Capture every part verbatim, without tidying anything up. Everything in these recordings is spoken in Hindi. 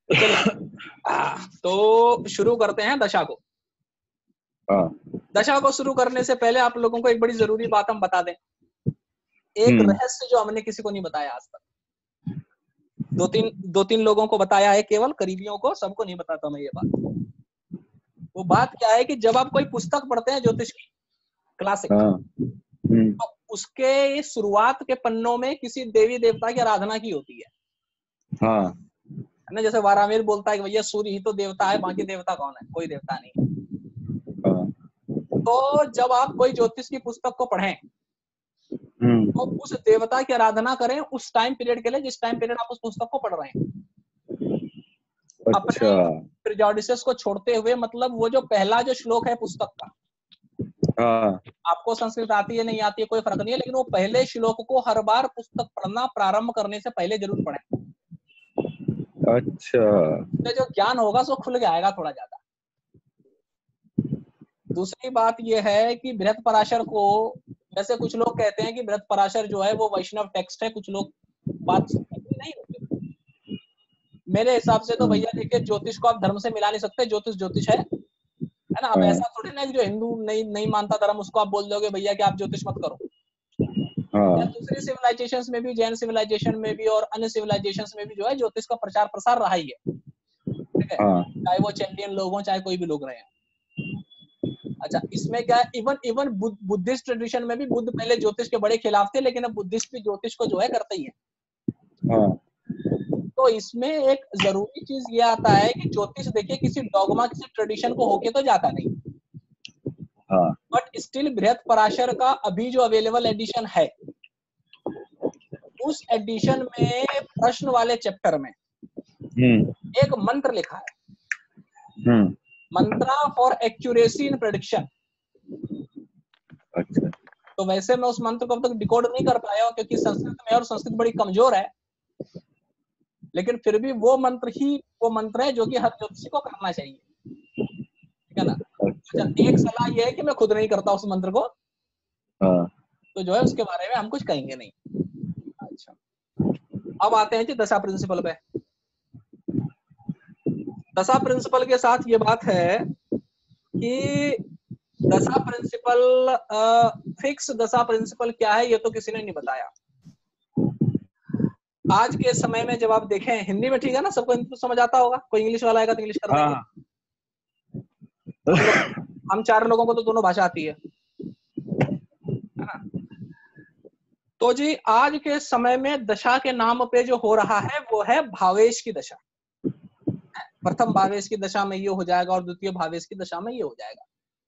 तो चलिए तो शुरू करते हैं दशा को। दशा को शुरू करने से पहले आप लोगों को एक बड़ी जरूरी बात हम बता दें, एक रहस्य जो हमने किसी को नहीं बताया आज तक। दो तीन दो तीन लोगों को बताया है, केवल करीबियों को, सबको नहीं बताता मैं ये बात। वो बात क्या है कि जब आप कोई पुस्तक पढ़ते हैं ज्योतिष की, क्लासिक, तो उसके शुरुआत के पन्नों में किसी देवी देवता की आराधना की होती है। हाँ है ना, जैसे वारामिर बोलता है कि भैया सूर्य ही तो देवता है, बाकी देवता कौन है? कोई देवता नहीं। हाँ। तो जब आप कोई ज्योतिष की पुस्तक को पढ़ें तो उस देवता की आराधना करें उस टाइम पीरियड के लिए जिस टाइम पीरियड आप उस पुस्तक को पढ़ रहे हैं। अच्छा। अपने प्रेजुडिसेस को छोड़ते हुए, मतलब वो जो पहला जो श्लोक है पुस्तक का, हाँ। आपको संस्कृत आती है नहीं आती है कोई फर्क नहीं है, लेकिन वो पहले श्लोक को हर बार पुस्तक पढ़ना प्रारंभ करने से पहले जरूर पढ़ें। अच्छा। तो जो ज्ञान होगा सो खुल जाएगा थोड़ा ज्यादा। दूसरी बात ये है कि बृहत पराशर को, वैसे कुछ लोग कहते हैं कि बृहत पराशर जो है वो वैष्णव टेक्स्ट है, कुछ लोग बात नहीं होते। मेरे हिसाब से तो भैया देखिए, ज्योतिष को आप धर्म से मिला नहीं सकते, ज्योतिष ज्योतिष है, है ना। अब ऐसा थोड़ी ना जो हिंदू नहीं नहीं मानता धर्म, उसको आप बोल दोगे भैया कि आप ज्योतिष मत करो। हाँ। दूसरे सिविलाइजेशंस में भी, जैन सिविलाइजेशन में भी और अन्य सिविलाइजेशंस में भी जो है ज्योतिष का प्रचार प्रसार रहा ही है, ठीक है। हाँ। चाहे वो चैंपियन लोग हों, चाहे कोई भी लोग रहे हैं। अच्छा, इसमें क्या है, इवन इवन बुद्धिस्ट ट्रेडिशन में भी बुद्ध पहले ज्योतिष के बड़े खिलाफ थे, लेकिन अब बुद्धिस्ट भी ज्योतिष को जो है करते ही है। हाँ। तो इसमें एक जरूरी चीज ये आता है कि ज्योतिष देखिए किसी डॉगमा, किसी ट्रेडिशन को होके तो जाता नहीं। हाँ। बट स्टिल बृहत पराशर का अभी जो अवेलेबल एडिशन है, उस एडिशन में प्रश्न वाले चैप्टर में एक मंत्र लिखा है, mantra for accuracy in prediction. अच्छा। तो वैसे मैं उस मंत्र को अब तक डिकोड नहीं कर पाया हूं क्योंकि संस्कृत में और संस्कृत बड़ी कमजोर है, लेकिन फिर भी वो मंत्र ही वो मंत्र है जो कि हर ज्योतिषी को करना चाहिए, ठीक है ना। अच्छा, एक सलाह ये है कि मैं खुद नहीं करता उस मंत्र को। हाँ। तो जो है उसके बारे में हम कुछ कहेंगे नहीं। अच्छा, अब आते हैं जी दशा प्रिंसिपल पे। दशा प्रिंसिपल के साथ ये बात है कि दशा प्रिंसिपल, फिक्स दशा प्रिंसिपल क्या है ये तो किसी ने नहीं बताया। आज के समय में जब आप देखें, हिंदी में ठीक है ना, सबको तो समझ आता होगा, कोई इंग्लिश वाला आएगा तो इंग्लिश कर देंगे। हम, हम चार लोगों को तो दोनों भाषा आती है, है ना। तो जी आज के समय में दशा के नाम पे जो हो रहा है वो है भावेश की दशा। प्रथम भावेश की दशा में ये हो जाएगा और द्वितीय भावेश की दशा में ये हो जाएगा।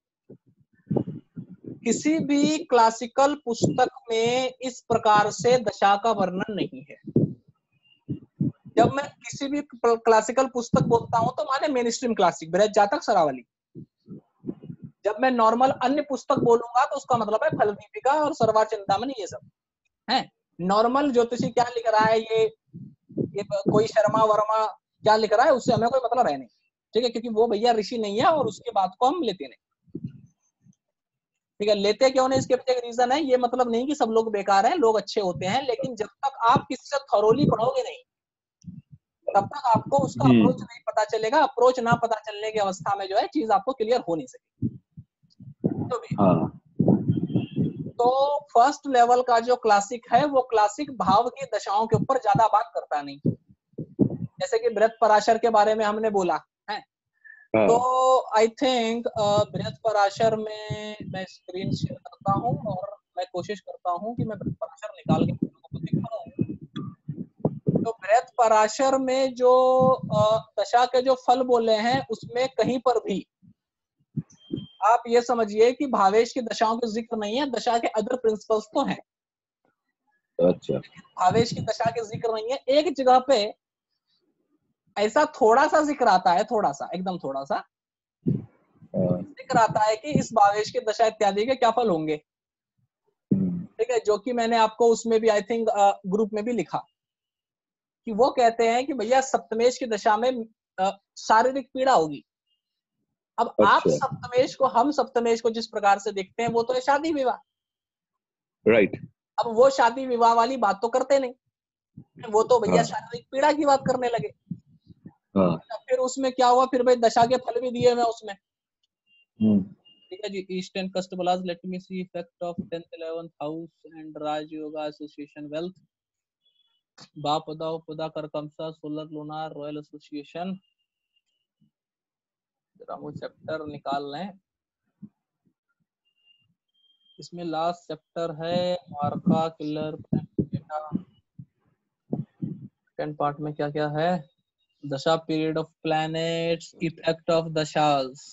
किसी भी क्लासिकल पुस्तक में इस प्रकार से दशा का वर्णन नहीं है। जब मैं किसी भी क्लासिकल पुस्तक बोलता हूं तो माने मेन स्ट्रीम क्लासिक, बृहद जातक, सरावली। जब मैं नॉर्मल अन्य पुस्तक बोलूंगा तो उसका मतलब है फल दीपिका और सर्वार चिंतामणि, ये सब है। नॉर्मल ज्योतिषी क्या लिख रहा है, ये, ये कोई शर्मा वर्मा क्या लिख रहा है, उससे हमें कोई मतलब है नहीं, ठीक है, क्योंकि वो भैया ऋषि नहीं है और उसके बात को हम लेते नहीं, ठीक है। लेते क्यों नहीं, इसके पीछे एक रीजन है। ये मतलब नहीं कि सब लोग बेकार हैं, लोग अच्छे होते हैं, लेकिन जब तक आप किसी से थॉरोली पढ़ोगे नहीं तब तक आपको उसका अप्रोच नहीं पता चलेगा। अप्रोच ना पता चलने की अवस्था में जो है चीज आपको क्लियर हो नहीं सकेगी। तो भी हाँ। तो फर्स्ट लेवल का जो क्लासिक है वो क्लासिक भाव की दशाओं के ऊपर ज्यादा बात करता नहीं। जैसे कि बृहत पराशर के बारे में हमने बोला है, हाँ। तो आई थिंक बृहत पराशर में मैं स्क्रीन शेयर करता हूँ और मैं कोशिश करता हूँ कि मैं बृहत पराशर निकाल के लोगों को दिखाऊं। तो बृहत पराशर में जो दशा के जो फल बोले हैं उसमें कहीं पर भी आप ये समझिए कि भावेश की दशाओं का जिक्र नहीं है, दशा के अदर प्रिंसिपल्स तो हैं। अच्छा। भावेश की दशा के जिक्र नहीं है। एक जगह पे ऐसा थोड़ा सा जिक्र आता है, थोड़ा सा, एकदम थोड़ा सा जिक्र आता है कि इस भावेश की दशा इत्यादि के क्या फल होंगे, ठीक है, जो कि मैंने आपको उसमें भी आई थिंक ग्रुप में भी लिखा कि वो कहते हैं कि भैया सप्तमेश की दशा में शारीरिक पीड़ा होगी। अब अच्छा। आप सप्तमेश को, हम सप्तमेश को जिस प्रकार से देखते हैं वो तो है शादी विवाह, राइट। अब वो शादी विवाह वाली बात तो करते नहीं, वो तो भैया शारीरिक पीड़ा की बात करने लगे। हाँ। फिर उसमें क्या हुआ, फिर भाई दशा के फल भी दिए मैं उसमें, ठीक है जी। ईस्ट एंड कस्ट बलाज, let me see effect of tenth eleventh house and raj yoga association wealth, बाप पदा उपदा करकमसा सोलर लूनार रॉयल एसोसिएशन। जरा वो चैप्टर निकाल लें, इसमें लास्ट चैप्टर है मार्का किलर डेटा, सेकंड पार्ट में क्या क्या है, dasha period of planets, effect of dashas.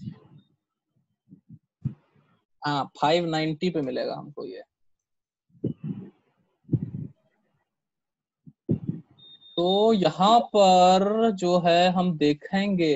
हाँ फाइव नाइंटी पे मिलेगा हमको ये। तो यहाँ पर जो है हम देखेंगे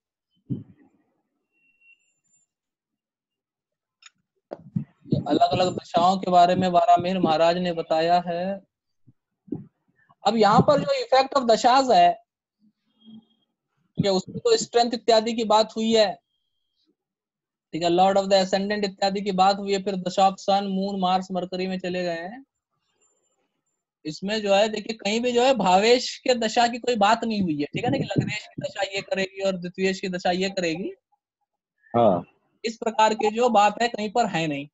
अलग अलग दशाओं के बारे में बारामीर महाराज ने बताया है। अब यहाँ पर जो इफेक्ट ऑफ दशाज है, ठीक है, उसमें तो स्ट्रेंथ इत्यादि की बात हुई है, ठीक है, लॉर्ड ऑफ द एसेंडेंट इत्यादि की बात हुई है, फिर dasha of sun moon Mars Mercury में चले गए हैं। इसमें जो है देखिए कहीं भी जो है भावेश के दशा की कोई बात नहीं हुई है, ठीक है ना, कि लग्नेश की दशा ये करेगी और द्वितीयेश की दशा ये करेगी। हाँ। इस प्रकार के जो बात है कहीं पर है नहीं,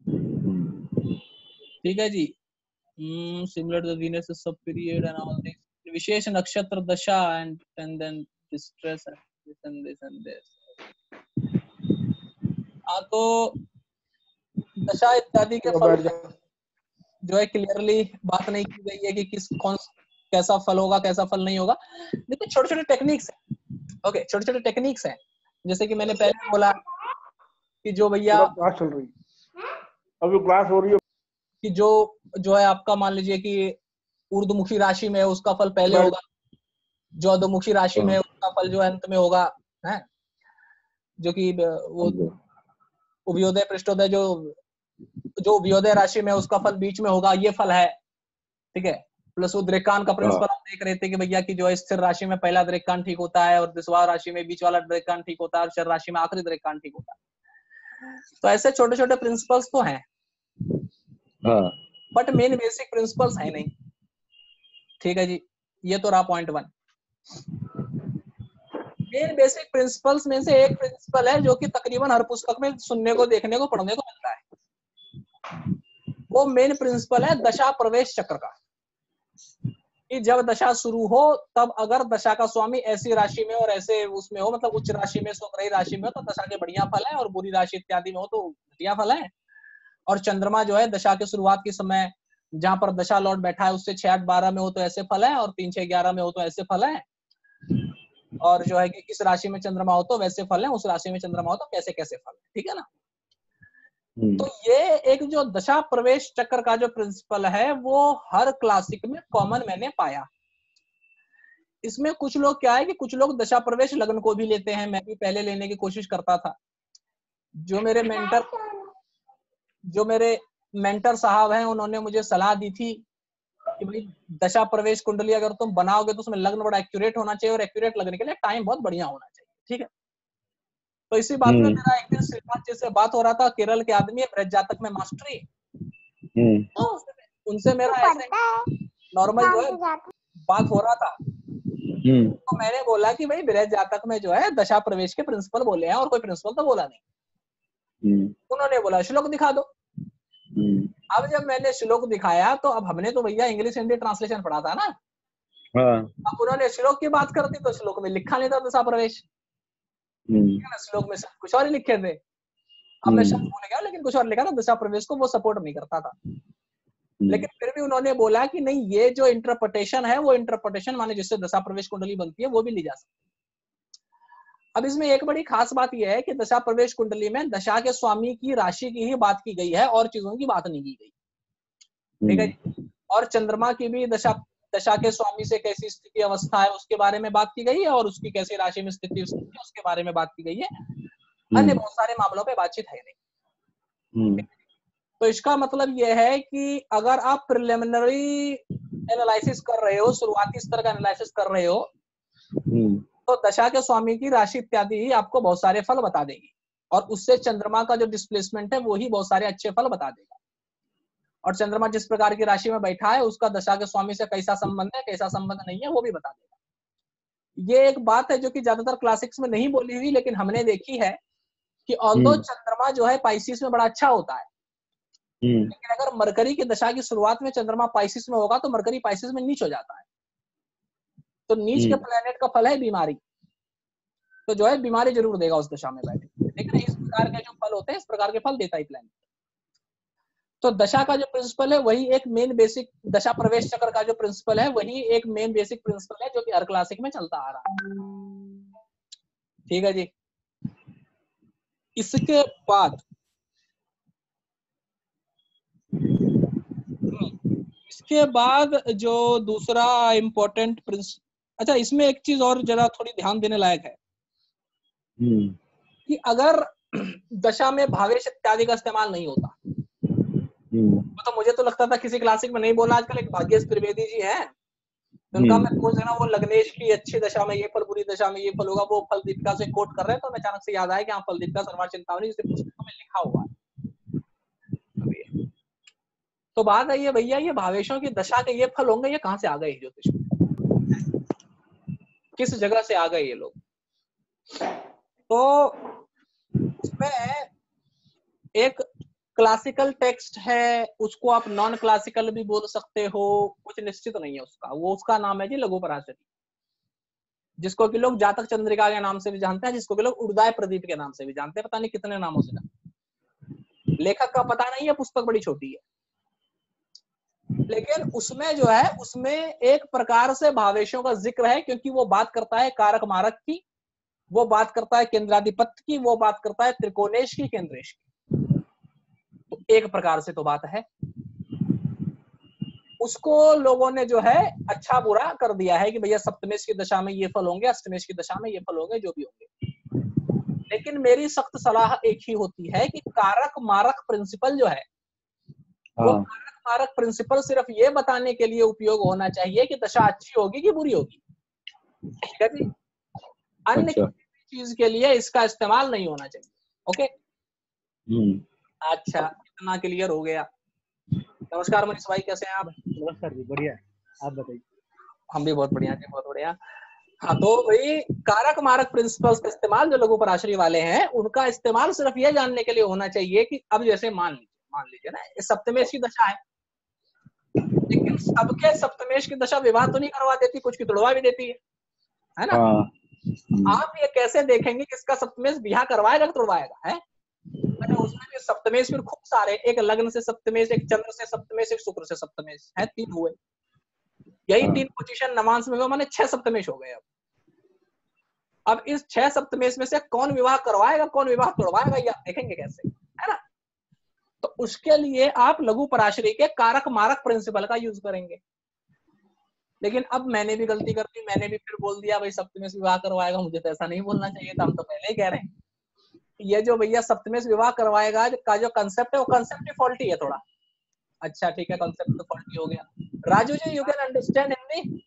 ठीक है जी। Similar to the Venus sub period and all this, विशेष nakshatra dasha and and then distress and this and this and this. हाँ तो दशा इत्यादि के फल जो है क्लियरली बात नहीं की गई है कि किस कौन कैसा फल होगा कैसा फल नहीं होगा। देखो छोटे छोटे टेक्निक्स हैं, ओके, छोटे छोटे टेक्निक्स हैं, जैसे कि मैंने पहले बोला कि जो भैया क्लास चल रही है, अभी क्लास हो रही है, कि जो जो है आपका मान लीजिए कि ऊर्ध्वमुखी राशि में है उसका फल पहले होगा, जो अधोमुखी राशि में है उसका फल जो अंत में होगा, है जो कि वो उभयोदय पृष्ठोदय जो जो उभयोदय राशि में उसका फल बीच में होगा, ये फल है, ठीक है। प्लस वो द्रेकान का प्रिंसिपल हम देख रहे थे कि भैया की जो है स्थिर राशि में पहला द्रेकान ठीक होता है और दिशवा राशि में बीच वाला द्रेकान ठीक होता है और शर राशि में आखिरी द्रेकान ठीक होता है। तो ऐसे छोटे छोटे प्रिंसिपल्स तो हैं, बट मेन बेसिक प्रिंसिपल्स है नहीं, ठीक है जी। ये तो रहा point one. Main basic principles में से एक प्रिंसिपल है जो कि तकरीबन हर पुस्तक में सुनने को देखने को पढ़ने को मिलता है, वो मेन प्रिंसिपल है दशा प्रवेश चक्र का, कि जब दशा शुरू हो तब अगर दशा का स्वामी ऐसी राशि में और ऐसे उसमें हो, मतलब उच्च राशि में स्वग्रही राशि में हो तो दशा के बढ़िया फल है, और बुरी राशि इत्यादि में हो तो घटिया फल है। और चंद्रमा जो है दशा के शुरुआत के समय जहां पर दशा लॉर्ड बैठा है उससे छह आठ बारह में हो तो ऐसे फल है, और तीन छह ग्यारह में हो तो ऐसे फल है, और जो है कि इस राशि में चंद्रमा हो तो वैसे फल है, उस राशि में चंद्रमा हो तो कैसे कैसे फल है, ठीक है ना। तो ये एक जो दशा प्रवेश चक्र का जो प्रिंसिपल है वो हर क्लासिक में कॉमन मैंने पाया। इसमें कुछ लोग क्या है कि कुछ लोग दशा प्रवेश लग्न को भी लेते हैं, मैं भी पहले लेने की कोशिश करता था। जो मेरे मेंटर जो मेरे मेंटर साहब हैं उन्होंने मुझे सलाह दी थी कि भाई दशा प्रवेश कुंडली अगर तुम बनाओगे तो उसमें लग्न बड़ा एक्यूरेट होना चाहिए, और एक्यूरेट लगने के लिए टाइम बहुत बढ़िया होना चाहिए, ठीक है। तो इसी बात में मेरा एक दिन श्रीनाथ जी से बात हो रहा था, केरल के आदमी है, ब्रज जातक में मास्टरी, तो उनसे मेरा ऐसे नॉर्मल जो है बात हो रहा था। तो मैंने बोला कि भाई ब्रज जातक में जो है दशा प्रवेश के प्रिंसिपल बोले हैं और कोई प्रिंसिपल तो बोला नहीं। उन्होंने बोला श्लोक दिखा दो। अब जब मैंने श्लोक दिखाया तो अब हमने तो भैया इंग्लिश हिंदी ट्रांसलेशन पढ़ा था ना, अब उन्होंने श्लोक की बात कर दी तो श्लोक में लिखा नहीं था दशा प्रवेश, श्लोक में कुछ और ही लिखे थे। अब मैं शब्द भूल गया लेकिन कुछ और लिखा था, दशा प्रवेश को वो सपोर्ट नहीं करता था। लेकिन फिर भी उन्होंने बोला कि नहीं, ये जो इंटरप्रिटेशन है वो इंटरप्रिटेशन माने जिससे दशा प्रवेश कुंडली बनती है वो भी ली जा सकती है। अब इसमें एक बड़ी खास बात यह है कि दशा प्रवेश कुंडली में दशा के स्वामी की राशि की ही बात की गई है और चीजों की बात नहीं की गई, ठीक है। और चंद्रमा की भी दशा दशा के स्वामी से कैसी स्थिति अवस्था है उसके बारे में बात की गई है, और उसकी कैसी राशि में स्थिति उसके बारे में बात की गई है। अन्य बहुत सारे मामलों पे बातचीत है नहीं। तो इसका मतलब यह है कि अगर आप प्रिलिमिनरी एनालिसिस कर रहे हो, शुरुआती स्तर का एनालिसिस कर रहे हो, तो दशा के स्वामी की राशि इत्यादि ही आपको बहुत सारे फल बता देगी, और उससे चंद्रमा का जो डिस्प्लेसमेंट है वो ही बहुत सारे अच्छे फल बता देगा। और चंद्रमा जिस प्रकार की राशि में बैठा है उसका दशा के स्वामी से कैसा संबंध है कैसा संबंध नहीं है वो भी बता देगा। ये एक बात है जो कि ज्यादातर क्लासिक्स में नहीं बोली हुई, लेकिन हमने देखी है कि ऑल्दो चंद्रमा जो है पाइसिस में बड़ा अच्छा होता है, लेकिन अगर मरकरी की दशा की शुरुआत में चंद्रमा पाइसिस में होगा तो मरकरी पाइसिस में नीच हो जाता है। तो नीच के प्लेनेट का फल है बीमारी, तो जो है बीमारी जरूर देगा उस दशा में बैठे। लेकिन इस प्रकार के जो फल होते हैं, इस प्रकार के फल देता है प्लेनेट। तो दशा का जो प्रिंसिपल है वही एक मेन बेसिक, दशा प्रवेश चक्र का जो प्रिंसिपल है वही एक मेन बेसिक प्रिंसिपल है जो कि हर क्लासिक में चलता आ रहा है। ठीक है जी। इसके बाद इसके बाद जो दूसरा इंपॉर्टेंट प्रिंसिपल, अच्छा इसमें एक चीज और जरा थोड़ी ध्यान देने लायक है कि अगर दशा में भावेश इत्यादि का इस्तेमाल नहीं होता, तो मुझे तो लगता था किसी क्लासिक में नहीं बोला, आजकल एक भाग्येश त्रिवेदी जी हैं, उनका मैं कोर्स है ना, वो लग्नेश की अच्छी दशा में ये फल, बुरी दशा में ये फल होगा, वो फल दीपिका से कोट कर रहे हैं, तो मैं अचानक से याद आया कि हाँ फल दीपिका सर्वा चिंतामणि जिसे पुस्तकों में लिखा हुआ है। तो बात है ये भैया, ये भावेशों की दशा के ये फल होंगे, ये कहाँ से आ गए ज्योतिष में, किस जगह से आ गए ये लोग? तो उसमें एक क्लासिकल टेक्स्ट है, उसको आप नॉन क्लासिकल भी बोल सकते हो, कुछ निश्चित नहीं है उसका, वो उसका नाम है जी लघु पराशरी, जिसको कि लोग जातक चंद्रिका के नाम से भी जानते हैं, जिसको कि लोग उदुदाय प्रदीप के नाम से भी जानते हैं, पता नहीं कितने नामों से जानते हैं, लेखक का पता नहीं है, पुस्तक बड़ी छोटी है। लेकिन उसमें जो है, उसमें एक प्रकार से भावेशों का जिक्र है, क्योंकि वो बात करता है कारक मारक की, वो बात करता है केंद्राधिपत्य की, वो बात करता है त्रिकोणेश की, केंद्रेश की। तो एक प्रकार से तो बात है, उसको लोगों ने जो है अच्छा बुरा कर दिया है कि भैया सप्तमेश की दशा में ये फल होंगे, अष्टमेश की दशा में ये फल होंगे, जो भी होंगे। लेकिन मेरी सख्त सलाह एक ही होती है कि कारक मारक प्रिंसिपल जो है, वो कारक मारक प्रिंसिपल सिर्फ ये बताने के लिए उपयोग होना चाहिए कि दशा अच्छी होगी कि बुरी होगी, ठीक है जी। अन्य अच्छा। किसी चीज के लिए इसका इस्तेमाल नहीं होना चाहिए। ओके, अच्छा इतना क्लियर हो गया। नमस्कार मनीष भाई, कैसे हैं आप? नमस्कार जी, बढ़िया, आप बताइए। हम भी बहुत बढ़िया जी, बहुत बढ़िया। हाँ, तो भाई कारक मारक प्रिंसिपल्स का इस्तेमाल जो लघु पराशरी वाले हैं, उनका इस्तेमाल सिर्फ ये जानने के लिए होना चाहिए कि अब जैसे मान लीजिए मान लीजिए ना, ये सप्तमेश की दशा है, लेकिन सबके सप्तमेश की दशा विवाह तो नहीं करवा देती, कुछ की तोड़वा भी देती है, है ना? आप ये कैसे देखेंगे किसका सप्तमेश बिहा करवाएगा तोड़वाएगा है? अच्छा, उसमें भी सप्तमेश फिर खूब सारे, एक लग्न से सप्तमेश, एक चंद्र से सप्तमेश, एक शुक्र से सप्तमेश है, तीन हुए। यही तीन पोजीशन नवांश में हुए, माने छह सप्तमेश हो गए। अब अब इस छह सप्तमेश में से कौन विवाह करवाएगा, कौन विवाह तोड़वाएगा, ये आप देखेंगे कैसे, है ना? तो उसके लिए आप लघु पराशरी के कारक मारक प्रिंसिपल का यूज करेंगे। लेकिन अब मैंने भी गलती कर दी, मैंने भी फिर बोल दिया भाई सप्तमेश विवाह करवाएगा, मुझे तो ऐसा नहीं बोलना चाहिए था, हम तो पहले ही कह रहे हैं। ये जो भैया सप्तमेश विवाह करवाएगा का जो कंसेप्ट है, वो कंसेप्ट ही फॉल्टी है थोड़ा। अच्छा ठीक है, कंसेप्ट तो फॉल्टी हो गया। Raju ji, you can understand Hindi?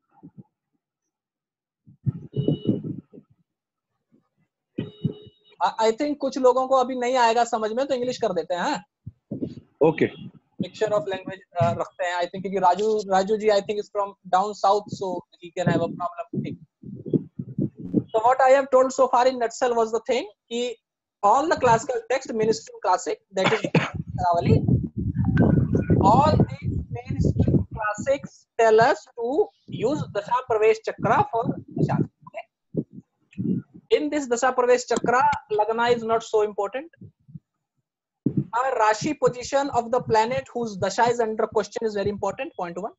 I think कुछ लोगों को अभी नहीं आएगा समझ में, तो इंग्लिश कर देते हैं। ओके, मिक्सचर ऑफ लैंग्वेज रखते हैं आई थिंक, क्योंकि Raju Raju ji I think is from down south, so he can have a problem. So what I have told so far in nutshell was the thing कि all the classical text, mainstream classic, that is Karavali, all these mainstream classics tell us to use Dasa Pravesha Chakra for Dasha. Okay? In this Dasa Pravesha Chakra, Lagna is not so important. Our Rashi position of the planet whose Dasha is under question is very important, point one.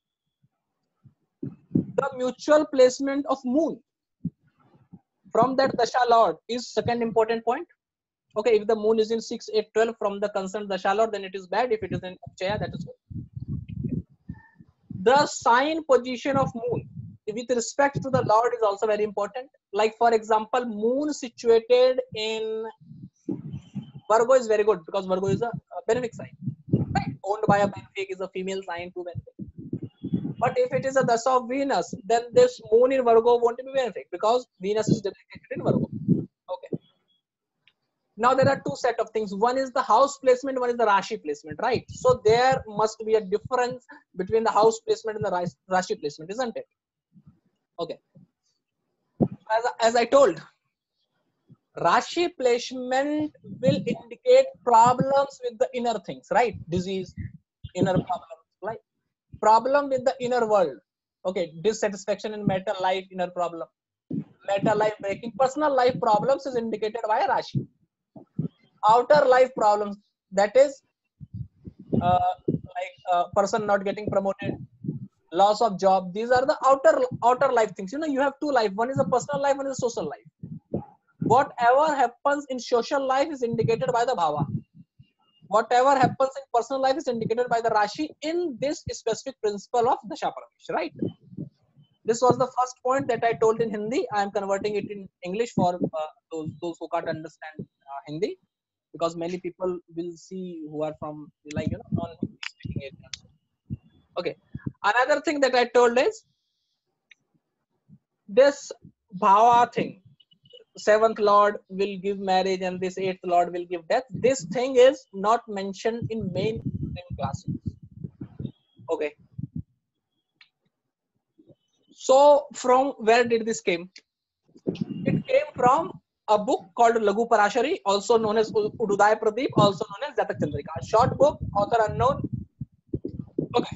The mutual placement of moon from that Dasa Lord is second important point. Okay, if the moon is in six, eight, twelve from the concerned Dasa Lord, then it is bad. If it is in Upchaya, that is good. The sign position of moon with respect to the Lord is also very important. Like for example, moon situated in Virgo is very good because Virgo is a, a benefic sign. Right? Owned by a benefic is a female sign to benefic. But if it is a Dasa of Venus, then this moon in Virgo won't be benefic because Venus is debilitated in Virgo. Okay. Now there are two set of things. One is the house placement, one is the Rashi placement, right? So there must be a difference between the house placement and the Rashi placement, isn't it? Okay. as, as I told, Rashi placement will indicate problems with the inner things, right? Disease, inner problems, right? Problem with the inner world. Okay, dissatisfaction in marital life, inner problem. Marital life breaking. Personal life problems is indicated by Rashi. Outer life problems, that is uh, like a person not getting promoted, loss of job. These are the outer outer life things. You know, you have two life. One is a personal life, one is a social life. Whatever happens in social life is indicated by the bhava. Whatever happens in personal life is indicated by the Rashi in this specific principle of Dasa Pravesha, right? This was the first point that I told in Hindi. I am converting it in English for uh, those, those who can't understand uh, Hindi, because many people will see who are from, like, you know, non-Hindi speaking areas. Okay. Another thing that I told is this bhava thing. Seventh Lord will give marriage and this eighth Lord will give death. This thing is not mentioned in main classics. Okay. So from where did this came? It came from a book called Laghu Parashari, also known as Ududaya Pradeepa, also known as Jataka, Chandrika. A short book, author unknown. Okay.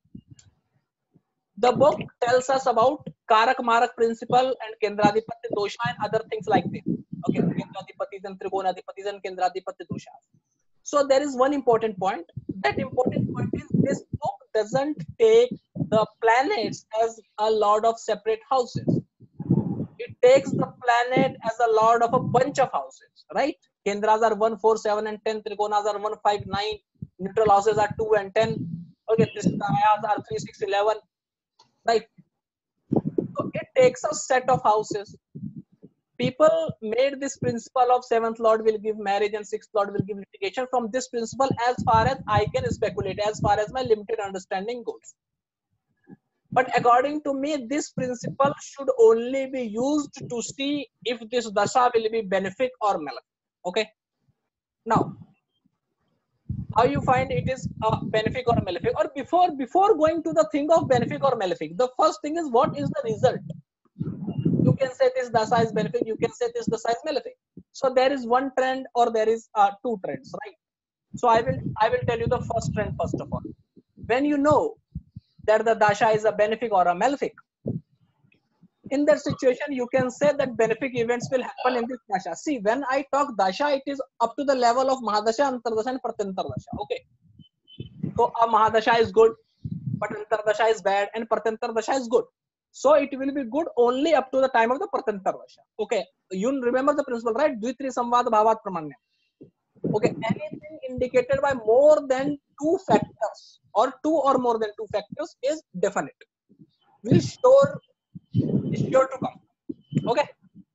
The book tells us about Karaka-Maraka principle and Kendradipati dosha and other things like this. Okay, Kendradipati and Trigonadipati and Kendradipati dosha. So there is one important point. That important point is this book doesn't take the planets as a lord of separate houses. It takes the planet as a lord of a bunch of houses, right? Kendras are one, four, seven, and ten. Trigonas are one, five, nine. Neutral houses are two and ten. Okay, Tristayas are three, six, eleven. Right. So it takes a set of houses. People made this principle of seventh Lord will give marriage and sixth Lord will give litigation from this principle, as far as I can speculate, as far as my limited understanding goes. But according to me, this principle should only be used to see if this dasha will be benefic or malefic. Okay. Now, how you find it is a benefic or malefic, or before before going to the thing of benefic or malefic, the first thing is what is the result. You can say this dasa is benefic, you can say this dasa is malefic. So there is one trend or there is uh, two trends, right? So I will I will tell you the first trend first of all. When you know that the dasha is a benefic or a malefic, in that situation you can say that benefic events will happen in this dasha. See, when I talk dasha, it is up to the level of mahadasha, antardasha, and pratantar dasha. Okay, so a mahadasha is good, but antardasha is bad, and pratantar dasha is good. So it will be good only up to the time of the pratantar dasha. Okay, you remember the principle, right? Dvitri samvad bhavat pramanya. Okay, anything indicated by more than two factors or two or more than two factors is definite. Will sure is sure to come. Okay.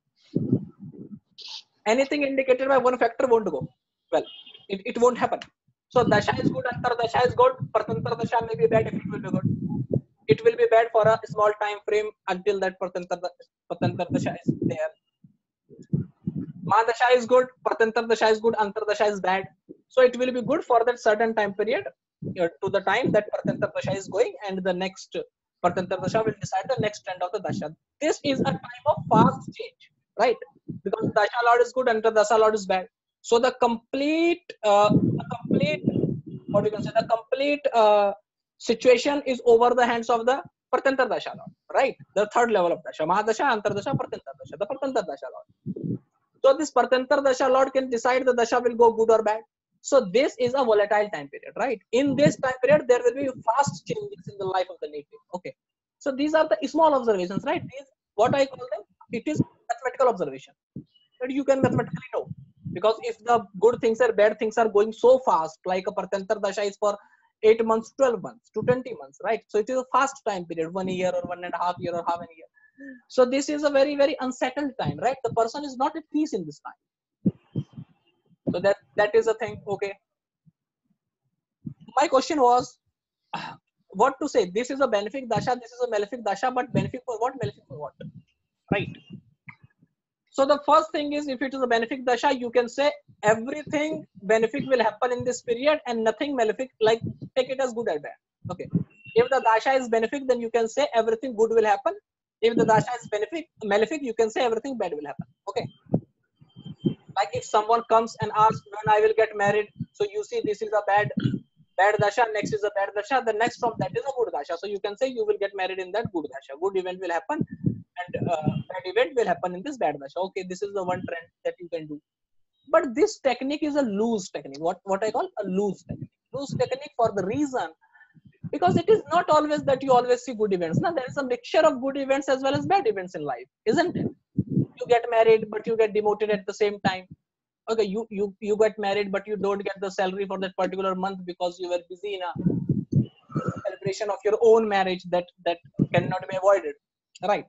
Anything indicated by one factor won't go. Well, it, it won't happen. So dasha is good, antar dasha is good, pratantar dasha may be bad if it will be good. It will be bad for a small time frame until that pratantar dasha is there. Mahadasha is good, pratantar dasha is good, antar dasha is bad. So it will be good for that certain time period uh, to the time that pratantar dasha is going, and the next pratantar dasha will decide the next trend of the dasha. This is a time of fast change, right? Because dasha lord is good, antar dasa lord is bad. So the complete, uh, the complete, what you can say, the complete uh, situation is over the hands of the pratantar dasha lord, right? The third level of dasha, mahadasha, antar dasha, pratantar dasha, the pratantar dasha lord. So this pratantar dasha lord can decide the dasha will go good or bad. So this is a volatile time period, right? In this time period, there will be fast changes in the life of the native. Okay. So these are the small observations, right? These, what I call them, it is mathematical observation that you can mathematically know. Because if the good things or bad things are going so fast, like a pratantar dasha is for eight months, twelve months to twenty months, right? So it is a fast time period, one year or one and a half year or half a year. So this is a very, very unsettled time, right? The person is not at peace in this time. So that, that is a thing. Okay. My question was, what to say? This is a benefic dasha, this is a malefic dasha, but benefic for what? Malefic for what? Right. So the first thing is, if it is a benefic dasha, you can say everything benefic will happen in this period and nothing malefic, like take it as good or bad. Okay. If the dasha is benefic, then you can say everything good will happen If the dasha is malefic, malefic, you can say everything bad will happen. Okay. Like if someone comes and asks when I will get married, so you see this is a bad, bad dasha. Next is a bad dasha. The next from that is a good dasha. So you can say you will get married in that good dasha. Good event will happen, and uh, bad event will happen in this bad dasha. Okay, this is the one trend that you can do. But this technique is a loose technique. What what I call a loose technique. Loose technique for the reason because it is not always that you always see good events. Now there is a mixture of good events as well as bad events in life, isn't it? You get married, but you get demoted at the same time. Okay, you you you get married, but you don't get the salary for that particular month because you were busy in a celebration of your own marriage that that cannot be avoided, right?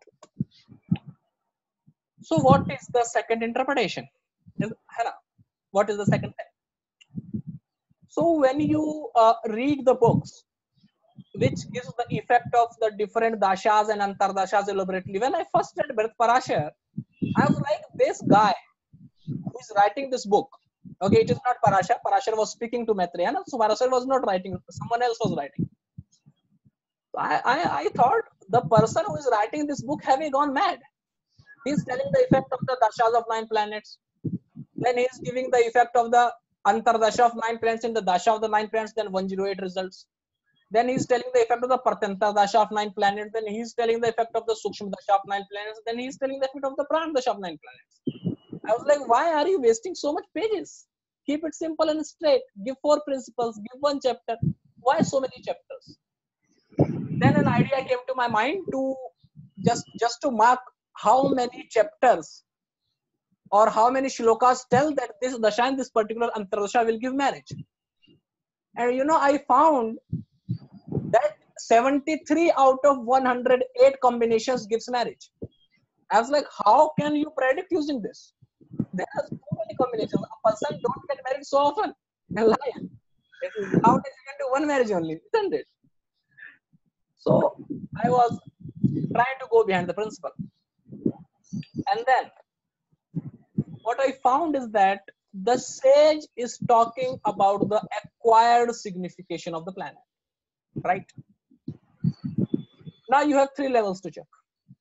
So what is the second interpretation? Is, what is the second thing? So when you uh, read the books, which gives the effect of the different dashas and antardashas elaborately. When I first read Parashara, I was like, this guy who is writing this book, okay, it is not Parashara. Parashara was speaking to Maitreya, so Parashara was not writing, someone else was writing. So I, I, I thought the person who is writing this book have gone mad. He is telling the effect of the dashas of nine planets. Then he is giving the effect of the antardasha of nine planets in the dasha of the nine planets, then one hundred eight results. Then he is telling the effect of the Pratyanta Dasha of nine planets. Then he is telling the effect of the Sukshma Dasha of nine planets. Then he is telling the effect of the Prana Dasha of nine planets. I was like, why are you wasting so much pages? Keep it simple and straight. Give four principles. Give one chapter. Why so many chapters? Then an idea came to my mind to just, just to mark how many chapters or how many shlokas tell that this Dasha and this particular Antardasha will give marriage. And you know, I found that seventy-three out of one hundred eight combinations gives marriage. I was like, how can you predict using this? There are so many combinations. A person don't get married so often. A lion. Nowadays you can do one marriage only, isn't it? So I was trying to go behind the principle. And then what I found is that the sage is talking about the acquired signification of the planet. Right? Now you have three levels to check.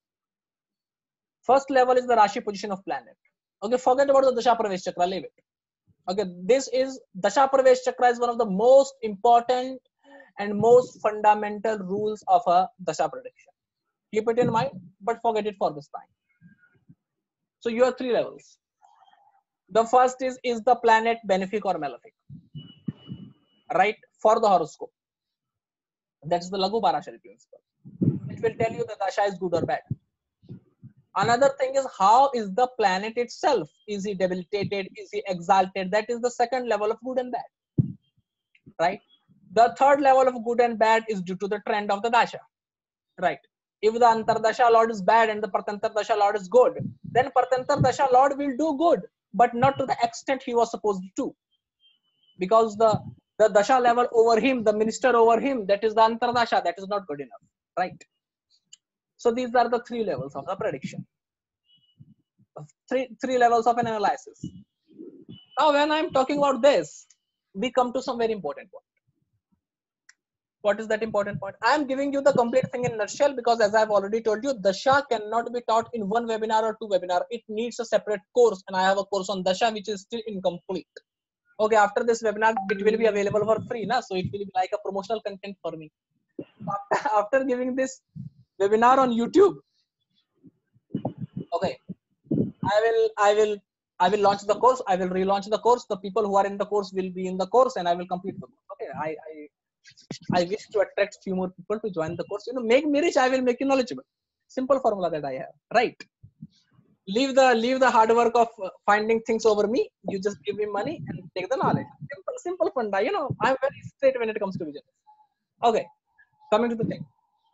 First level is the Rashi position of planet. Okay, forget about the Dasa Pravesha Chakra, leave it. Okay, this is Dasa Pravesha Chakra is one of the most important and most fundamental rules of a Dasa prediction. Keep it in mind, but forget it for this time. So you have three levels. The first is, is the planet benefic or malefic? Right? For the horoscope. That's the Laghu Parashari principle. It will tell you the dasha is good or bad. Another thing is, how is the planet itself? Is he debilitated? Is he exalted? That is the second level of good and bad. Right? The third level of good and bad is due to the trend of the dasha. Right? If the Antardasha Lord is bad and the Pratantar Dasha Lord is good, then Pratantar Dasha Lord will do good, but not to the extent he was supposed to. Because the The dasha level over him, the minister over him, that is the antardasha, that is not good enough, right? So these are the three levels of the prediction. Three, three levels of an analysis. Now, when I'm talking about this, we come to some very important point. What is that important point? I'm giving you the complete thing in a nutshell because, as I've already told you, dasha cannot be taught in one webinar or two webinar. It needs a separate course, and I have a course on dasha which is still incomplete. Okay, after this webinar, it will be available for free, na? So it will be like a promotional content for me. After, after giving this webinar on YouTube, okay, I will, I will, I will launch the course. I will relaunch the course. The people who are in the course will be in the course, and I will complete the course. Okay, I, I, I wish to attract few more people to join the course. You know, make me rich, I will make you knowledgeable. Simple formula that I have, right? Leave the leave the hard work of finding things over me. You just give me money and take the knowledge. Simple, simple funda. You know, I'm very straight when it comes to vision. Okay, coming to the thing.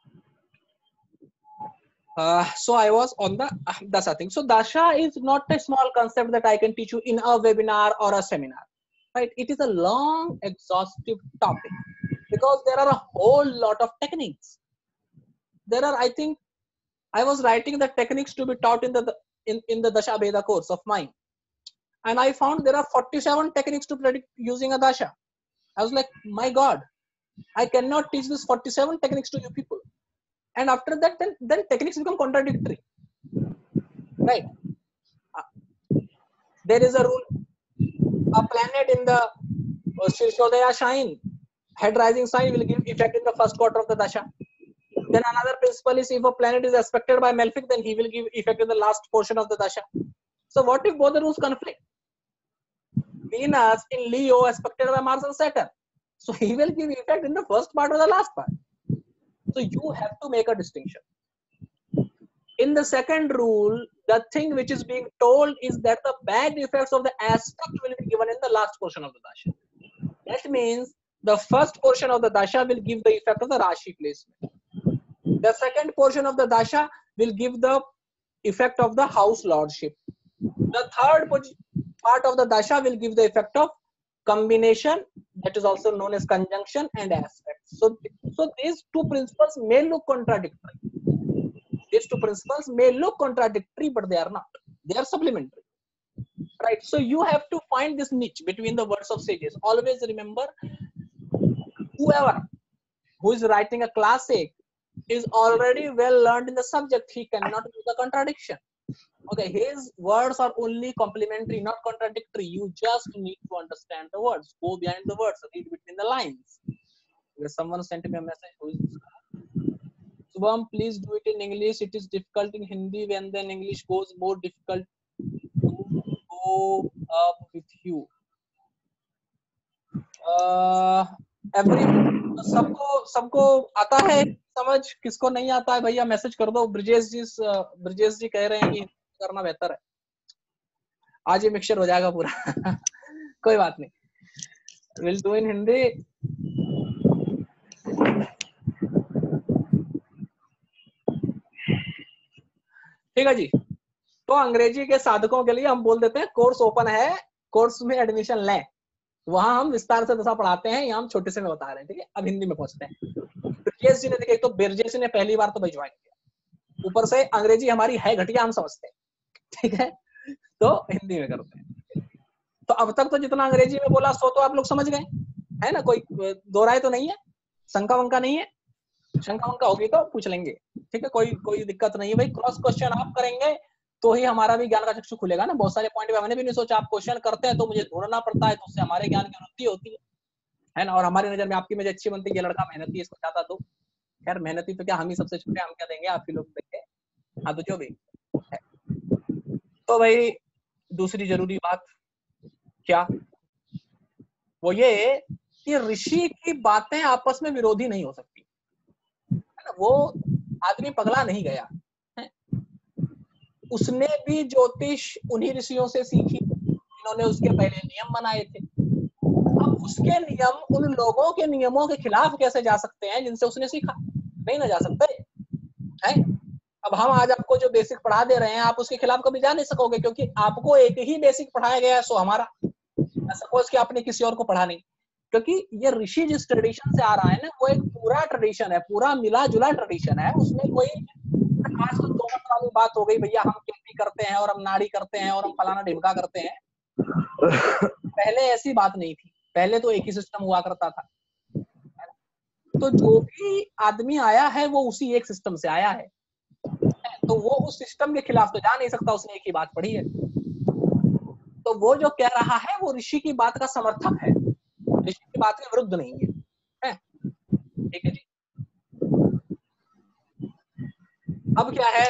Uh, so I was on the uh, Dasa thing. So Dasha is not a small concept that I can teach you in a webinar or a seminar, right? It is a long, exhaustive topic because there are a whole lot of techniques. There are, I think, I was writing the techniques to be taught in the in, in the Dasha Veda course of mine. And I found there are forty-seven techniques to predict using a Dasha. I was like, my God, I cannot teach this forty-seven techniques to you people. and after that then then techniques become contradictory, right? Uh, there is a rule: a planet in the uh, Shirshodaya sign, head rising sign, will give effect in the first quarter of the dasha. Then another principle is, if a planet is aspected by malefic, then he will give effect in the last portion of the dasha. So what if both the rules conflict? Venus in Leo aspected by Mars and Saturn, so he will give effect in the first part or the last part. So you have to make a distinction. In the second rule, the thing which is being told is that the bad effects of the aspect will be given in the last portion of the dasha. That means the first portion of the dasha will give the effect of the Rashi placement. The second portion of the dasha will give the effect of the house lordship. The third part of the dasha will give the effect of combination, that is also known as conjunction and aspect. So, so these two principles may look contradictory. These two principles may look contradictory, but they are not. They are supplementary, right? So you have to find this niche between the words of sages. Always remember, whoever who is writing a classic is already well learned in the subject. He cannot make a contradiction. Okay, his words are only complementary, not contradictory. You just need to understand the words. Go behind the words, read between the lines. Okay, someone sent me a message. Who is this? Subham, please do it in English. It is difficult in Hindi when then English goes more difficult to go up with you. Uh, every सबको सबको आता है समझ, किसको नहीं आता है भैया मैसेज कर दो. ब्रिजेश जी ब्रिजेश जी कह रहे हैं कि करना बेहतर है. आज ये मिक्सचर हो जाएगा पूरा. कोई बात नहीं, विल डू इन हिंदी. ठीक है जी. तो अंग्रेजी के साधकों के लिए हम बोल देते हैं कोर्स ओपन है, कोर्स में एडमिशन लें. वहां हम विस्तार से दशा पढ़ाते हैं, यहाँ हम छोटे से में बता रहे हैं. ठीक है, अब हिंदी में पहुंचते हैं. ब्रिजेश जी ने देखिए, तो ब्रिजेश जी ने पहली बार तो भाई ज्वाइन किया, ऊपर से अंग्रेजी हमारी है घटिया, हम समझते हैं. ठीक है, तो हिंदी में करते हैं. तो अब तक तो जितना अंग्रेजी में बोला सो तो आप लोग समझ गए, है ना? कोई दो राय तो नहीं है, शंका वंका नहीं है. शंका वंका होगी तो पूछ लेंगे. ठीक है, कोई कोई दिक्कत नहीं है भाई. क्रॉस क्वेश्चन आप करेंगे तो ही हमारा भी ज्ञान का चक्षु खुलेगा ना. बहुत सारे पॉइंट पे मैंने भी नहीं सोचा, आप क्वेश्चन करते हैं तो मुझे ढूंढना पड़ता है, तो उससे हमारे ज्ञान की वृद्धि होती है, है ना? और हमारी नजर में आपकी इमेज अच्छी बनती है, ये लड़का मेहनती है, इसको ज्यादा दो. खैर मेहनती तो क्या, हम ही सबसे छोटे, हम क्या देंगे, आप ही लोग देंगे. हाँ, तो जो भी है. तो भाई दूसरी जरूरी बात क्या, वो ये कि ऋषि की बातें आपस में विरोधी नहीं हो सकती, है ना? वो आदमी पगला नहीं गया है, उसने भी ज्योतिष उन्हीं ऋषियों से सीखी जिन्होंने उसके पहले नियम बनाए थे. अब उसके नियम उन लोगों के नियमों के खिलाफ कैसे जा सकते हैं जिनसे उसने सीखा? नहीं ना जा सकते हैं. अब हम आज आपको जो बेसिक पढ़ा दे रहे हैं, आप उसके खिलाफ कभी जा नहीं सकोगे, क्योंकि आपको एक ही बेसिक पढ़ाया गया है, सो हमारा. सपोज कि आपने किसी और को पढ़ा नहीं, क्योंकि ये ऋषि जिस ट्रेडिशन से आ रहा है ना, वो एक पूरा ट्रेडिशन है, पूरा मिला जुला ट्रेडिशन है. उसमें कोई खास दो नंबर वाली बात हो गई भैया हम केपी करते हैं और हम नाड़ी करते हैं और हम फलाना ढिमका करते हैं, पहले ऐसी बात नहीं थी. पहले तो एक ही सिस्टम हुआ करता था. तो जो भी आदमी आया है वो उसी एक सिस्टम से आया है, तो वो उस सिस्टम के खिलाफ तो जा नहीं सकता. उसने एक ही बात पढ़ी है, तो वो जो कह रहा है वो ऋषि की बात का समर्थक है, ऋषि की बात के विरुद्ध नहीं है, है? ठीक है जी. अब क्या है,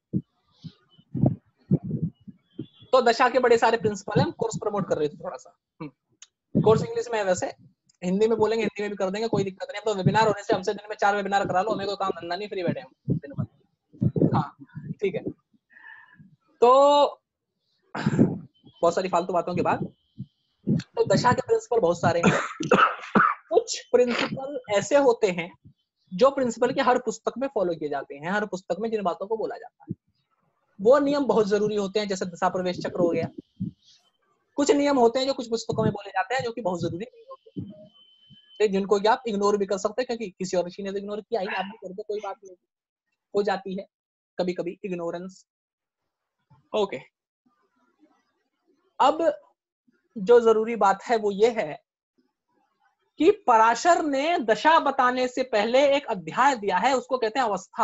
तो दशा के बड़े सारे प्रिंसिपल हैं. हम कोर्स प्रमोट कर रहे थे थोड़ा सा. कोर्स इंग्लिश में है, वैसे हिंदी में बोलेंगे, हिंदी में भी कर देंगे, कोई दिक्कत नहीं. तो वेबिनार होने से हमसे दिन में चार वेबिनार करा लो, हमें कोई काम धंधा नहीं, फ्री बैठे हम दिन भर. हाँ ठीक है. तो बहुत सारी फालतू बातों के बाद, तो दशा के प्रिंसिपल बहुत सारे हैं. कुछ प्रिंसिपल ऐसे होते हैं जो प्रिंसिपल के हर पुस्तक में फॉलो किए जाते हैं, हर पुस्तक में जिन बातों को बोला जाता है. वो नियम बहुत जरूरी होते हैं, जैसे दशा प्रवेश चक्र हो गया. कुछ नियम होते हैं जो कुछ पुस्तकों में बोले जाते हैं, जो कि बहुत जरूरी नहीं होते, जिनको कि आप इग्नोर भी कर सकते हैं, क्योंकि किसी और ऋषि ने तो इग्नोर किया ही, आप भी कर दो, कोई बात नहीं, हो जाती है कभी कभी इग्नोरेंस. ओके, अब जो जरूरी बात है वो ये है कि पराशर ने दशा बताने से पहले एक अध्याय दिया है, उसको कहते हैं अवस्था।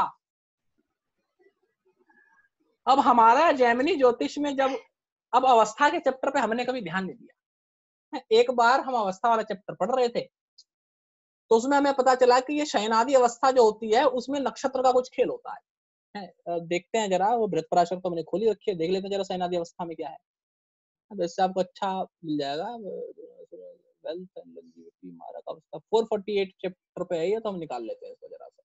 अब हमारा जैमिनी ज्योतिष में जब अब अवस्था के चैप्टर पे हमने कभी ध्यान नहीं दिया। एक बार हम अवस्था वाला चैप्टर पढ़ रहे थे तो उसमें हमें पता चला कि ये शयनादि अवस्था जो होती है उसमें नक्षत्र का कुछ खेल होता है। है देखते हैं जरा, वो बृहत पराशर तो हमने खोली रखी है, देख लेते हैं जरा शयनादि अवस्था में क्या है, तो इससे आपको अच्छा मिल जाएगा। वेल्थ एंड लॉन्जेविटी मारक अवस्था चार सौ अड़तालीस चैप्टर पे है ये, तो हम निकाल लेते हैं इसको जरा सा।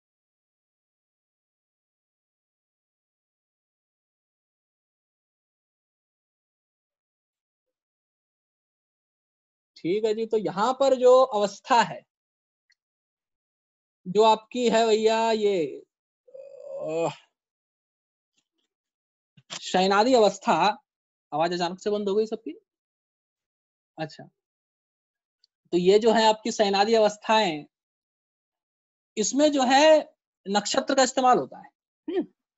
ठीक है जी, तो यहाँ पर जो अवस्था है जो आपकी है भैया, ये शयनादि अवस्था। आवाज अचानक से बंद हो गई सबकी? अच्छा, तो ये जो है आपकी शयनादि अवस्थाएं, इसमें जो है नक्षत्र का इस्तेमाल होता है।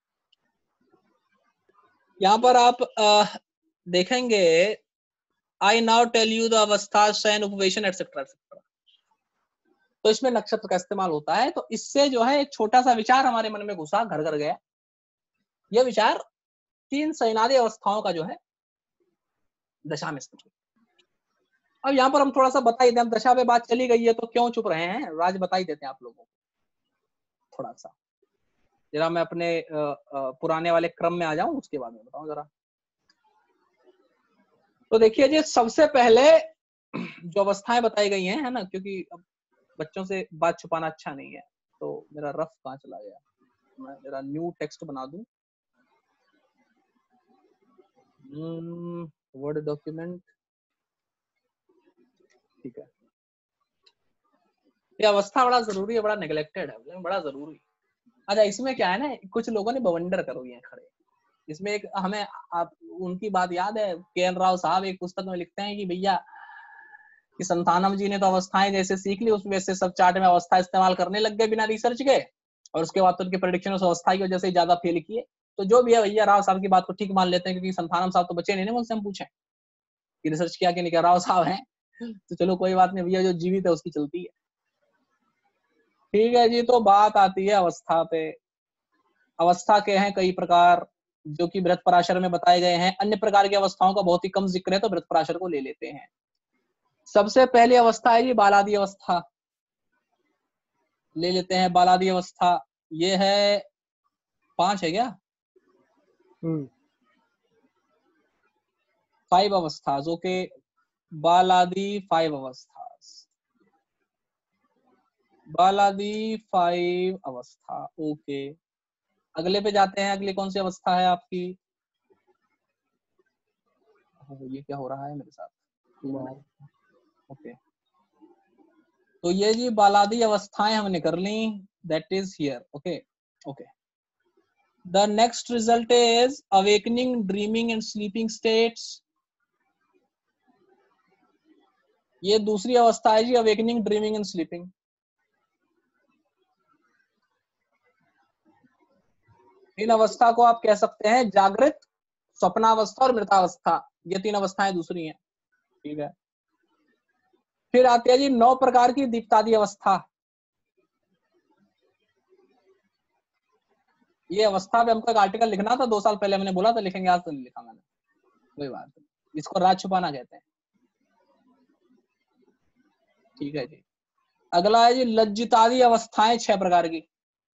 यहाँ पर आप आ, देखेंगे, I now tell you the अवस्था शयन उपवेशन एटसेट्रा एटसेट्रा, तो इसमें नक्षत्र का इस्तेमाल होता है। तो इससे जो है एक छोटा सा विचार हमारे मन में घुसा, घर घर गया। यह विचार तीन शयनादि अवस्थाओं का जो है दशा में इस्तेमाल। अब यहाँ पर हम थोड़ा सा बता ही दें, दशा पे बात चली गई है तो क्यों चुप रहे हैं, राज बता ही देते हैं आप लोगों को थोड़ा सा। जरा मैं अपने आ, आ, पुराने वाले क्रम में आ जाऊं, उसके बाद में बताऊं जरा। तो देखिए जी, सबसे पहले जो अवस्थाएं बताई गई हैं, है ना, क्योंकि अब बच्चों से बात छुपाना अच्छा नहीं है। तो मेरा रफ कहाँ चला गया, मैं मेरा न्यू टेक्स्ट बना दूं, वर्ड डॉक्यूमेंट। ठीक है, ये अवस्था बड़ा जरूरी है, बड़ा नेग्लेक्टेड है, बड़ा जरूरी। अच्छा, इसमें क्या है ना, कुछ लोगों ने बवंडर कर दिए हैं खड़े। इसमें एक हमें आप उनकी बात याद है, के एन राव साहब एक पुस्तक में लिखते हैं कि भैया कि संतानम जी ने तो अवस्थाएं जैसे सीख ली, उसमें से सब चार्ट में अवस्था इस्तेमाल करने लग गए बिना रिसर्च के, और उसके बाद तो उनके प्रेडिक्शन उस अवस्था की वजह से ज्यादा फेल किए। तो जो भी है भैया, राव साहब की बात को ठीक मान लेते हैं, क्योंकि संतानम साहब तो बचे नहीं ना, उनसे हम पूछें कि रिसर्च किया कि नहीं किया, राव साहब हैं, तो चलो कोई बात नहीं भैया, जो जीवित है उसकी चलती है। ठीक है जी, तो बात आती है अवस्था पे। अवस्था के हैं कई प्रकार, जो कि बृहत पराशर में बताए गए हैं। अन्य प्रकार की अवस्थाओं का बहुत ही कम जिक्र है, तो बृहत पराशर को ले लेते हैं। सबसे पहली अवस्था है जी बालादि अवस्था, ले लेते हैं बालादि अवस्था। ये है पांच है क्या, फाइव अवस्था, जो के बालादि फाइव अवस्था, बालादि फाइव अवस्था। ओके, अगले पे जाते हैं। अगली कौन सी अवस्था है आपकी? ये क्या हो रहा है मेरे साथ? ओके, तो ये जी बालादि अवस्थाएं हमने कर ली, that is here. Okay okay, the next result is awakening, dreaming and sleeping states. ये दूसरी अवस्था है जी, अवेकनिंग, ड्रीमिंग एंड स्लीपिंग। इन अवस्था को आप कह सकते हैं जागृत, स्वप्नावस्था और मृतावस्था, ये तीन अवस्थाएं दूसरी हैं। ठीक है, फिर आती है जी नौ प्रकार की दीप्तादि अवस्था। ये अवस्था पे हमको एक आर्टिकल लिखना था, दो साल पहले मैंने बोला था लिखेंगे, आज तो नहीं लिखा मैंने, कोई बात नहीं, इसको राज छुपाना कहते हैं। ठीक है जी, अगला है जी लज्जितादि अवस्थाएं, छह प्रकार की।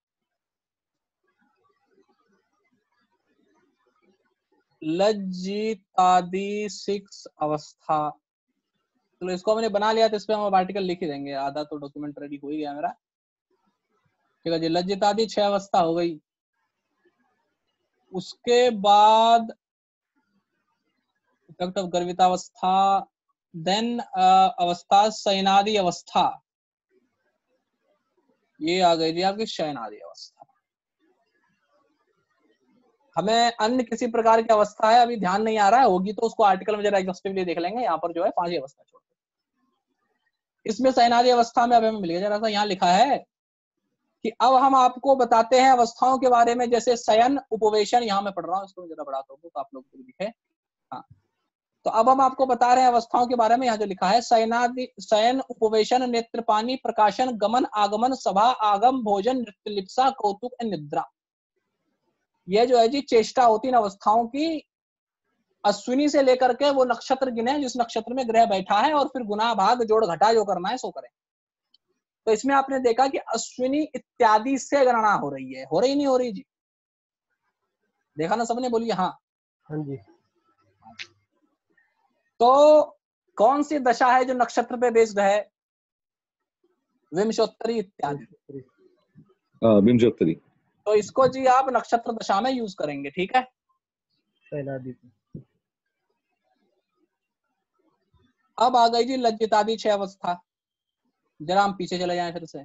लज्जितादि सिक्स अवस्था, चलो इसको हमने बना लिया, तो इस पे हम आर्टिकल लिख ही देंगे, आधा तो डॉक्यूमेंट रेडी हो ही गया मेरा। ठीक है जी, लज्जितादि छह अवस्था हो गई। उसके बाद गर्वितावस्था, देन अवस्था शयनादि अवस्था, ये आ गई थी आपकी शयनादि अवस्था। हमें अन्य किसी प्रकार की अवस्था है अभी ध्यान नहीं आ रहा है, होगी तो उसको आर्टिकल में जरा एग्जॉस्टिवली देख लेंगे। यहाँ पर जो है पांच ही अवस्था छोड़, इसमें शयनादि अवस्था में अब हमें मिल गया, जरा सा यहाँ लिखा है कि अब हम आपको बताते हैं अवस्थाओं के बारे में, जैसे शयन, उपवेशन। यहाँ मैं पढ़ रहा हूँ, इसको जरा बड़ा कर दूं तो आप लोग को दिखे। हाँ, तो अब हम आपको बता रहे हैं अवस्थाओं के बारे में। यहाँ जो लिखा है, शयनादि शयन, उपवेशन, नेत्रपानी, प्रकाशन, गमन, आगमन, सभा, आगम, भोजन, नृत्य, लिप्सा, कौतुक, निद्रा। यह जो है जी चेष्टा होती है अवस्थाओं की। अश्विनी से लेकर के वो नक्षत्र गिने जिस नक्षत्र में ग्रह बैठा है, और फिर गुना भाग जोड़ घटा जो करना है सो करें। तो इसमें आपने देखा कि अश्विनी इत्यादि से गणना हो रही है। हो रही नहीं हो रही जी? देखा ना सबने? बोलिए हाँ। हाँ जी। तो कौन सी दशा है जो नक्षत्र पे बेस्ड है? विंशोत्तरी इत्यादि। विंशोत्तरी। तो इसको जी आप नक्षत्र दशा में यूज करेंगे, ठीक है। अब आ गई जी लज्जितादि छह अवस्था। जरा हम पीछे चले जाएं फिर से।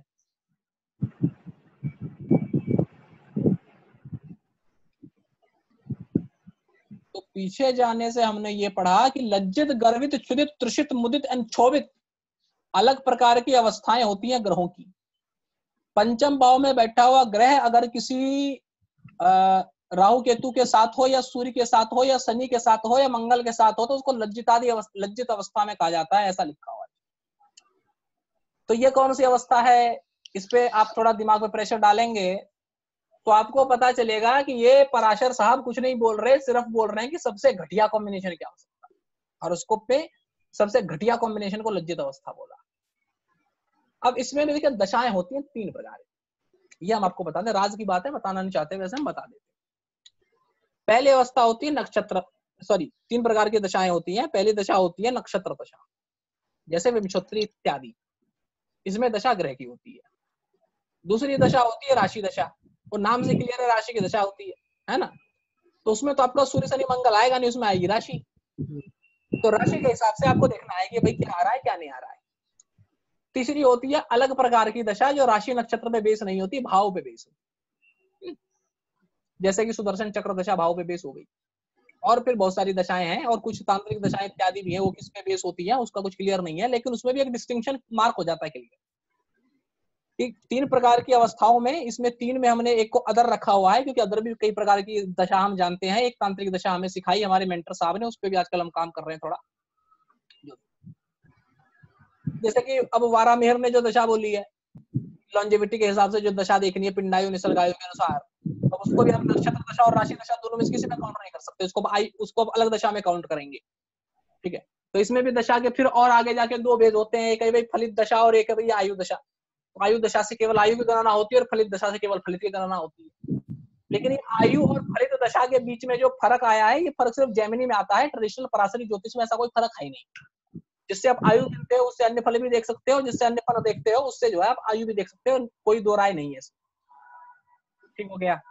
तो पीछे जाने से हमने ये पढ़ा कि लज्जित, गर्वित, क्षुधित, तृषित, मुदित एंड क्षोभित अलग प्रकार की अवस्थाएं होती हैं ग्रहों की। पंचम भाव में बैठा हुआ ग्रह अगर किसी आ, राहु केतु के साथ हो, या सूर्य के साथ हो, या शनि के साथ हो, या मंगल के साथ हो, तो उसको लज्जितादि अवस्था, लज्जित अवस्था में कहा जाता है, ऐसा लिखा हुआ है। तो ये कौन सी अवस्था है? इस पे आप थोड़ा दिमाग में प्रेशर डालेंगे तो आपको पता चलेगा कि ये पराशर साहब कुछ नहीं बोल रहे, सिर्फ बोल रहे हैं कि सबसे घटिया कॉम्बिनेशन क्या हो सकता है, और उसको पे सबसे घटिया कॉम्बिनेशन को लज्जित अवस्था बोला। अब इसमें भी देखिए दशाएं होती हैं तीन प्रकार। ये हम आपको बता दें, राज की बात है, बताना नहीं चाहते, वैसे हम बता देते। पहली अवस्था होती है नक्षत्र, सॉरी तीन प्रकार की दशाएं होती हैं। पहली दशा होती है नक्षत्र दशा, जैसे विंशोत्तरी इत्यादि, इसमें दशा ग्रह की होती है। दूसरी दशा होती है राशि दशा, वो नाम से क्लियर है, राशि की दशा होती है, है ना। तो उसमें तो आपका सूर्य शनि मंगल आएगा नहीं, उसमें आएगी राशि। तो राशि के हिसाब से आपको देखना है कि भाई क्या आ रहा है क्या नहीं आ रहा है। तीसरी होती है अलग प्रकार की दशा, जो राशि नक्षत्र पे बेस नहीं होती, भाव पे बेस होती, जैसे कि सुदर्शन चक्र दशा भाव पे बेस हो गई। और फिर बहुत सारी दशाएं हैं, और कुछ तांत्रिक दशाएं इत्यादि भी है, वो किस पे बेस होती है उसका कुछ क्लियर नहीं है, लेकिन उसमें भी एक डिस्टिंक्शन मार्क हो जाता है क्लियर। तीन प्रकार की अवस्थाओं में, इसमें तीन में हमने एक को अदर रखा हुआ है, क्योंकि अदर भी कई प्रकार की दशा हम जानते हैं। एक तांत्रिक दशा हमें सिखाई हमारे मेंटर साहब ने, उस पर भी आजकल हम काम कर रहे हैं थोड़ा। जैसे कि अब वारा मेहर ने जो दशा बोली है, लॉन्जेविटी के हिसाब से जो दशा देखनी है पिंडायु निसर्गायु के अनुसार, अब उसको भी हम नक्षत्र दशा और राशि दशा दोनों में किसी में काउंट नहीं कर सकते, उसको आई उसको अलग दशा में काउंट करेंगे, ठीक है। तो इसमें भी दशा के फिर और आगे जाके दो भेद होते हैं, एक है भाई फलित दशा और एक है भाई आयु दशा। तो आयु दशा से केवल आयु की गणना होती है और फलित दशा से केवल फलित की गणना होती है। लेकिन ये आयु और फलित दशा के बीच में जो फर्क आया है, ये फर्क सिर्फ जैमिनी में आता है, ट्रेडिशनल पराशरी ज्योतिष में ऐसा कोई फर्क है ही नहीं। जिससे आप आयु गिनते हो उससे अन्य फल भी देख सकते हो, जिससे अन्य फल देखते हो उससे जो है आप आयु भी देख सकते हो, कोई दो राय नहीं है। ठीक हो गया।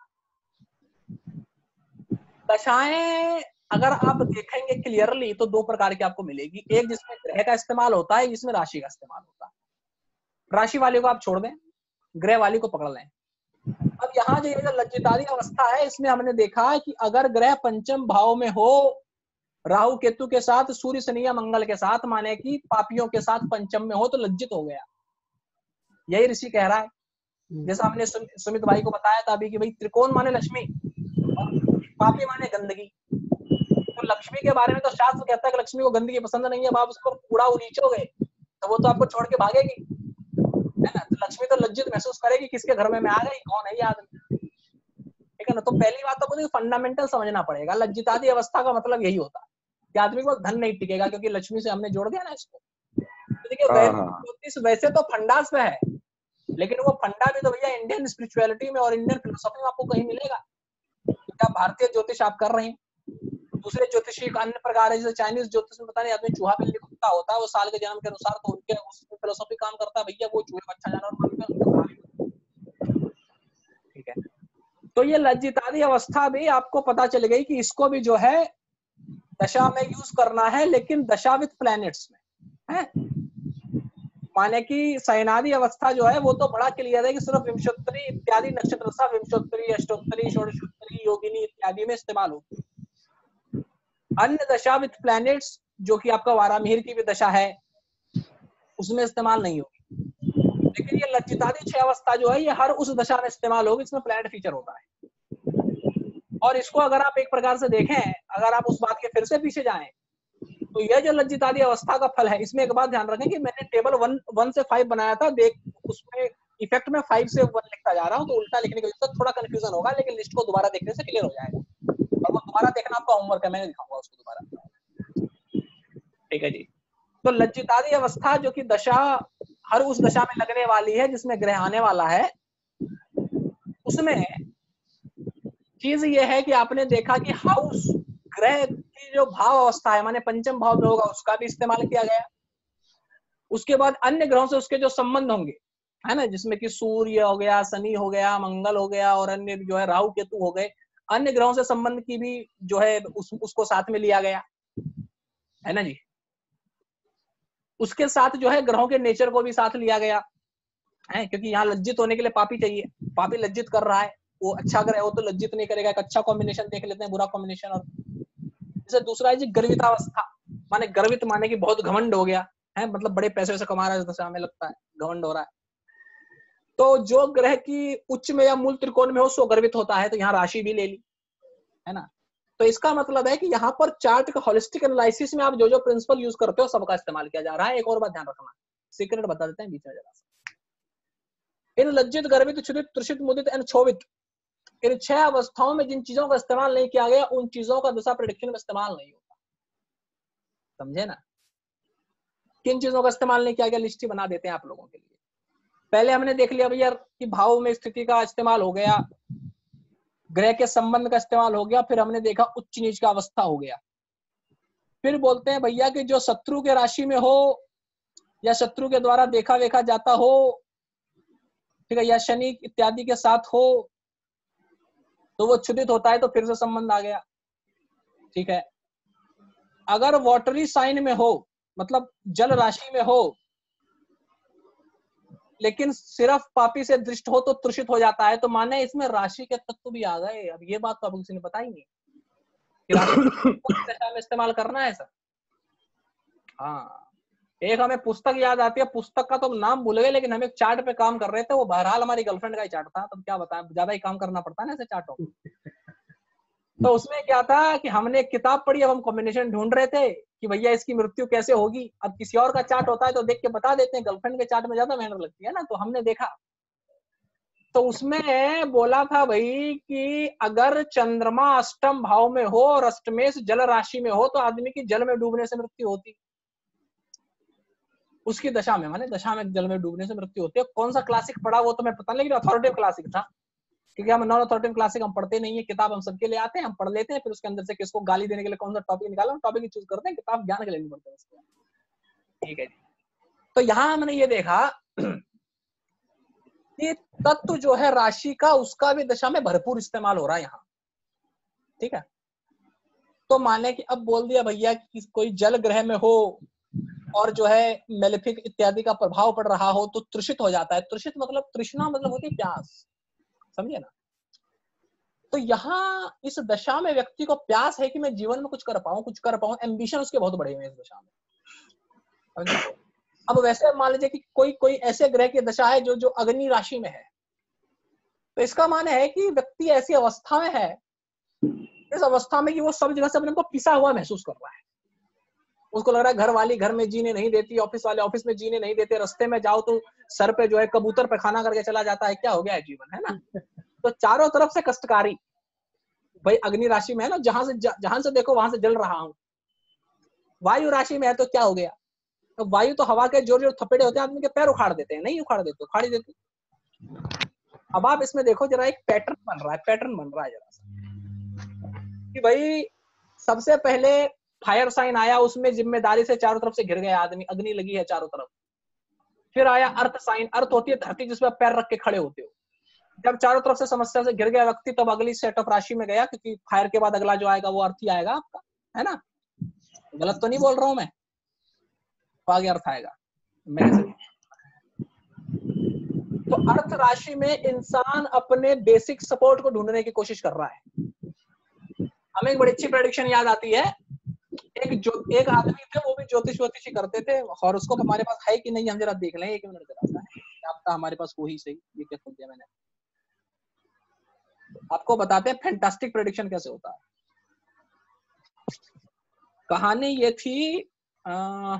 दशाएं अगर आप देखेंगे क्लियरली तो दो प्रकार की आपको मिलेगी, एक जिसमें ग्रह का इस्तेमाल होता है, जिसमें राशि का इस्तेमाल होता है। राशि वाले को आप छोड़ दें, ग्रह वाली को पकड़ लें। अब यहाँ जो ये लज्जितादि अवस्था है, इसमें हमने देखा कि अगर ग्रह पंचम भाव में हो, राहु केतु के साथ, सूर्य शनि या मंगल के साथ, माने कि पापियों के साथ पंचम में हो, तो लज्जित हो गया। यही ऋषि कह रहा है। जैसा हमने सुमित भाई को बताया था अभी कि भाई त्रिकोण माने लक्ष्मी और पापी माने गंदगी। तो लक्ष्मी के बारे में तो शास्त्र कहता है कि लक्ष्मी को गंदगी पसंद नहीं है, अब आप उसको कूड़ा उलीचोगे तो वो तो आपको छोड़ के भागेगी, है ना। तो लक्ष्मी तो लज्जित महसूस करेगी, किसके घर में मैं आ गई, कौन है ये आदमी, ठीक है ना। तो पहली बात तो मुझे फंडामेंटल समझना पड़ेगा, लज्जितादि अवस्था का मतलब यही होता है कि आदमी को धन नहीं टिकेगा, क्योंकि लक्ष्मी से हमने जोड़ दिया ना इसको। तो देखिए ज्योतिष वैसे तो फंडास में है, लेकिन वो फंडा भी तो भैया इंडियन स्पिरिचुअलिटी में और इंडियन फिलोसफी में आपको कहीं मिलेगा। क्या भारतीय ज्योतिष आप कर रहे हैं, दूसरे ज्योतिषी का अन्य प्रकार है, जैसे चाइनीज ज्योतिष में पता नहीं आदमी चूहा बिल्ली कुत्ता होता है, वो साल के जन्म के अनुसार तो उनके उसमें फिलोसफी काम करता है, भैया वो चूहे बच्चा जानवर मानते हैं, ठीक है। तो ये लज्जितादि अवस्था भी आपको पता चल गई कि इसको भी जो है दशा में यूज करना है, लेकिन दशा विद प्लैनेट्स में है। माने कि शयनादि अवस्था जो है वो तो बड़ा क्लियर है कि सिर्फ विंशोत्तरी इत्यादि नक्षत्र सा विंशोत्तरी, अष्टोत्तरी, षोडशोत्तरी, योगिनी इत्यादि में इस्तेमाल होती है। अन्य दशा विद प्लैनेट्स जो कि आपका वारा मिहिर की भी दशा है, उसमें इस्तेमाल नहीं होगी। लेकिन ये लज्जितादि छह अवस्था जो है ये हर उस दशा में इस्तेमाल होगी, इसमें प्लैनेट फीचर होता है। और इसको अगर आप एक प्रकार से देखें, अगर आप उस बात के फिर से पीछे जाएं तो यह जो लज्जित आदि अवस्था का फल है, इसमें एक बात ध्यान रखें कि मैंने टेबल वन वन से फाइव बनाया था, देख उसमें इफेक्ट में फाइव से वन लिखता जा रहा हूँ, तो उल्टा लिखने की वजह से थोड़ा कंफ्यूजन होगा, लेकिन लिस्ट को दोबारा देखने से क्लियर हो जाएगा। और वो दोबारा देखना आपका होमवर्क है, मैंने दिखाऊंगा उसको दोबारा। ठीक है जी। तो लज्जित आदि अवस्था जो कि दशा हर उस दशा में लगने वाली है जिसमें ग्रह आने वाला है, उसमें चीज ये है कि आपने देखा कि हाउस ग्रह की जो भाव अवस्था है, माने पंचम भाव में होगा, उसका भी इस्तेमाल किया गया। उसके बाद अन्य ग्रहों से उसके जो संबंध होंगे, है ना, जिसमें कि सूर्य हो गया, शनि हो गया, मंगल हो गया, और अन्य जो है राहु केतु हो गए, अन्य ग्रहों से संबंध की भी जो है उस, उसको साथ में लिया गया, है ना जी। उसके साथ जो है ग्रहों के नेचर को भी साथ लिया गया है, क्योंकि यहाँ लज्जित होने के लिए पापी चाहिए, पापी लज्जित कर रहा है, वो अच्छा ग्रह हो तो लज्जित नहीं करेगा। एक अच्छा कॉम्बिनेशन देख लेते हैं, बुरा कॉम्बिनेशन। और जैसे दूसरा है जी गर्वितावस्था, माने गर्वित माने कि बहुत घमंड हो गया है, मतलब बड़े पैसे से कमा रहा है, इस दशा में लगता है घमंड हो रहा है। तो जो ग्रह की उच्च में या मूल त्रिकोण में हो सो गर्वित होता है, तो यहाँ राशि भी ले ली, है ना। तो इसका मतलब है कि यहाँ पर चार्ट का होलिस्टिक एनालिसिस में आप जो जो प्रिंसिपल यूज करते हो सबका इस्तेमाल किया जा रहा है। एक और बात ध्यान रखना, सीक्रेट बता देते हैं बीच में जरा सा। इन लज्जित, गर्वित, क्षुधित, तृषित, मुदित एंड क्षोभित, इन छह अवस्थाओं में जिन चीजों का इस्तेमाल नहीं किया गया, उन चीजों का दशा प्रेडिक्शन में इस्तेमाल नहीं होता। समझे ना। किन चीजों का इस्तेमाल नहीं किया गया, लिस्ट ही बना देते हैं आप लोगों के लिए। पहले हमने देख लिया भैया कि भाव में स्थिति का इस्तेमाल हो गया, ग्रह के संबंध का इस्तेमाल हो गया, फिर हमने देखा उच्च नीच का अवस्था हो गया। फिर बोलते हैं भैया कि जो शत्रु के राशि में हो या शत्रु के द्वारा देखा देखा जाता हो, ठीक है, या शनि इत्यादि के साथ हो, तो वो क्षुधित होता है, तो फिर से संबंध आ गया। ठीक है। अगर वाटरी साइन में हो, मतलब जल राशि में हो, लेकिन सिर्फ पापी से दृष्ट हो तो तृषित हो जाता है, तो माने इसमें राशि के तत्व भी आ गए। अब ये बात तो आपको किसी ने बताई नहीं कि राशि दशा में इस्तेमाल करना है सर। हाँ, एक हमें पुस्तक याद आती है, पुस्तक का तो नाम भूल गए, लेकिन हम एक चार्ट पे काम कर रहे थे, वो बहरहाल हमारी गर्लफ्रेंड का ही चार्ट था, तब क्या बताएं, ज्यादा ही काम करना पड़ता है ना ऐसे चार्टों। तो उसमें क्या था कि हमने एक किताब पढ़ी, अब हम कॉम्बिनेशन ढूंढ रहे थे कि भैया इसकी मृत्यु कैसे होगी। अब किसी और का चार्ट होता है तो देख के बता देते हैं, गर्लफ्रेंड के चार्ट में ज्यादा मेहनत लगती है ना। तो हमने देखा, तो उसमें बोला था भाई कि अगर चंद्रमा अष्टम भाव में हो और अष्टमेश जल राशि में हो, तो आदमी की जल में डूबने से मृत्यु होती, उसकी दशा में, माने दशा में जल में डूबने से मृत्यु होती है। कौन सा क्लासिक पढ़ा वो तो मैं पता नहीं, लेकिन अथॉरिटिव क्लासिक था, क्योंकि हम नॉन अथॉरिटिव क्लासिक हम पढ़ते नहीं है। किताब हम सबके लिए आते हैं, हम पढ़ लेते हैं, फिर उसके अंदर से किसको गाली देने के लिए कौन सा टॉपिक निकाला, हम टॉपिक चूज करते हैं, किताब ज्ञान के लिए नहीं पढ़ते उसको। ठीक है जी। तो यहाँ हमने ये देखा कि तत्व जो है राशि का, उसका भी दशा में भरपूर इस्तेमाल हो रहा है यहाँ। ठीक है। तो माने कि अब बोल दिया भैया कि कोई जल ग्रह में हो और जो है मेलेफिक इत्यादि का प्रभाव पड़ रहा हो, तो तृषित हो जाता है। तृषित मतलब तृष्णा, मतलब होती है प्यास, समझे ना। तो यहाँ इस दशा में व्यक्ति को प्यास है कि मैं जीवन में कुछ कर पाऊं, कुछ कर पाऊं, एम्बिशन उसके बहुत बड़े हुए इस दशा में। अब वैसे मान लीजिए कि कोई कोई ऐसे ग्रह की दशा है जो जो अग्नि राशि में है, तो इसका मान है कि व्यक्ति ऐसी अवस्था में है, इस अवस्था में कि वो सब जगह से अपने को पिसा हुआ महसूस कर रहा है। उसको लग रहा है घर वाली घर में जीने नहीं देती, ऑफिस वाले ऑफिस में जीने नहीं देते, रास्ते में जाओ तो सर पे जो है कबूतर पे खाना करके चला जाता है। क्या हो गया है जीवन, है ना। तो चारों तरफ से कष्टकारी भाई अग्नि राशि में है ना, जहां से जहां से देखो वहां से जल रहा हूं। वायु राशि में है तो क्या हो गया, तो वायु तो हवा के जोर जोर थपेड़े होते हैं, आदमी के पैर उखाड़ देते हैं, नहीं उखाड़ देते, उखाड़ ही देते। अब आप इसमें देखो जरा, एक पैटर्न बन रहा है, पैटर्न बन रहा है जरा सा कि भाई सबसे पहले फायर साइन आया, उसमें जिम्मेदारी से चारों तरफ से घिर गया आदमी, अग्नि लगी है चारों तरफ। फिर आया अर्थ साइन, अर्थ होती है धरती जिसमें पैर रख के खड़े होते हो। जब चारों तरफ से समस्या से घिर गया व्यक्ति, तब अगली सेट ऑफ राशि में गया, क्योंकि फायर के बाद अगला जो आएगा वो अर्थ ही आएगा आपका, है ना। गलत तो नहीं बोल रहा हूं मैं, तो आगे अर्थ आएगा। मैं तो अर्थ राशि में इंसान अपने बेसिक सपोर्ट को ढूंढने की कोशिश कर रहा है। हमें एक बड़ी अच्छी प्रेडिक्शन याद आती है, एक जो एक आदमी थे, वो भी ज्योतिष ज्योतिषी करते थे। हॉरोस्कोप हमारे पास है कि नहीं, हम जरा देख लें, एक मिनट जरा सा है आपका हमारे पास वो ही सही। ये क्या खोल दिया मैंने, आपको बताते हैं फैंटास्टिक प्रेडिक्शन कैसे होता है। कहानी ये थी आ,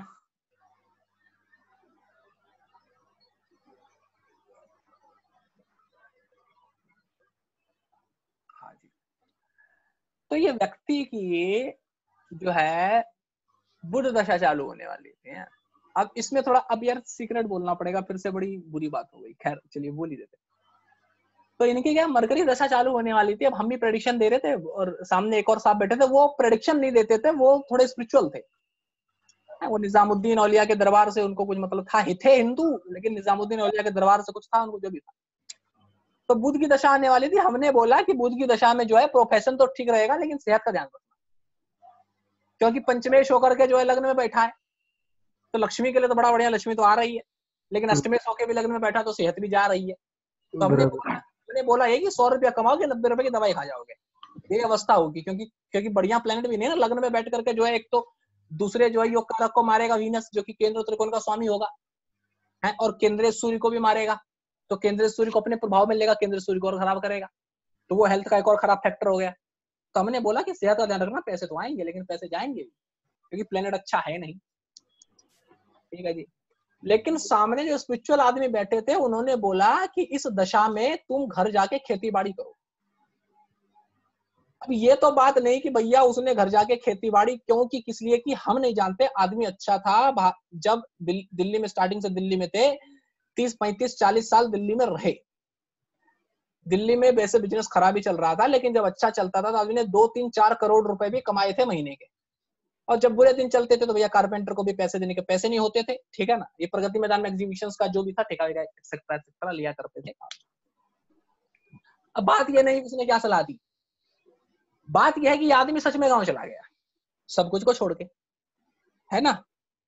हाँ जी, तो ये व्यक्ति की जो है बुध दशा चालू होने वाली थी। अब इसमें थोड़ा, अब यार सीक्रेट बोलना पड़ेगा, फिर से बड़ी बुरी बात हो गई, खैर चलिए बोल ही देते। तो इनकी क्या मरकरी दशा चालू होने वाली थी। अब हम भी प्रेडिक्शन दे रहे थे और सामने एक और साहब बैठे थे, वो प्रेडिक्शन नहीं देते थे, वो थोड़े स्पिरिचुअल थे। वो निजामुद्दीन औलिया के दरबार से उनको कुछ मतलब था, थे हिंदू, लेकिन निजामुद्दीन औलिया के दरबार से कुछ था उनको, जो भी था। तो बुध की दशा आने वाली थी। हमने बोला कि बुध की दशा में जो है प्रोफेशन तो ठीक रहेगा, लेकिन सेहत का ध्यान रखना, क्योंकि पंचमेश होकर के जो है लग्न में बैठा है, तो लक्ष्मी के लिए तो बड़ा बढ़िया, लक्ष्मी तो आ रही है, लेकिन अष्टमेश होकर भी लग्न में बैठा तो सेहत भी जा रही है। तो हमने बोला हमने बोला है कि सौ रुपया कमाओगे, नब्बे रुपए की दवाई खा जाओगे, ये अवस्था होगी। क्योंकि क्योंकि बढ़िया प्लेनेट भी नहीं है ना लग्न में बैठ करके जो है, एक तो दूसरे जो है योग कारक को मारेगा वीनस, जो कि केंद्र त्रिकोण का स्वामी होगा, है, और केंद्रीय सूर्य को भी मारेगा, तो केंद्रीय सूर्य को अपने प्रभाव में लेगा, केंद्रीय सूर्य को और खराब करेगा, तो वो हेल्थ का एक और खराब फैक्टर हो गया। तो हमने बोला कि सेहत का ध्यान रखना, पैसे तो आएंगे लेकिन पैसे जाएंगे, क्योंकि प्लेनेट अच्छा है नहीं। ठीक है जी। लेकिन सामने जो स्पिरिचुअल आदमी बैठे थे, उन्होंने बोला कि इस दशा में तुम घर जाके खेती बाड़ी करो। अब ये तो बात नहीं कि भैया उसने घर जाके खेती बाड़ी क्यों की, किस लिए की, हम नहीं जानते। आदमी अच्छा था, जब दिल्ली में स्टार्टिंग से दिल्ली में थे, तीस पैंतीस चालीस साल दिल्ली में रहे। दिल्ली में वैसे बिजनेस खराब ही चल रहा था, लेकिन जब अच्छा चलता था तो आदमी ने दो तीन चार करोड़ रुपए भी कमाए थे महीने के। और जब बुरे दिन चलते थे तो भैया कारपेंटर को भी पैसे देने के पैसे नहीं होते थे। ठीक है ना, ये प्रगति मैदान में एग्जीबिशंस का जो भी था ठेका एक्सेट्रा एक्सेट्रा लिया करते थे। अब बात ये नहीं उसने क्या सलाह दी, बात यह है कि आदमी सच में गांव चला गया सब कुछ को छोड़ के, है ना।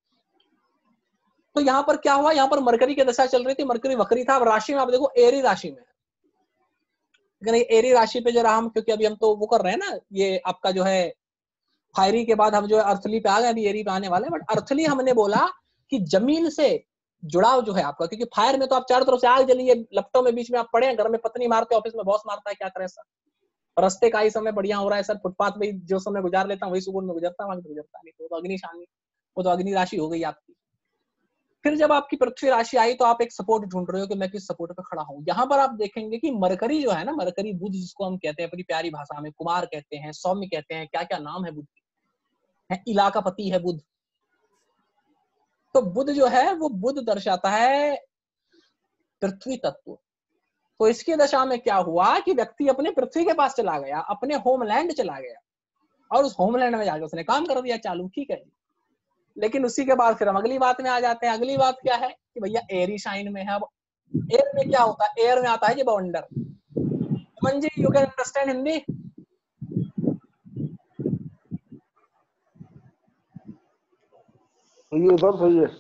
तो यहाँ पर क्या हुआ, यहाँ पर मरकरी की दशा चल रही थी, मरकरी वक्री था। अब राशि में आप देखो एरी राशि में, लेकिन एरी राशि पे जरा हम, क्योंकि अभी हम तो वो कर रहे हैं ना, ये आपका जो है फायरी के बाद हम जो है अर्थली पे आ गए, अभी एरी पे आने वाले हैं। बट अर्थली हमने बोला कि जमीन से जुड़ाव जो है आपका, क्योंकि फायर में तो आप चारों तरफ से आग जली है, लपटों में बीच में आप पड़े हैं, घर में पत्नी मारते, ऑफिस में बॉस मारता है, क्या करें सर। रास्ते का ही समय बढ़िया हो रहा है सर, फुटपाथ पे जो समय गुजार लेता हूँ वही सुकून में गुजरता है, गुजरता नहीं। तो अग्नि शानी, वो तो अग्नि राशि हो गई आपकी। फिर जब आपकी पृथ्वी राशि आई तो आप एक सपोर्ट ढूंढ रहे हो कि मैं किस सपोर्ट पे खड़ा हूँ। यहाँ पर आप देखेंगे कि मरकरी जो है ना, मरकरी बुध जिसको हम कहते हैं अपनी प्यारी भाषा में, कुमार कहते हैं, सौम्य कहते हैं, क्या क्या नाम है बुध के, इलाकापति है बुध। तो बुध जो है वो बुध दर्शाता है पृथ्वी तत्व। तो इसकी दशा में क्या हुआ कि व्यक्ति अपने पृथ्वी के पास चला गया, अपने होमलैंड चला गया, और उस होमलैंड में जाकर उसने काम कर दिया चालू। ठीक है जी। लेकिन उसी के बाद फिर हम अगली बात में आ जाते हैं। अगली बात क्या है कि भैया एरी साइन में है। अब एयर में क्या होता है, एयर में आता है जी बवंडर। Man ji you can understand Hindi? ये सब सही है।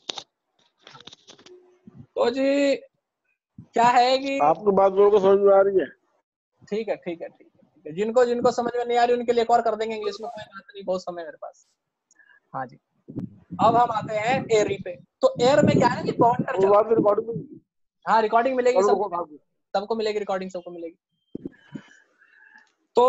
तो जी क्या है कि आपकी बात मेरे को समझ में आ रही है। ठीक है ठीक है ठीक है, जिनको जिनको समझ में नहीं आ रही उनके लिए एक और कर देंगे इंग्लिश में, कोई बात नहीं, बहुत समय मेरे पास। हाँ जी, अब हम आते हैं एरी पे। तो एयर में क्या है कि बवंडर चल रहा है। रिकॉर्डिंग, हाँ रिकॉर्डिंग मिलेगी, सबको सबको मिलेगी रिकॉर्डिंग, सबको मिलेगी। तो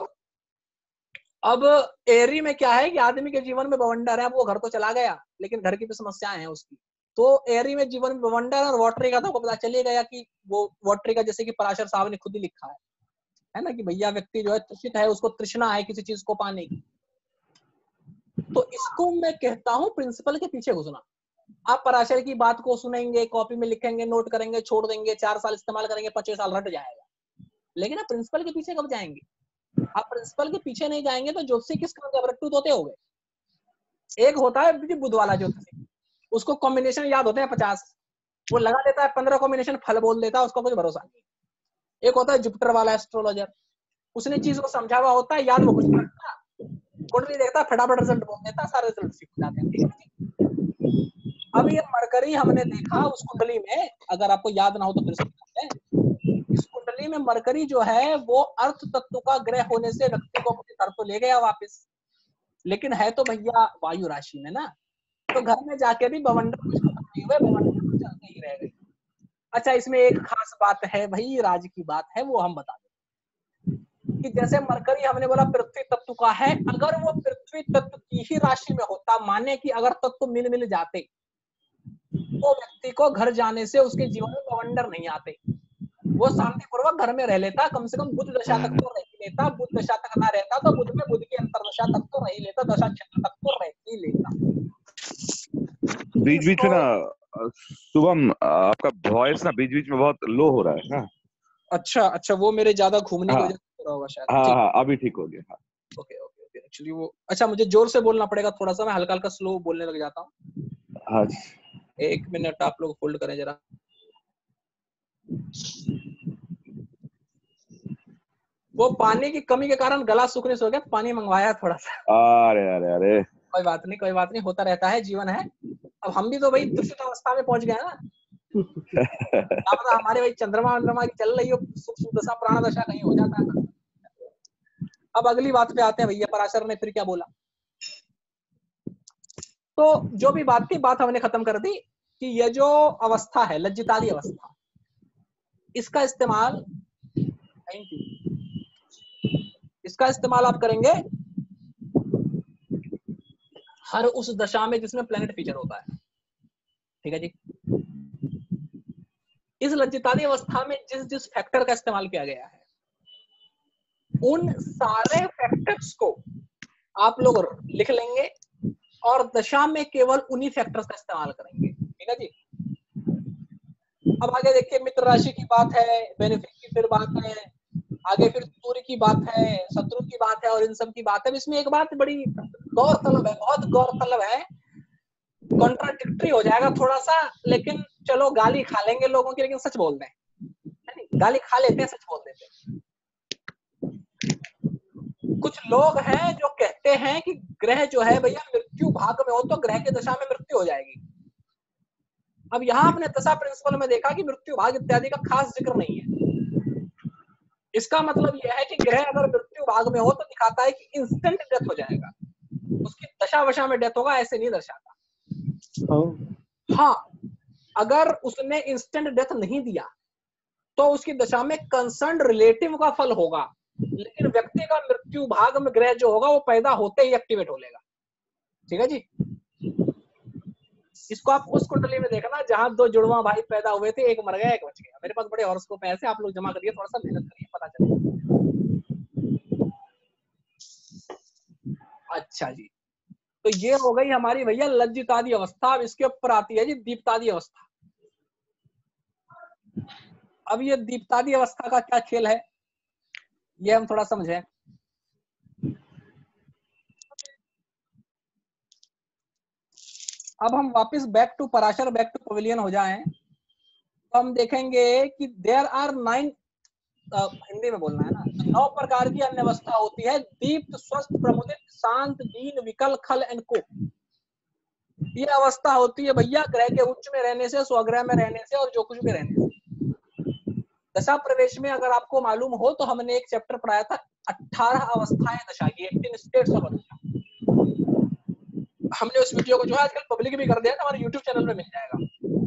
अब एरी में क्या है कि आदमी के जीवन में बवंडर है। वो घर तो चला गया लेकिन घर की भी समस्याएं हैं उसकी। तो एरी में जीवन में बवंडर और वॉटरी का तो पता चल गया कि वो वॉटरी का, जैसे कि पराशर साहब ने खुद ही लिखा है है ना, कि भैया व्यक्ति जो है तृषित है, उसको तृष्णा है किसी चीज को पाने की। तो इसको मैं कहता हूं प्रिंसिपल के पीछे घुसना। आप पराशर की बात को सुनेंगे, कॉपी में लिखेंगे, नोट करेंगे, छोड़ देंगे, चार साल इस्तेमाल करेंगे, पच्चीस साल रट जाएगा। लेकिन आप प्रिंसिपल के पीछे कब जाएंगे? आप प्रिंसिपल के पीछे नहीं जाएंगे तो ज्योतिषी किस काम के रट्टू तोते हो गए। एक होता है बुध वाला ज्योतिषी, उसको कॉम्बिनेशन याद होते हैं पचास, वो लगा देता है पंद्रह कॉम्बिनेशन, फल बोल देता है, उसका कुछ भरोसा नहीं। एक होता है जुपिटर वाला एस्ट्रोलॉजर, उसने चीज को समझा हुआ होता है, याद वो कुछ रखता, कुंडली देखता है, फटाफट रिजल्ट बोल देता, सारे रिजल्ट सीख जाते हैं। अब ये मरकरी हमने देखा उस कुंडली में, अगर आपको याद ना हो तो फिर से, इस कुंडली में मरकरी जो है वो अर्थ तत्व का ग्रह होने से व्यक्ति को अपने घर तो ले गया वापस, लेकिन है तो भैया वायु राशि में ना, तो घर में जाके भी बवंडर कुछ खत्म नहीं हुए, बवंडर कुछ चलते ही रह गए। अच्छा इसमें एक खास बात है भाई, राज की बात है, वो हम बता दें। कि जैसे मरकरी हमने बोला पृथ्वी तत्व का है, अगर वो पृथ्वी तत्व की ही राशि में होता, माने कि अगर तत्व मिल मिल जाते तो व्यक्ति को घर जाने से उसके जीवन में बवंडर नहीं आते, वो शांतिपूर्वक घर में रह लेता, कम से कम बुध दशा तक तो रह ही लेता। बुध दशा तक ना रहता तो बुध में बुध की अंतरदशा तक तो रह ही लेता, दशा क्षेत्र तक तो रह ही लेता। बीच बीच में ना शुभम आपका वॉइस ना बीच बीच में बहुत लो हो रहा है ना। अच्छा अच्छा, वो मेरे ज्यादा घूमने की हाँ, वजह से हो रहा होगा शायद। हाँ हाँ अभी ठीक हो गया। हाँ ओके ओके ओके, एक्चुअली वो अच्छा मुझे जोर से बोलना पड़ेगा थोड़ा सा, मैं हल्का हल्का स्लो बोलने लग जाता हूँ। हाँ एक मिनट आप लोग होल्ड करें जरा। वो पानी की कमी के कारण गला सूखने से हो गया, पानी मंगवाया थोड़ा सा। अरे अरे अरे कोई बात नहीं कोई बात नहीं, होता रहता है, जीवन है। अब हम भी तो भाई दूषित अवस्था में पहुंच गए ना। क्या पता हमारे भाई चंद्रमा वंद्रमा की चल रही हो, सूक्ष्म दशा प्राण दशा कहीं हो जाता है। अब अगली बात पे आते हैं भैया, पराशर ने फिर क्या बोला। तो जो भी बात थी, बात हमने खत्म कर दी कि ये जो अवस्था है लज्जितादि अवस्था, इसका इस्तेमाल थैंक यू इसका इस्तेमाल आप करेंगे हर उस दशा में जिसमें प्लैनेट फीचर होता है। ठीक है जी। इस लज्जितादि अवस्था में जिस जिस फैक्टर का इस्तेमाल किया गया है, उन सारे फैक्टर्स को आप लोग लिख लेंगे और दशा में केवल उन्हीं फैक्टर्स का इस्तेमाल करेंगे। ठीक है जी। अब आगे देखिए, मित्र राशि की बात है, बेनिफिट की फिर बात है, आगे फिर सूर्य की बात है, शत्रु की बात है और इन सब की बात है। इसमें एक बात बड़ी गौरतलब है, बहुत गौरतलब है, कॉन्ट्राडिक्टरी हो जाएगा थोड़ा सा, लेकिन चलो गाली खा लेंगे लोगों की, लेकिन सच बोल दें, गाली खा लेते हैं, सच बोल देते हैं। कुछ लोग हैं जो कहते हैं कि ग्रह जो है भैया मृत्यु भाग में हो तो ग्रह की दशा में मृत्यु हो जाएगी। अब यहाँ आपने दशा प्रिंसिपल में देखा कि मृत्यु भाग इत्यादि का खास जिक्र नहीं है। इसका मतलब यह है कि ग्रह अगर मृत्यु भाग में हो तो दिखाता है कि इंस्टेंट डेथ हो जाएगा, उसकी दशा वशा में डेथ होगा, ऐसे नहीं दर्शाता। हाँ, अगर उसने इंस्टेंट डेथ नहीं दिया तो उसकी दशा में कंसर्न रिलेटिव का फल होगा, लेकिन व्यक्ति का मृत्यु भाग में ग्रह जो होगा वो पैदा होते ही एक्टिवेट हो लेगा। ठीक है जी। इसको आप उस कुंडली में देखना जहां दो जुड़वा भाई पैदा हुए थे, एक मर गया एक बच गया। मेरे पास बड़े हॉरोस्कोप ऐसे, आप लोग जमा करिए, थोड़ा सा मेहनत करिए, पता चले। अच्छा जी, तो ये हो गई हमारी भैया लज्जितादि अवस्था। अब इसके ऊपर आती है जी दीप्तादि अवस्था। अब ये दीप्तादि अवस्था का क्या खेल है, ये हम थोड़ा समझें। अब हम वापस back to Parashar, back to pavilion हो जाएं तो हम देखेंगे कि देयर आर नाइन, हिंदी में बोलना है ना, नौ प्रकार की अन्य अवस्था होती है: दीप्त, स्वस्थ, प्रमुदित, शांत, दीन, विकल, खल एंड को। ये अवस्था होती है भैया ग्रह के उच्च में रहने से, स्वग्रह में रहने से और जो कुछ भी रहने से। दशा प्रवेश में अगर आपको मालूम हो तो हमने एक चैप्टर पढ़ाया था अठारह अवस्थाएं दशा की, अठारह स्टेट्स ऑफ दशा। हमने उस वीडियो को जो है आजकल पब्लिक भी कर दिया, हमारे यूट्यूब चैनल पे मिल जाएगा।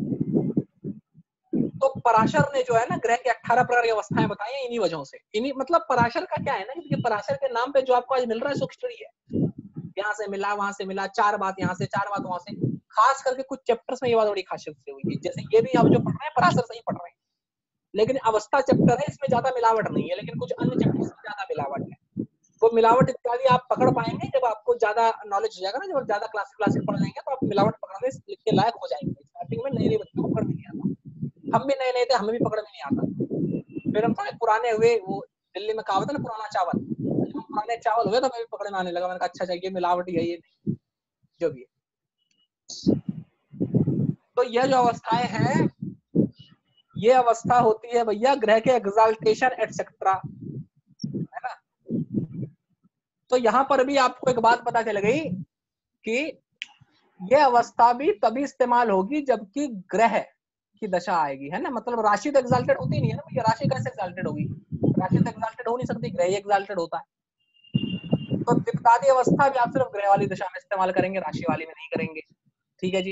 तो पराशर ने जो है ना ग्रह के अठारह प्रकार की अवस्थाएं बताई हैं इन्हीं वजहों से। इन्हीं मतलब पराशर का क्या है ना कि पराशर के नाम पे जो आपको आज मिल रहा है सुखस्टडी है, यहाँ से मिला वहां से मिला, चार बात यहाँ से चार बात वहां से। खास करके कुछ चैप्टर्स में ये बात बड़ी खासियत से हुई है, जैसे ये भी हम जो पढ़ रहे हैं पराशर से ही पढ़ रहे हैं, लेकिन अवस्था चैप्टर है, इसमें ज्यादा मिलावट नहीं है, लेकिन कुछ अन्य चैप्टर्स में ज्यादा मिलावट है। वो मिलावट इत्यादि आप पकड़ पाएंगे जब आपको ज्यादा नॉलेज हो जाएगा ना, जब ज्यादा क्लास क्लासिक पढ़ लेंगे तो आप मिलावट पकड़ने के लायक हो जाएंगे। स्टार्टिंग में नए नए बच्चों को पकड़ में नहीं आता, हम भी नए नए थे, हमें भी पकड़ में नहीं आता। फिर हम थोड़े पुराने हुए, वो दिल्ली में कहावत है ना पुराना चावल, जब हम पुराने चावल हुए तो हमें भी पकड़ में आने लगा। मैंने कहा अच्छा चाहिए मिलावट है ये नहीं, जो भी है। तो यह जो अवस्थाएं हैं, ये अवस्था होती है भैया ग्रह के एक्साल्टेशन एटसेट्रा, है ना। तो यहां पर भी आपको एक बात पता चल गई कि यह अवस्था भी तभी इस्तेमाल होगी जबकि ग्रह की दशा आएगी, है ना। मतलब राशि तो एक्साल्टेड होती नहीं है ना भैया, राशि कैसे एक्साल्टेड होगी, राशि तो एक्साल्टेड हो नहीं सकती, ग्रह ही एक्साल्टेड होता है। तो दीप्तादि अवस्था भी आप सिर्फ ग्रह वाली दशा में इस्तेमाल करेंगे, राशि वाली में नहीं करेंगे। ठीक है जी,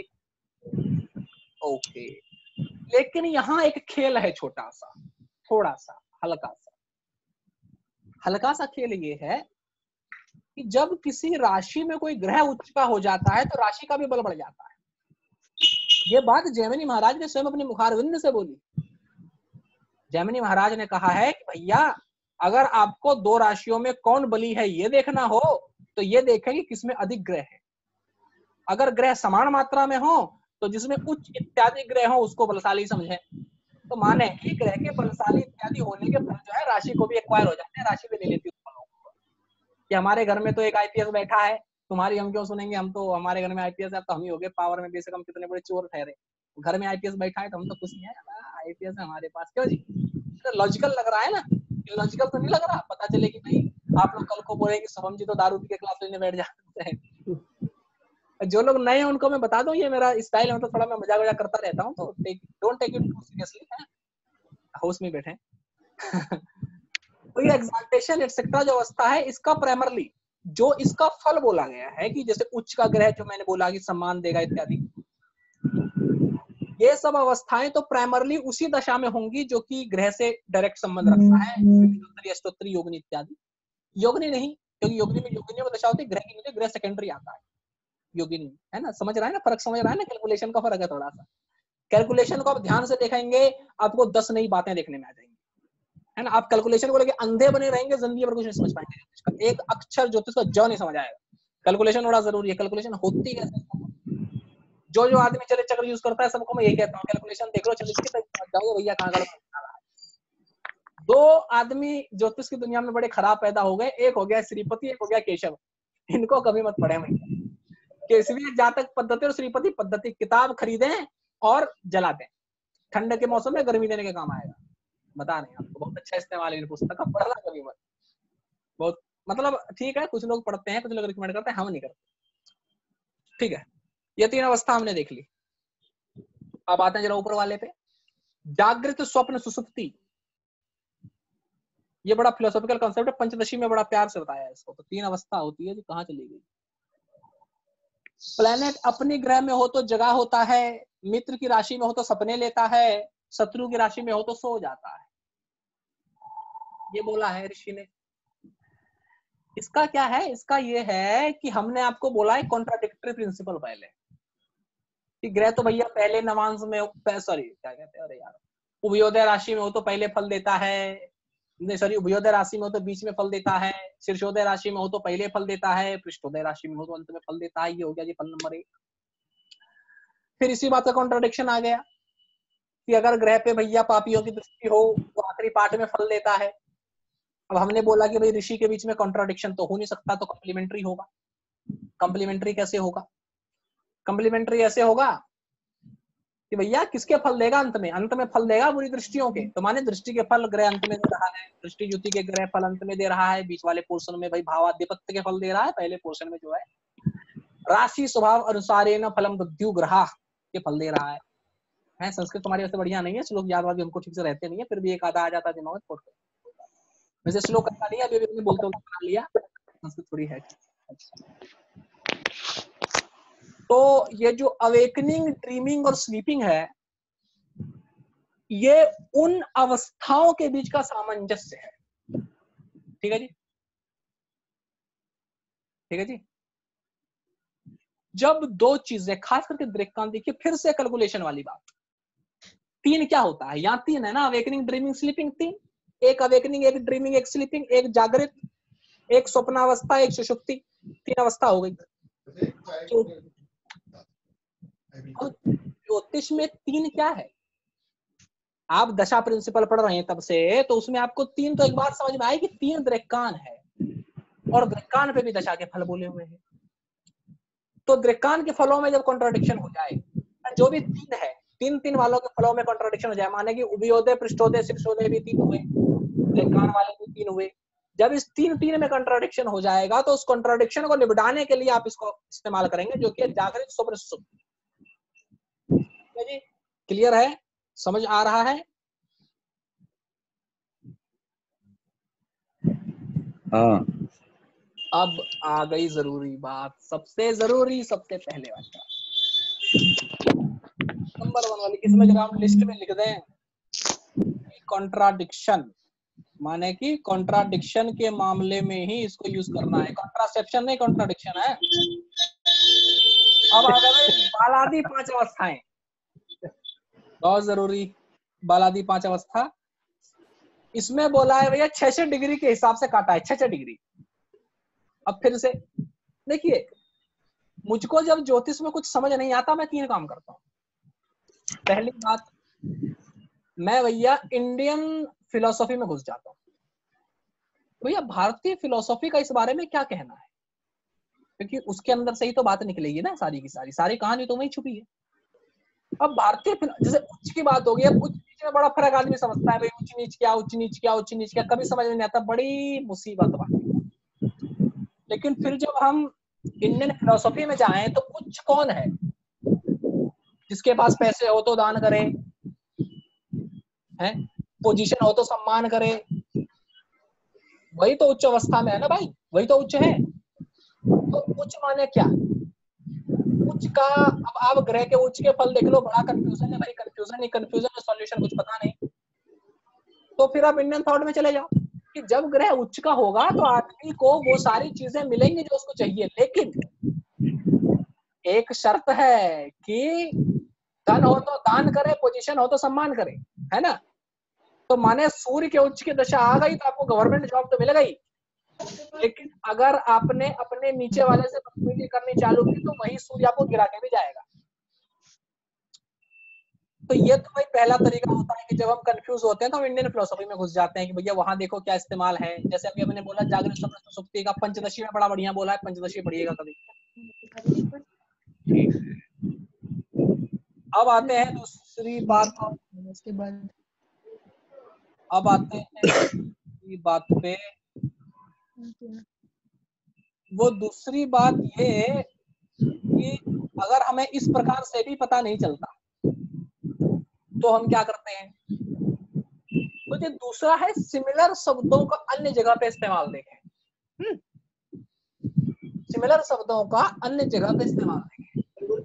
ओके। लेकिन यहाँ एक खेल है छोटा सा, थोड़ा सा हल्का सा। हल्का सा खेल ये है कि जब किसी राशि में कोई ग्रह उच्च का हो जाता है तो राशि का भी बल बढ़ जाता है। ये बात जैमिनी महाराज ने स्वयं अपने मुखारविंद से बोली। जैमिनी महाराज ने कहा है कि भैया अगर आपको दो राशियों में कौन बली है ये देखना हो तो ये देखें कि किसमें अधिक ग्रह है। अगर ग्रह समान मात्रा में हो तो जिसमें उच्च इत्यादि ग्रह हो उसको बलशाली समझें। तो माने कि ग्रह के बलशाली इत्यादि होने के फल जो है राशि को भी एक्वायर हो जाते हैं, राशि भी ले लेती है फलों को। कि हमारे घर में तो एक आईपीएस बैठा है, तुम्हारी हम क्यों सुनेंगे, हम तो हमारे घर में आईपीएस है तो हम ही हो गए पावर में, बेशक हम कितने बड़े चोर ठहरे, घर में आईपीएस बैठा है तो हम तो खुश नहीं है, आईपीएस है हमारे पास। क्यों जी, लॉजिकल लग रहा है ना? लॉजिकल तो नहीं लग रहा? पता चले कि नहीं आप लोग कल को बोलेंगे शुभम जी तो दारू पी के क्लास लेने बैठ जाते हैं। जो लोग नए हैं उनको मैं बता दूं ये मेरा स्टाइल है, मतलब थोड़ा मैं मजाक वजाक करता रहता हूँ, तो don't take it too seriously, house में बैठे। तो ये एक्साल्टेशन एटसेट्रा जो अवस्था है इसका प्राइमरली जो इसका फल बोला गया है कि जैसे उच्च का ग्रह जो मैंने बोला कि सम्मान देगा इत्यादि, ये सब अवस्थाएं तो प्राइमरली उसी दशा में होंगी जो कि ग्रह से डायरेक्ट संबंध रखता है, अष्टोत्तरी योगिनी इत्यादि। योगिनी नहीं, क्योंकि योगिनी में योगिनियों की दशा होती है, ग्रह की ग्रह सेकेंडरी आता है योगिनी, है ना? समझ रहा है ना फर्क, समझ रहा है ना? कैलकुलेशन का फर्क है थोड़ा सा। कैलकुलेशन को आप ध्यान से देखेंगे आपको दस नई बातें देखने में आ जाएंगी, है ना? आप कैलकुलेशन को लेके अंधे बने रहेंगे जिंदगी भर कुछ नहीं समझ पाएंगे। एक अक्षर ज्योतिष का ज नहीं समझ आएगा। कैलकुलेशन बड़ा जरूरी है। कैलकुलेशन होती है जो जो आदमी चले चक्र यूज करता है सबको मैं यही कहता हूँ कैलकुलेशन देख लो, चलिए जाओ भैया कहाँ गलत। दो आदमी ज्योतिष की दुनिया में बड़े खराब पैदा हो गए, एक हो गया श्रीपति, एक हो गया केशव। इनको कभी मत पढ़े भैया। केशवी जातक पद्धति और श्रीपति पद्धति किताब खरीदें और जला दें, ठंड के मौसम में गर्मी देने के काम आएगा। बता रहे हैं आपको, बहुत अच्छा इस्तेमाल है इन पुस्तक का, पढ़ना कभी मत। बहुत मतलब ठीक है, कुछ लोग पढ़ते हैं, कुछ लोग रिकमेंड करते हैं, हम नहीं करते। ठीक है, ये तीन अवस्था हमने देख ली। अब आते हैं जरा ऊपर वाले पे, जागृत स्वप्न सुसुप्ति। ये बड़ा फिलोसॉफिकल कॉन्सेप्ट है, पंचदशी में बड़ा प्यार से बताया है इसको। तो तीन अवस्था होती है जो कहाँ चली गई। प्लेनेट अपने ग्रह में हो तो जगा होता है, मित्र की राशि में हो तो सपने लेता है, शत्रु की राशि में हो तो सो जाता है। ये बोला है ऋषि ने। इसका क्या है? इसका ये है कि हमने आपको बोला है कॉन्ट्राडिक्टरी प्रिंसिपल पहले कि ग्रह तो भैया पहले नवांश में, सॉरी क्या कहते हैं, अरे यार, उभयोदय राशि में हो तो पहले फल देता है, नहीं सॉरी उभयोदय राशि में हो तो बीच में फल देता है, शीर्षोदय राशि में हो तो पहले फल देता है, पृष्ठोदय राशि में हो तो अंत में फल देता है। ये हो गया जी फल नंबर एक। फिर इसी बात का कॉन्ट्राडिक्शन आ गया कि अगर ग्रह पे भैया पापियों की दृष्टि हो तो आखिरी पार्ट में फल देता है। अब हमने बोला कि भाई ऋषि के बीच में कॉन्ट्राडिक्शन तो हो नहीं सकता, तो कॉम्प्लीमेंट्री होगा। कॉम्प्लीमेंट्री कैसे होगा? कॉम्प्लीमेंट्री ऐसे होगा कि भैया किसके फल देगा अंत में? अंत में फल देगा बुरी दृष्टियों के। तो माने दृष्टि के फल ग्रह अंत में दे रहा है, दृष्टि युति के ग्रह फल अंत में दे रहा है, बीच वाले पोर्शन में भाई भावाधिपत्य के फल दे रहा है, पहले पोर्शन में जो है राशि स्वभाव अनुसारेण फलम दद्यु ग्रहा के फल दे रहा है। है संस्कृत तुम्हारी वैसे बढ़िया नहीं है, श्लोक याद वाद हमको ठीक से रहते नहीं है, फिर भी एक आधा आ जाता है दिमाग में, फोड़ वैसे श्लोक अच्छा नहीं है, अभी अभी बोलते बोलते बना लिया, संस्कृत थोड़ी है। तो ये जो अवेकनिंग, ड्रीमिंग और स्लीपिंग है, ये उन अवस्थाओं के बीच का सामंजस्य है। ठीक है जी, ठीक है जी। जब दो चीजें, खास करके दृक्कांत, देखिए फिर से कैलकुलेशन वाली बात, तीन क्या होता है? यहाँ तीन है ना, अवेकनिंग, ड्रीमिंग, स्लीपिंग, तीन। एक अवेकनिंग, एक ड्रीमिंग, एक स्लीपिंग, एक जागृत, एक स्वप्नावस्था, एक सुषुप्ति, तीन अवस्था हो गई। ज्योतिष में तीन क्या है? आप दशा प्रिंसिपल पढ़ रहे हैं तब से, तो उसमें आपको तीन, तो एक बात समझ में आई कि तीन दृक्कान है और दृक्कान पे भी दशा के फल बोले हुए हैं। तो दृक्कान के फलों में जब कॉन्ट्राडिक्शन हो जाए, जो भी तीन है, तीन तीन वालों के फलों में कॉन्ट्राडिक्शन हो जाए, माने कि उभयोदय, पृष्ठोदय, शीर्षोदय भी तीन हुए, दृक्कान वाले भी तीन हुए, जब इस तीन तीन में कॉन्ट्राडिक्शन हो जाएगा तो उस कॉन्ट्राडिक्शन को निपटाने के लिए आप इसको इस्तेमाल करेंगे, जो कि जागृत स्वप्न सुषुप्ति। क्लियर है? समझ आ रहा है? हाँ। अब आ गई जरूरी बात, सबसे जरूरी, सबसे पहले वाली बात, नंबर वन वाली। इसमें जरा हम लिस्ट में लिख दें कॉन्ट्राडिक्शन माने कि कॉन्ट्राडिक्शन के मामले में ही इसको यूज करना है, कॉन्ट्रासेप्शन नहीं कॉन्ट्राडिक्शन है। अब आ गए बालादि पांच अवस्थाएं, बहुत जरूरी। बालादि पांच अवस्था इसमें बोला है भैया छह छह डिग्री के हिसाब से काटा है, छह छह डिग्री। अब फिर से देखिए, मुझको जब ज्योतिष में कुछ समझ नहीं आता मैं तीन काम करता हूँ। पहली बात, मैं भैया इंडियन फिलोसॉफी में घुस जाता हूँ, भैया भारतीय फिलोसॉफी का इस बारे में क्या कहना है, क्योंकि उसके अंदर से ही तो बात निकलेगी ना, सारी की सारी सारी कहानी तो वही छुपी है। अब भारतीय जैसे उच्च की बात होगी, अब उच्च नीच में बड़ा फर्क आदमी समझता है, भाई उच्च नीच क्या उच्च नीच क्या उच्च नीच क्या, कभी समझ में नहीं आता, बड़ी मुसीबत बात। लेकिन फिर जब हम इंडियन फिलोसॉफी में जाएं तो उच्च कौन है? जिसके पास पैसे हो तो दान करे, हैं, पोजीशन हो तो सम्मान करे, वही तो उच्च अवस्था में है ना भाई, वही तो उच्च है। तो उच्च माने क्या? उच्च का, अब आप ग्रह के उच्च के फल देख लो, बड़ा कंफ्यूजन है भाई, कंफ्यूजन ही कंफ्यूजन है, सॉल्यूशन कुछ पता नहीं। तो फिर आप इंडियन थॉट में चले जाओ कि जब ग्रह उच्च का होगा तो आदमी को वो सारी चीजें मिलेंगी जो उसको चाहिए, लेकिन एक शर्त है कि धन हो तो दान करे, पोजीशन हो तो सम्मान करे, है ना। तो माने सूर्य के उच्च की दशा आ गई तो आपको गवर्नमेंट जॉब तो मिल गई, लेकिन अगर आपने अपने नीचे वाले से बदतमीजी करनी चालू की तो वही सूर्य आपको गिरा के भी जाएगा। तो ये तो भाई पहला तरीका होता है कि जब हम कंफ्यूज होते हैं तो हम इंडियन फिलोसफी में घुस जाते हैं कि भैया वहां देखो क्या इस्तेमाल है। जैसे अभी हमने बोला जागृत स्वप्न सुषुप्ति का, पंचदशी में बड़ा बढ़िया बोला है, पंचदशी पढ़िएगा कभी। अब आते हैं दूसरी बात, उसके बाद अब आते हैं दूसरी बात पे। वो दूसरी बात ये कि अगर हमें इस प्रकार से भी पता नहीं चलता तो हम क्या करते हैं, तो जो दूसरा है सिमिलर शब्दों का अन्य जगह पे इस्तेमाल देखें। सिमिलर शब्दों का अन्य जगह पे इस्तेमाल देखें।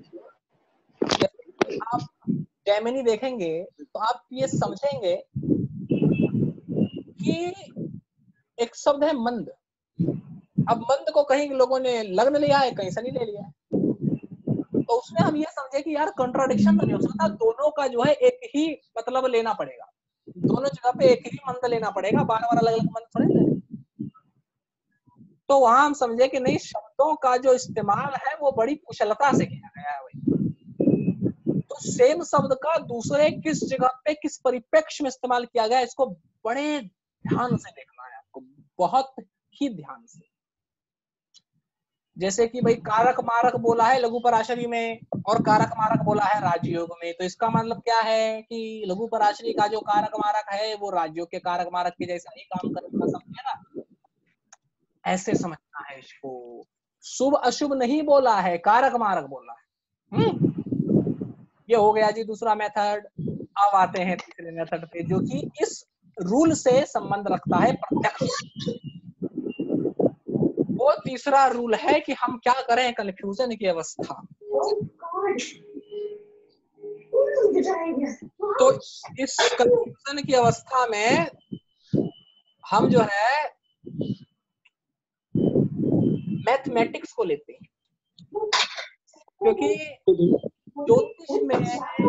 जैसे आप जैमिनी देखेंगे तो आप ये समझेंगे कि एक शब्द है मंद। अब मंद को कहीं लोगों ने लग्न लिया है, कहीं से नहीं ले लिया है, तो उसमें हम ये समझे कि यार कॉन्ट्राडिक्शन तो नहीं हो सकता, दोनों का जो है एक ही मतलब लेना पड़ेगा, दोनों जगह पे एक ही मंद लेना पड़ेगा, बार बार अलग अलग मंद थोड़े लेने। तो वहां हम समझे कि नहीं, शब्दों का जो इस्तेमाल है वो बड़ी कुशलता से किया गया है भाई। तो सेम शब्द का दूसरे किस जगह पे किस परिप्रेक्ष्य में इस्तेमाल किया गया, इसको बड़े ध्यान से देखना है आपको, बहुत ही ध्यान से। जैसे कि भाई कारक मारक बोला है लघु पराशरी में और कारक मारक बोला है राजयोग में, तो इसका मतलब क्या है कि लघु पराशरी का जो कारक मारक है वो राजयोग के कारक मारक के जैसा ही काम करता, समझे ना, ऐसे समझना है इसको। शुभ अशुभ नहीं बोला है, कारक मारक बोला है। हम्म, ये हो गया जी दूसरा मेथड। अब आते हैं तीसरे मेथड पे जो कि इस रूल से संबंध रखता है प्रत्यक्ष। वो तीसरा रूल है कि हम क्या करें कंफ्यूजन की अवस्था। तो इस कंफ्यूजन की अवस्था में हम जो है मैथमेटिक्स को लेते हैं, क्योंकि ज्योतिष में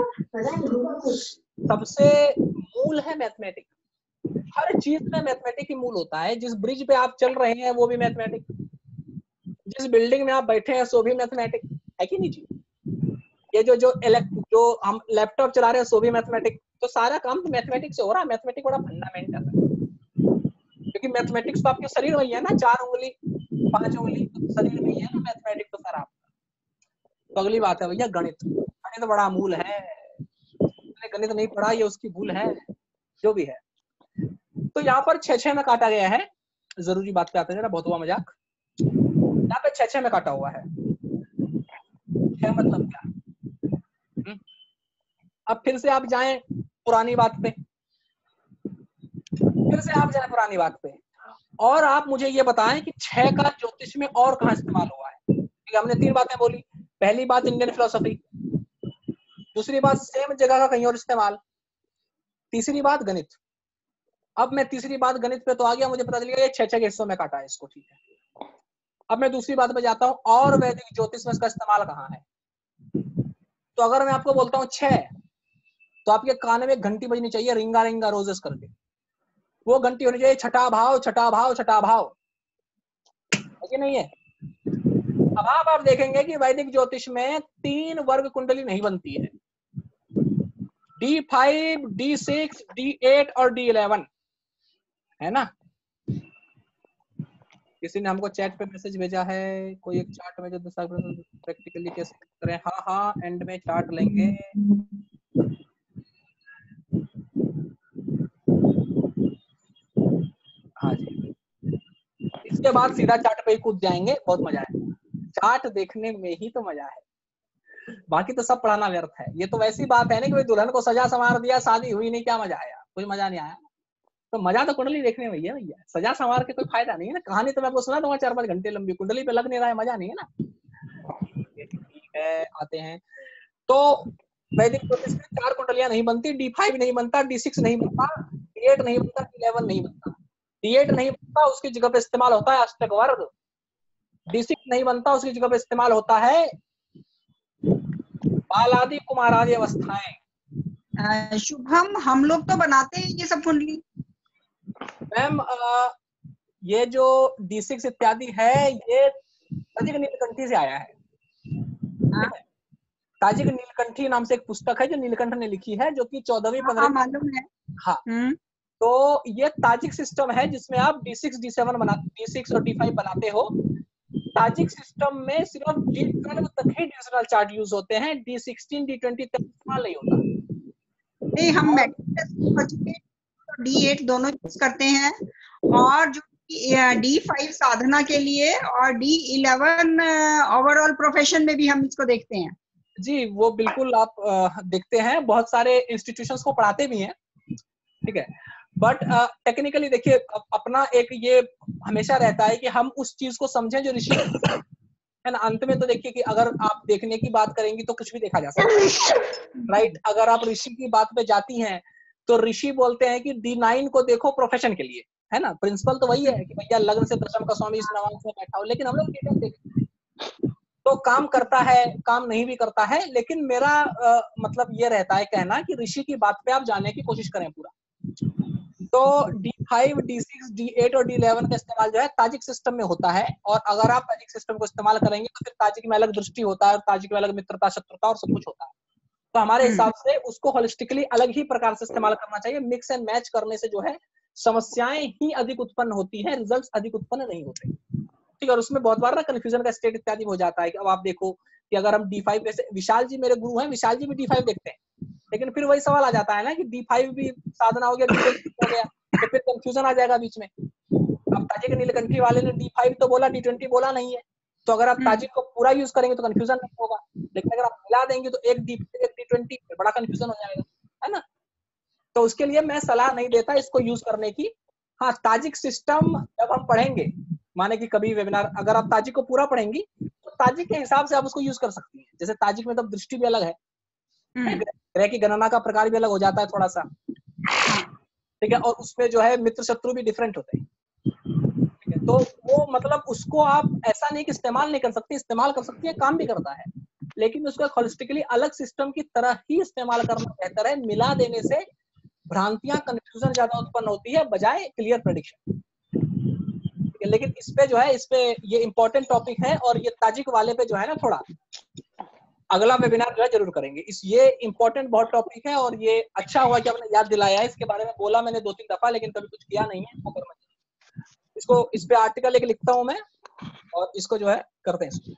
सबसे मूल है मैथमेटिक्स। हर चीज में मैथमेटिक्स ही मूल होता है। जिस ब्रिज पे आप चल रहे हैं वो भी मैथमेटिक्स, जिस बिल्डिंग में आप बैठे हैं सो भी मैथमेटिक्स है कि नहीं जी। ये जो जो जो हम लैपटॉप चला रहे हैं सो भी मैथमेटिक्स। तो सारा काम तो मैथमेटिक्स से हो रहा है। मैथमेटिक्स बड़ा फंडामेंटल है, क्योंकि मैथमेटिक्स तो आपके शरीर में ही है ना, चार उंगली पांच उंगली शरीर में ही है ना मैथमेटिक्स तो सारा। तो अगली बात है भैया गणित। गणित बड़ा मूल है, गणित नहीं पढ़ा ये उसकी भूल है, जो भी है। तो यहाँ पर छह छह में काटा गया है। जरूरी बात पे आते हैं जरा, बहुत हुआ मजाक। यहाँ पे छह छह में काटा हुआ है। छह मतलब क्या? अब फिर से आप जाएं पुरानी बात पे, फिर से आप जाएं पुरानी बात पे और आप मुझे ये बताएं कि छह का ज्योतिष में और कहाँ इस्तेमाल हुआ है। क्योंकि हमने तीन बातें बोली। पहली बात इंडियन फिलोसफी, दूसरी बात सेम जगह का कहीं और इस्तेमाल, तीसरी बात गणित। अब मैं तीसरी बात गणित पे तो आ गया, मुझे पता चल गया ये छह छह के हिस्सों में काटा है इसको, ठीक है। अब मैं दूसरी बात पे जाता हूँ, और वैदिक ज्योतिष में इसका इस्तेमाल कहाँ है। तो अगर मैं आपको बोलता हूँ छह, तो आपके कान में एक घंटी बजनी चाहिए, रिंगा रिंगा रोजेस करके। वो घंटी होनी चाहिए छठा भाव छठा भाव छठा भाव, है कि नहीं है। अब आप आप देखेंगे कि वैदिक ज्योतिष में तीन वर्ग कुंडली नहीं बनती है, D five, D six, D eight और डी इलेवन, है ना। किसी ने हमको चैट पे मैसेज भेजा है, कोई एक चार्ट में जो दशा प्रैक्टिकली कैसे करें। हाँ हाँ, एंड में चार्ट लेंगे। हाँ जी, इसके बाद सीधा चार्ट पे ही कूद जाएंगे, बहुत मजा है। चार्ट देखने में ही तो मजा है, बाकी तो सब पढ़ाना व्यर्थ है। ये तो वैसी बात है ना कि भाई दुल्हन को सजा संवार दिया, शादी हुई नहीं, क्या मजा आया, कोई मजा नहीं आया। तो मजा तो कुंडली देखने में ही है भैया, सजा संवार के कोई फायदा नहीं है ना। कहानी तो मैं आपको सुना दूंगा चार पांच घंटे लंबी, कुंडली पे लग नहीं रहा है, मजा नहीं है ना। ठीक है, आते हैं। तो वैदिक ज्योतिष में चार कुंडलियां नहीं बनती, डी फाइव नहीं बनता, डी सिक्स नहीं बनता, डी एट नहीं बनता, डी इलेवन नहीं बनता। डी एट नहीं बनता, उसकी जगह पे इस्तेमाल होता है अष्टक वर्ग। डी सिक्स नहीं बनता, उसकी जगह पे इस्तेमाल होता है बालादि कुमारादि अवस्थाएं। शुभम, हम लोग तो बनाते हैं ये सब कुंडली। मैम ये जो डी सिक्स इत्यादि है, ये ताजिक नीलकंठी से आया है। ताजिक नीलकंठी नाम से एक पुस्तक है जो नीलकंठ ने लिखी है, जो कि चौदहवीं पंद्रहवीं मालूम है। हाँ, तो ये ताजिक सिस्टम है जिसमें आप डी सिक्स डी सेवन बना डी सिक्स और डी फाइव बनाते हो। ताजिक सिस्टम में सिर्फ डी ट्वेल्व तक ही डिविजनल चार्ट यूज होते हैं, डी सिक्सटीन डी ट्वेंटी तक इस्तेमाल नहीं होता। नहीं, हम डी एट दोनों यूज करते हैं, और जो डी फाइव साधना के लिए और डी इलेवन ओवरऑल प्रोफेशन में भी हम इसको देखते हैं। जी, वो बिल्कुल आप देखते हैं, बहुत सारे इंस्टीट्यूशंस को पढ़ाते भी हैं, ठीक है। बट टेक्निकली देखिए, अपना एक ये हमेशा रहता है कि हम उस चीज को समझें जो ऋषि है ना। अंत में तो देखिए कि अगर आप देखने की बात करेंगी तो कुछ भी देखा जा सकता है, राइट। अगर आप ऋषि की बात पे जाती हैं तो ऋषि बोलते हैं कि डी नाइन को देखो प्रोफेशन के लिए, है ना। प्रिंसिपल तो वही है कि भैया लग्न से दशम का स्वामी इस नवांश में बैठा हो, लेकिन हम लोग डिटेल देखते हैं तो काम करता है, काम नहीं भी करता है। लेकिन मेरा आ, मतलब ये रहता है कहना कि ऋषि की बात पे आप जाने की कोशिश करें पूरा। तो D five, D six, D eight और डी इलेवन का इस्तेमाल जो है ताजिक सिस्टम में होता है। और अगर आप ताजिक सिस्टम को इस्तेमाल करेंगे तो फिर ताजिक में अलग दृष्टि होता है, और ताजिक में अलग मित्रता, शत्रुता और सब कुछ होता है। तो हमारे हिसाब से उसको होलिस्टिकली अलग ही प्रकार से इस्तेमाल करना चाहिए। मिक्स एंड मैच करने से जो है समस्याएं ही अधिक उत्पन्न होती है, रिजल्ट्स अधिक उत्पन्न नहीं होते, ठीक है। और उसमें बहुत बार ना कंफ्यूजन का स्टेट इत्यादि हो जाता है कि अब आप देखो कि अगर हम डी फाइव, जैसे विशाल जी मेरे गुरु हैं, विशाल जी भी डी फाइव देखते हैं, लेकिन फिर वही सवाल आ जाता है ना कि डी फाइव भी साधना हो गया, डी ट्वेंटी हो गया, तो फिर कंफ्यूजन आ जाएगा बीच में। अब ताजिक नीलकंठी वाले ने डी फाइव तो बोला, डी ट्वेंटी बोला नहीं है, तो अगर आप ताजिक को पूरा यूज करेंगे तो कंफ्यूजन नहीं होगा। लेकिन अगर आप मिला देंगे तो एक डी एक डी ट्वेंटी बड़ा कंफ्यूजन हो जाएगा, है ना। तो उसके लिए मैं सलाह नहीं देता इसको यूज करने की। हाँ, ताजिक सिस्टम जब हम पढ़ेंगे, माने कि कभी वेबिनार अगर आप ताजिक को पूरा पढ़ेंगी तो ताजिक के हिसाब से आप उसको यूज कर सकती हैं। जैसे ताजिक में तो दृष्टि भी अलग है, ग्रह की गणना का प्रकार भी अलग हो जाता है थोड़ा सा, ठीक है। और उसमें जो है मित्र शत्रु भी डिफरेंट होते हैं, ठीक है। तो वो मतलब उसको आप ऐसा नहीं कि इस्तेमाल नहीं कर सकती, इस्तेमाल कर सकती है, काम भी करता है, लेकिन उसको होलिस्टिकली अलग सिस्टम की तरह ही इस्तेमाल करना बेहतर है। मिला देने से भ्रांतियां, कंफ्यूजन ज्यादा उत्पन्न होती है बजाय क्लियर प्रेडिक्शन, ठीक है। लेकिन इस पे जो है, इस पे ये इंपॉर्टेंट टॉपिक है, और ये ताजिक वाले पे जो है ना थोड़ा अगला वेबिनार जो है जरूर करेंगे। इस ये इंपॉर्टेंट बहुत टॉपिक है, और ये अच्छा हुआ कि आपने याद दिलाया है। इसके बारे में बोला मैंने दो तीन दफा, लेकिन कभी कुछ किया नहीं है। इसको करना चाहिए, इसको इस पे आर्टिकल एक लिखता हूं मैं, और इसको जो है करते हैं,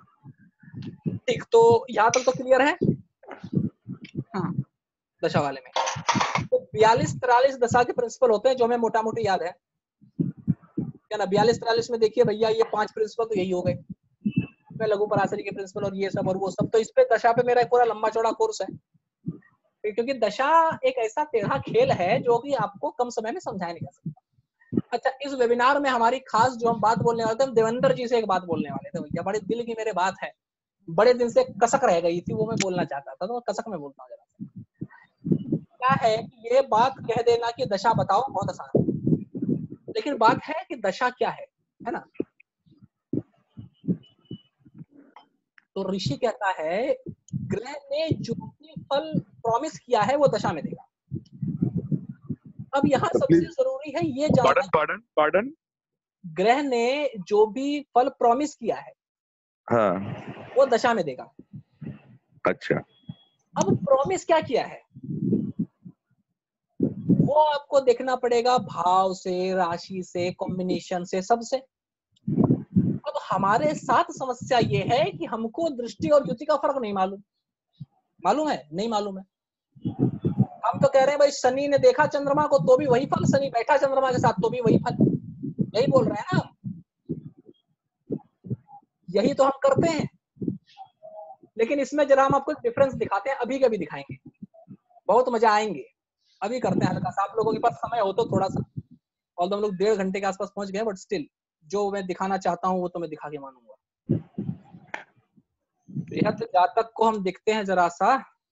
ठीक। तो यहाँ तक तो क्लियर है, हाँ, दशा वाले में। तो बयालीस तिरालीस दशा के प्रिंसिपल होते हैं जो हमें मोटा मोटी याद है, क्या ना। बयालीस तिरालीस में देखिए भैया, ये पांच प्रिंसिपल तो यही हो गए, लघु पराशरी के प्रिंसिपल और ये सब और वो सब। तो इस पे दशा पे मेरा पूरा लंबा चौड़ा कोर्स है, क्योंकि दशा एक ऐसा टेढ़ा खेल है जो कि आपको कम समय में समझाया नहीं जा सकता। अच्छा, इस वेबिनार में हमारी खास जो हम बात बोलने वाले थे, देवेंद्र जी से एक बात बोलने वाले थे भैया, बड़े दिल की मेरे बात है, बड़े दिन से कसक रह गई थी, वो मैं बोलना चाहता था, तो मैं कसक में बोलता हूँ जरा। क्या है कि ये बात कह देना कि दशा बताओ बहुत आसान है, लेकिन बात है कि दशा क्या है, है ना। तो ऋषि कहता है ग्रह ने जो भी फल प्रॉमिस किया है वो दशा में देगा। अब यहाँ सबसे जरूरी है ये जानना, पार्डन पार्डन पार्डन ग्रह ने जो भी फल प्रॉमिस किया है हाँ वो दशा में देगा। अच्छा, अब प्रॉमिस क्या किया है वो आपको देखना पड़ेगा, भाव से, राशि से, कॉम्बिनेशन से, सबसे। अब हमारे साथ समस्या ये है कि हमको दृष्टि और युति का फर्क नहीं मालूम। मालूम है? नहीं मालूम है। हम तो कह रहे हैं भाई शनि ने देखा चंद्रमा को तो भी वही फल, शनि बैठा चंद्रमा के साथ तो भी वही फल, यही बोल रहे हैं ना, यही तो हम करते हैं। लेकिन इसमें जरा हम आपको डिफरेंस दिखाते हैं, अभी के भी दिखाएंगे, बहुत मजा आएंगे। अभी करते हैं हल्का सा, आप लोगों के पास समय हो तो थोड़ा सा, और हम लोग डेढ़ घंटे के आसपास पहुंच गए, बट स्टिल जो मैं दिखाना चाहता हूँ वो तो मैं दिखा के मानूंगा। बेहद जातक को हम देखते हैं जरा सा।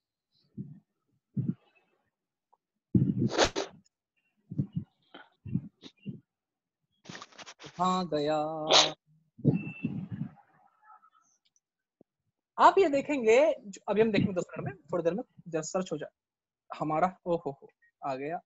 कहाँ गया? आप ये देखेंगे, अभी हम देखेंगे दस मिनट में, थोड़ी देर में जरा सर्च हो जाए हमारा। ओहो हो आ गया,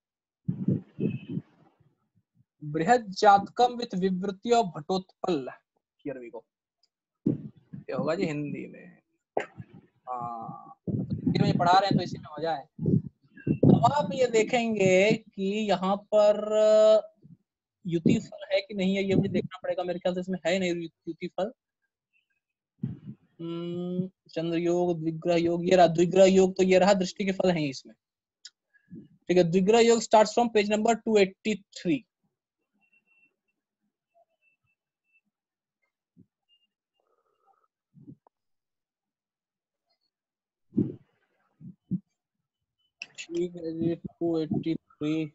बृहद जातकम विथ विवृति और भटोत्पल। Here we go. ये होगा जी हिंदी में, हाँ हिंदी में पढ़ा रहे हैं तो इसी में मजा है। अब आप ये देखेंगे कि यहाँ पर युति फल है कि नहीं है ये मुझे देखना पड़ेगा, मेरे ख्याल से इसमें है नहीं युति फल। चंद्र योग, द्विग्रह योग, ये रहा द्विग्रह योग, तो ये रहा दृष्टि के फल हैं इसमें। ठीक है, द्विग्रह योग starts from page number two eighty three. ठीक है जी, टू एट्टी थ्री।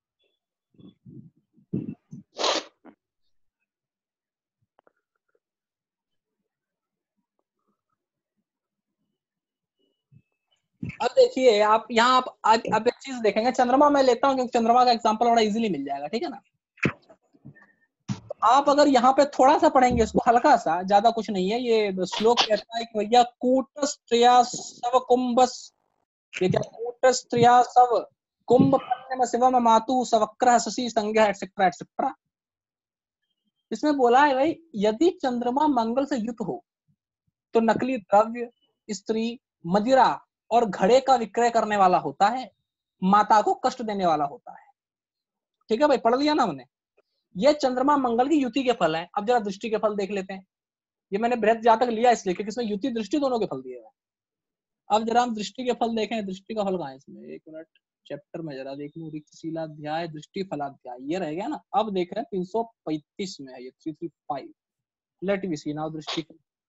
अब देखिए आप यहाँ आप आगे अब एक चीज देखेंगे, चंद्रमा मैं लेता हूँ क्योंकि चंद्रमा का एग्जांपल बड़ा इजीली मिल जाएगा, ठीक है ना। तो आप अगर यहाँ पे थोड़ा सा पढ़ेंगे इसको, हल्का सा, ज्यादा कुछ नहीं है। ये श्लोक कहता है कि भैया कूटस्त्रिया सव कुंभस, ये क्या, कूटस्त्रिया सव कुंभ शिवम मातु सवक्रह शशि संज्ञा एटसेट्रा एटसेट्रा। इसमें बोला है भाई यदि चंद्रमा मंगल से युक्त हो तो नकली द्रव्य, स्त्री, मदिरा और घड़े का विक्रय करने वाला होता है, माता को कष्ट देने वाला होता है। ठीक है भाई, पढ़ लिया ना हमने। ये चंद्रमा मंगल की युति के फल हैं। अब जरा दृष्टि के फल देख लेते हैं। ये मैंने बृहद जातक लिया इसलिए क्योंकि इसमें युति दृष्टि दोनों के फल दिए हैं। अब जरा हम दृष्टि के फल देखें। दृष्टि का फल कहाँ है इसमें, एक मिनट चैप्टर में जरा देख लूं। ऋक्षशीलाध्याय दृष्टि फलाध्याय, ये रह गया ना। अब देख रहे हैं तीन सौ पैंतीस में है ये, three three five. Let we see now दृष्टि।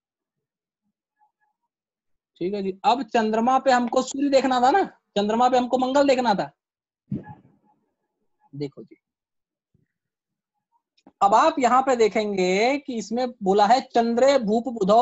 ठीक है जी। अब चंद्रमा पे हमको सूर्य देखना था ना, चंद्रमा पे हमको मंगल देखना था। देखो जी, अब आप यहाँ पे देखेंगे कि इसमें बोला है चंद्रे भूप बुधो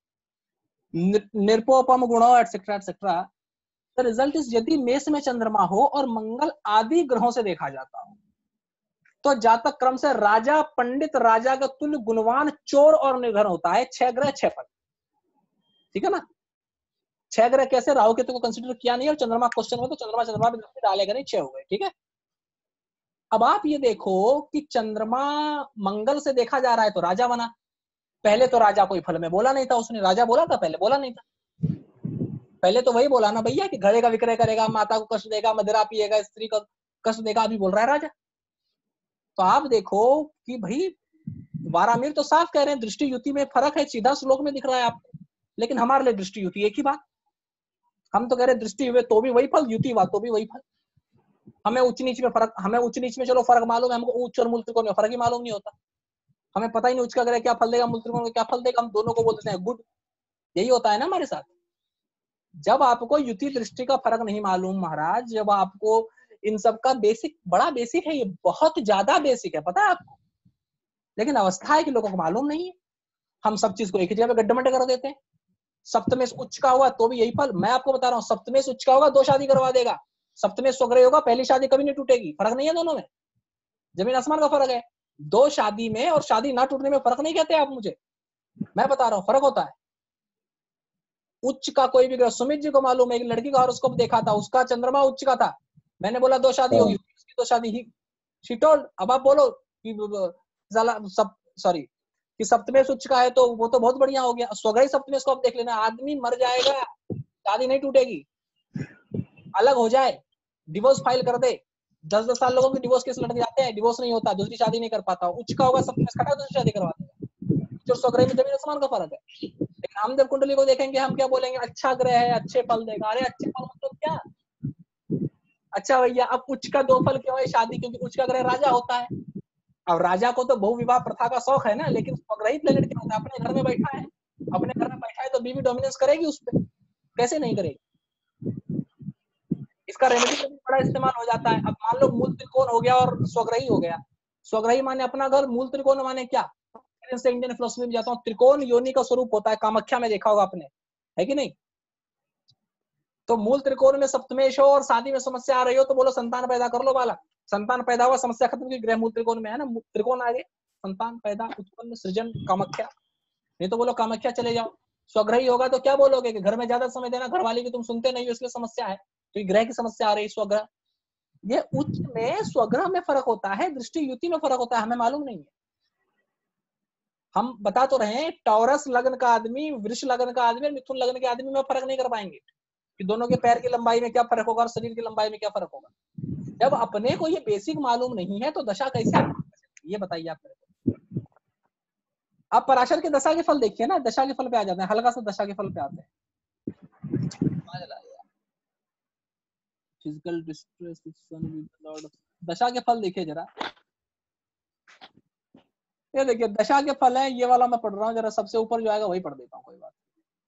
निरपोपम गुणो etcetera etcetera. The result is यदि मेष में चंद्रमा हो और मंगल आदि ग्रहों से देखा जाता हो तो जातक क्रम से राजा, पंडित, राजा का तुल्य, गुणवान, चोर और निर्धन होता है। छह ग्रह छह फल, ठीक है ना। छह ग्रह कैसे, राहु केतु को कंसीडर किया नहीं और चंद्रमा क्वेश्चन में, तो चंद्रमा चंद्रमा भी डालेगा नहीं, छह हो गए। ठीक है। अब आप ये देखो कि चंद्रमा मंगल से देखा जा रहा है तो राजा बना। पहले तो राजा कोई फल में बोला नहीं था, उसने राजा बोला था, पहले बोला नहीं था। पहले तो वही बोला ना भैया कि घड़े का विक्रय करेगा, माता को कष्ट देगा, मदिरा पिएगा, स्त्री को कष्ट देगा, अभी बोल रहा है राजा। तो आप देखो कि भाई वारामिर तो साफ कह रहे हैं दृष्टि युति में फर्क है, सीधा श्लोक में दिख रहा है आपको। लेकिन हमारे लिए दृष्टि युति एक ही बात। हम तो कह रहे दृष्टि हुए तो भी वही फल, युति हुआ तो भी वही फल। हमें उच्च नीच में फर्क, हमें उच्च नीच में चलो फर्क मालूम है, हमको उच्च और मूल त्रिकोण में फर्क ही मालूम नहीं होता। हमें पता ही नहीं उच्च का ग्रह क्या फल देगा, मूल त्रिकोण क्या फल देगा, हम दोनों को बोल देते हैं गुड। यही होता है ना हमारे साथ। जब आपको युति दृष्टि का फर्क नहीं मालूम महाराज, जब आपको इन सब का बेसिक, बड़ा बेसिक है ये, बहुत ज्यादा बेसिक है, पता है आपको। लेकिन अवस्था है कि लोगों को मालूम नहीं है। हम सब चीज को एक ही जगह पे गड्ढे कर देते हैं। सप्तमेश उच्च का हुआ तो भी यही फल। मैं आपको बता रहा हूँ, सप्तमेश उच्च का होगा दो शादी करवा देगा, सप्तमे स्वग्रही होगा, पहली शादी कभी नहीं टूटेगी। फर्क नहीं है दोनों में, जमीन आसमान का फर्क है। दो शादी में और शादी ना टूटने में फर्क नहीं कहते आप मुझे, मैं बता रहा हूँ फर्क होता है। उच्च का कोई भी ग्रह, सुमित जी को मालूम है, एक लड़की का हॉरोस्कोप देखा था, उसका चंद्रमा उच्च का था, मैंने बोला दो शादी होगी, उसकी दो शादी ही शी टोल्ड। अब आप बोलो कि सब सॉरी कि सप्तमेश उच्च का है तो वो तो बहुत बढ़िया हो गया। स्वग्रही सप्तमेश को आप देख लेना, आदमी मर जाएगा, शादी नहीं टूटेगी, अलग हो जाए, डिवोर्स फाइल कर दे, दस दस साल लोगों के डिवोर्स केस लड़ जाते हैं, डिवोर्स नहीं होता, दूसरी शादी नहीं कर पाता। उच्च का होगा सप्तमेश खड़ा, दूसरी शादी करवा देगा। जो स्वग्रही में जमीन आसमान का फर्क है। लेकिन रामदेव कुंडली को देखेंगे हम, क्या बोलेंगे, अच्छा ग्रह है, अच्छे फल देगा। अरे अच्छे फल मतलब क्या? अच्छा भैया, अब उच्च का दो फल क्यों है? शादी, क्योंकि उच्च का ग्रह राजा होता है। अब राजा को तो बहु विवाह प्रथा का शौक है ना, लेकिन स्वग्रही प्लेनेट क्या होता है? अपने घर में बैठा है, अपने घर में बैठा है तो बीवी डोमिनेंस करेगी उस पर, कैसे नहीं करेगी? इसका रेमेडी का भी बड़ा इस्तेमाल हो जाता है। अब मान लो मूल त्रिकोण हो गया और स्वग्रही हो गया। स्वग्रही माने अपना घर, मूल त्रिकोण माने क्या? से इंडियन फिलोसफी में जाता हूँ, त्रिकोण योनि का स्वरूप होता है, कामाख्या में देखा होगा आपने, है कि नहीं? तो मूल त्रिकोण में सप्तमेश हो और शादी में समस्या आ रही हो तो बोलो संतान पैदा कर लो बालक, संतान पैदा हुआ, समस्या खत्म की, ग्रह मूल त्रिकोण में है ना, त्रिकोण आगे, संतान पैदा, उत्पन्न, सृजन, कामाख्या। नहीं तो बोलो कामाख्या चले जाओ। स्वग्रही होगा तो क्या बोलोगे कि घर में ज्यादा समय देना, घर वाली की तुम सुनते नहीं हो इसलिए समस्या है, तो ग्रह की समस्या आ रही, स्वग्रह। ये उच्च में स्वग्रह में फर्क होता है, दृष्टि युति में फर्क होता है, हमें मालूम नहीं है। हम बता तो रहे हैं, टॉरस लग्न का आदमी, वृष लग्न का आदमी और मिथुन लग्न के आदमी में फर्क नहीं कर पाएंगे कि दोनों के पैर की लंबाई में क्या फर्क होगा और शरीर की लंबाई में क्या फर्क होगा। जब अपने को ये बेसिक मालूम नहीं है तो दशा कैसे आप, ये बताइए आप मेरे को। आप पराशर के दशा के फल देखिए ना, दशा के फल पे आ जाते हैं, हल्का सा दशा के फल पे आते हैं। फिजिकल डिस्ट्रेस, दशा के फल देखिए जरा, ये देखिए दशा के फल है, ये वाला मैं पढ़ रहा हूँ, जरा सबसे ऊपर जो आएगा वही पढ़ देता हूँ, कोई बात।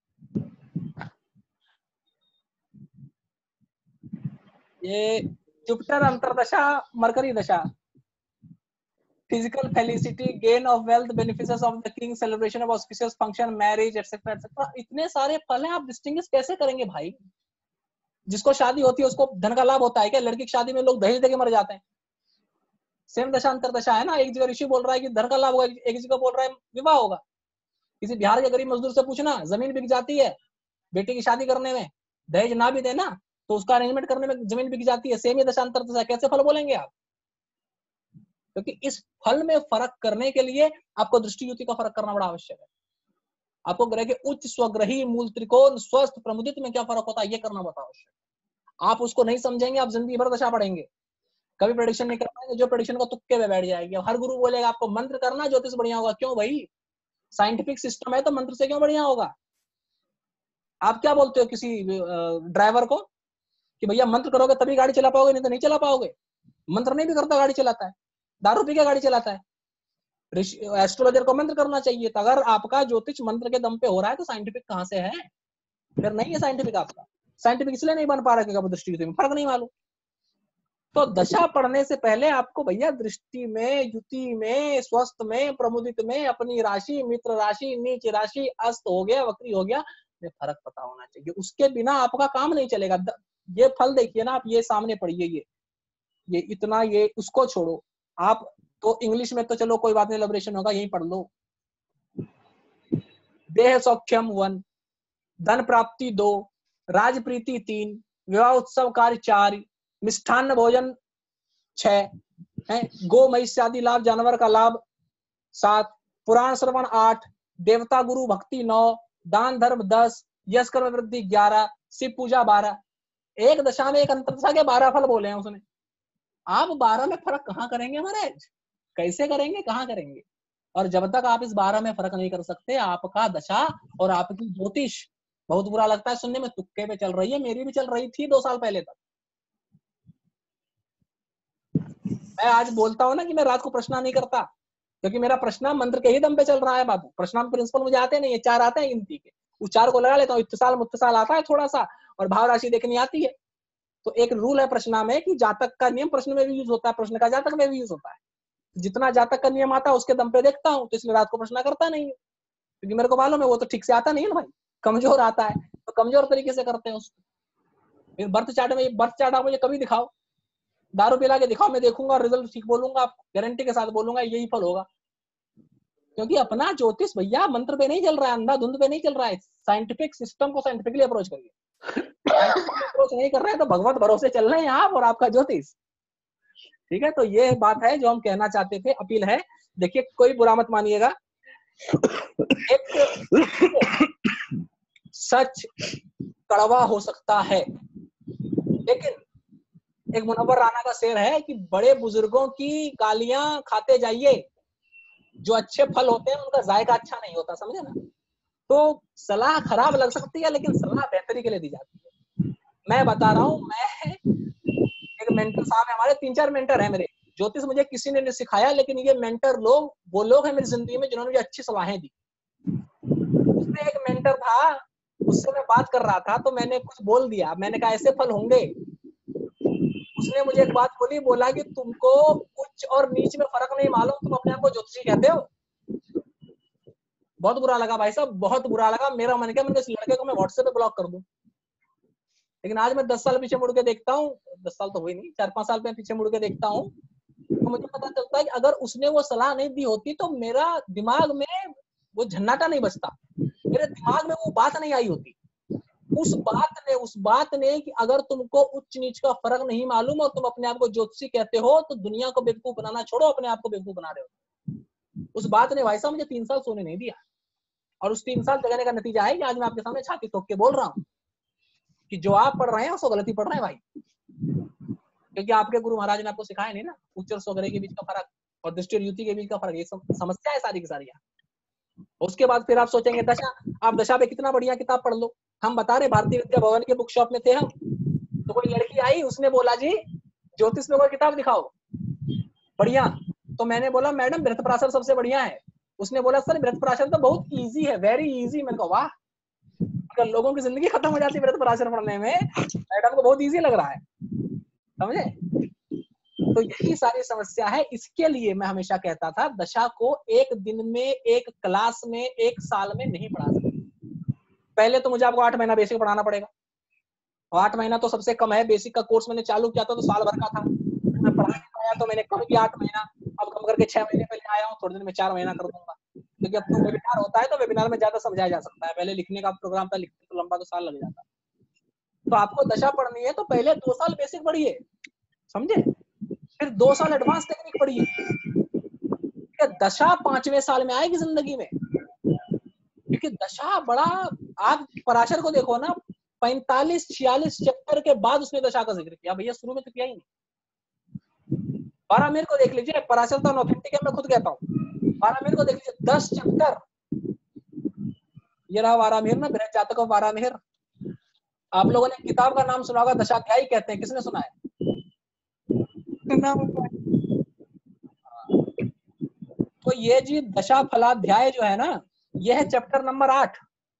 ये जुपिटर अंतरदशा, मरकरी दशा, physical felicity, gain of wealth, benefices of the king, celebration of auspicious function, marriage etcetera etcetera. इतने सारे फल हैं, आप डिस्टिंग्विश कैसे करेंगे भाई? जिसको शादी होती है उसको धन का लाभ होता है क्या? लड़की की शादी में लोग दहेज देके मर जाते हैं। सेम दशा अंतरदशा है ना, एक जगह ऋषि बोल रहा है कि धन का लाभ होगा, एक जगह बोल रहा है विवाह होगा। किसी बिहार के गरीब मजदूर से पूछना, जमीन बिक जाती है बेटी की शादी करने में, दहेज ना भी देना तो उसका अरेंजमेंट करने में जमीन बिक जाती है। सेम ही दशा अंतरदशा, कैसे फल बोलेंगे आप? क्योंकि इस फल में फर्क करने के लिए आपको दृष्टि युति का फर्क करना बड़ा आवश्यक है। आपको ग्रह के उच्च, स्वग्रही, मूल त्रिकोण, स्वस्थ, प्रमुदित में क्या फर्क होता है ये करना बहुत आवश्यक है। आप उसको नहीं समझेंगे, आप जिंदगी भर दशा पढ़ेंगे, कभी प्रेडिक्शन नहीं कर पाएंगे। जो प्रेडिक्शन को तुक्के में बैठ जाएगी। हर गुरु बोलेगा आपको मंत्र करना ज्योतिष बढ़िया होगा, क्यों भाई? साइंटिफिक सिस्टम है तो मंत्र से क्यों बढ़िया होगा? आप क्या बोलते हो किसी ड्राइवर को कि भैया मंत्र करोगे तभी गाड़ी चला पाओगे, नहीं तो नहीं चला पाओगे। मंत्र नहीं भी करता गाड़ी चलाता है, दारू पी के गाड़ी चलाता है। एस्ट्रोलॉजर को मंत्र करना चाहिए। तो अगर आपका ज्योतिष मंत्र के दम पे हो रहा है तो साइंटिफिक कहां से है? फिर नहीं है साइंटिफिक आपका। साइंटिफिक इसलिए नहीं बन पा रहा क्योंकि दृष्टि युति में फर्क नहीं मालूम। तो दशा पढ़ने से पहले आपको भैया दृष्टि में, युति में, स्वस्थ में, प्रमुदित में, अपनी राशि, मित्र राशि, नीच राशि, अस्त हो गया, वक्री हो गया, में फर्क पता होना चाहिए। उसके बिना आपका काम नहीं चलेगा। ये फल देखिए ना आप, ये सामने पढ़िए, ये ये इतना, ये उसको छोड़ो आप तो इंग्लिश में तो चलो कोई बात नहीं, एलैबोरेशन होगा, यही पढ़ लो। देह सौख्यम वन, धन प्राप्ति दो, राज प्रीति तीन, विवाह उत्सव कार्य चार, मिष्ठान्न भोजन छह है, गो महिष आदि लाभ, जानवर का लाभ सात, पुराण श्रवण आठ, देवता गुरु भक्ति नौ, दान धर्म दस, यश कर्म वृद्धि ग्यारह, शिव पूजा बारह। एक दशा में एक अंतरदशा के बारह फल बोले हैं उसने। आप बारह में फर्क कहाँ करेंगे महाराज? कैसे करेंगे, कहाँ करेंगे? और जब तक आप इस बारह में फर्क नहीं कर सकते, आपका दशा और आपकी ज्योतिष, बहुत बुरा लगता है सुनने में, तुक्के पे चल रही है। मेरी भी चल रही थी दो साल पहले तक। मैं आज बोलता हूँ ना कि मैं रात को प्रश्न नहीं करता, क्योंकि मेरा प्रश्न मंत्र के ही दम पे चल रहा है बाबू। प्रश्न प्रिंसिपल मुझे आते नहीं है, चार आते हैं गिनती के, उस चार को लगा लेता हूँ। इत्तिसाल मुत्तिसाल आता है थोड़ा सा, और भाव राशि देखनी आती है। तो एक रूल है प्रश्न में कि जातक का नियम प्रश्न में भी यूज होता है, प्रश्न का जातक में भी यूज होता है। जितना जातक का नियम आता है उसके दम पे देखता हूँ, तो इसलिए रात को प्रश्न करता नहीं है, क्योंकि मेरे को मालूम है वो तो ठीक से आता नहीं है ना भाई, कमजोर आता है, तो कमजोर तरीके से करते हैं उसको। फिर बर्थ चार्ट में, बर्थ चार्ट आप मुझे कभी दिखाओ, दारू पिला के दिखाओ, मैं देखूंगा रिजल्ट ठीक बोलूंगा, आप गारंटी के साथ बोलूंगा यही फल होगा। क्योंकि अपना ज्योतिष भैया मंत्र पे नहीं चल रहा है, अंधाधुंध पे नहीं चल रहा है, साइंटिफिक सिस्टम को साइंटिफिकली अप्रोच करिए। अप्रोच नहीं कर रहे हैं तो भगवत भरोसे चल रहे हैं आप और आपका ज्योतिष। ठीक है, तो ये बात है जो हम कहना चाहते थे, अपील है। देखिए कोई बुरा मत मानिएगा, एक सच कड़वा हो सकता है, लेकिन एक मुनव्वर राणा का शेर है कि बड़े बुजुर्गों की गालियां खाते जाइए, जो अच्छे फल होते हैं उनका जायका अच्छा नहीं होता, समझे ना। तो सलाह खराब लग सकती है लेकिन सलाह बेहतरी के लिए दी जाती है। मैं बता रहा हूँ, मैं एक मेंटर साहब है हमारे, तीन चार मेंटर है मेरे, ज्योतिष मुझे किसी ने नहीं सिखाया, लेकिन ये मेंटर लोग वो लोग हैं मेरी जिंदगी में जिन्होंने मुझे अच्छी सलाहें दी। उसमें एक मेंटर था, उससे मैं बात कर रहा था तो मैंने कुछ बोल दिया, मैंने कहा ऐसे फल होंगे। उसने मुझे एक बात बोली, बोला कि तुमको उच्च और नीच में फर्क नहीं मालूम, तुम अपने आप को ज्योतिषी कहते हो। बहुत बुरा लगा भाई साहब, बहुत बुरा लगा। मेरा मन किया मैंने इस लड़के को मैं व्हाट्सएप पे ब्लॉक कर दूं, लेकिन आज मैं दस साल पीछे मुड़ के देखता हूँ, दस साल तो हुई नहीं, चार पांच साल पीछे मुड़ के देखता हूँ, तो मुझे पता चलता है कि अगर उसने वो सलाह नहीं दी होती तो मेरा दिमाग में वो झन्नाटा नहीं बचता, मेरे दिमाग में वो बात नहीं आई होती। उस बात ने उस बात ने कि अगर तुमको उच्च नीच का फर्क नहीं मालूम और तुम अपने आप को ज्योतिषी कहते हो तो दुनिया को बेवकूफ बनाना छोड़ो, अपने आप को बेवकूफ बना रहे हो। उस बात ने भाई साहब मुझे तीन साल सोने नहीं दिया, और उस तीन साल जगने का नतीजा है कि आज मैं आपके सामने छाती ठोक के बोल रहा हूँ कि जो आप पढ़ रहे हैं उसको गलती पढ़ रहे हैं भाई, क्योंकि आपके गुरु महाराज ने आपको सिखाया नहीं ना उच्च और स्वगरे के बीच का फर्क और दृष्टि और युति के बीच का फर्क। ये समस्या है सारी की सारी। उसके बाद फिर आप सोचेंगे दशा, आप दशा पे कितना बढ़िया किताब पढ़ लो। हम बता रहे भारतीय विद्या भवन के बुक शॉप में थे हम, तो कोई लड़की आई, उसने बोला जी ज्योतिष में कोई किताब दिखाओ बढ़िया। तो मैंने बोला मैडम बृहत पराशर सबसे बढ़िया है। उसने बोला सर बृहत पराशर तो बहुत इजी है, वेरी इजी। मैंने कहा वाह, अगर लोगों की जिंदगी खत्म हो जाती है बृहत पराशर पढ़ने में, मैडम को बहुत इजी लग रहा है, समझे। तो यही सारी समस्या है। इसके लिए मैं हमेशा कहता था दशा को एक दिन में, एक क्लास में, एक साल में नहीं पढ़ा सकते। पहले तो मुझे आपको आठ महीना बेसिक पढ़ाना पड़ेगा, और आठ महीना तो सबसे कम है। बेसिक का कोर्स मैंने चालू किया था तो साल भर का था, मैं पढ़ा नहीं पाया तो मैंने कम किया आठ महीना, अब कम करके छह महीने पहले आया हूँ, थोड़े दिन में चार महीना कर दूंगा, क्योंकि अब तो वेबिनार होता है तो वेबिनार में ज्यादा समझाया जा सकता है। पहले लिखने का प्रोग्राम था, लिखने तो लंबा तो साल लग जाता। तो आपको दशा पढ़नी है तो पहले दो साल बेसिक पढ़िए, समझे, फिर दो साल एडवांस टेक्निक पढ़िए। दशा पांचवें साल में आएगी जिंदगी में, क्योंकि दशा बड़ा, आप पराशर को देखो ना, पैंतालीस छियालीस चैप्टर के बाद उसने दशा का जिक्र किया, भैया शुरू में तो किया ही नहीं। बारामेर को देख लीजिए, पराशर तो अनऑथेंटिक है, मैं खुद कहता हूँ। बारामेर को देख लीजिए, दस चैप्टर। ये रहा बारामेर ना, बृहद जातक ऑफ बारामेर। आप लोगों ने किताब का नाम सुना होगा, दशाध्यायी कहते हैं, किसने सुना है? तो ये जी दशा फलाध्याय जो है ना, यह है चैप्टर नंबर आठ।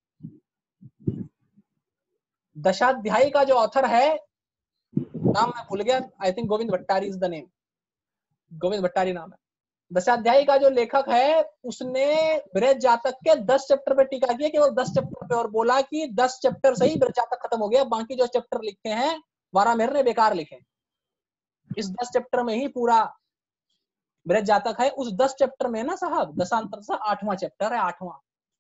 दशाध्यायी का जो ऑथर है, नाम मैं भूल गया, I think Govind Bhattari is the name, Govind Bhattari नाम है। दशाध्यायी का जो लेखक है उसने बृहद जातक के दस चैप्टर पे टीका किया, केवल दस चैप्टर पे, और बोला कि दस चैप्टर से ही बृहद जातक खत्म हो गया, बाकी जो चैप्टर लिखे हैं बारामेर ने बेकार लिखे। इस दस चैप्टर में ही पूरा बृहद जातक है। उस दस चैप्टर में ना साहब, दशांतर से आठवां चैप्टर है, आठवां।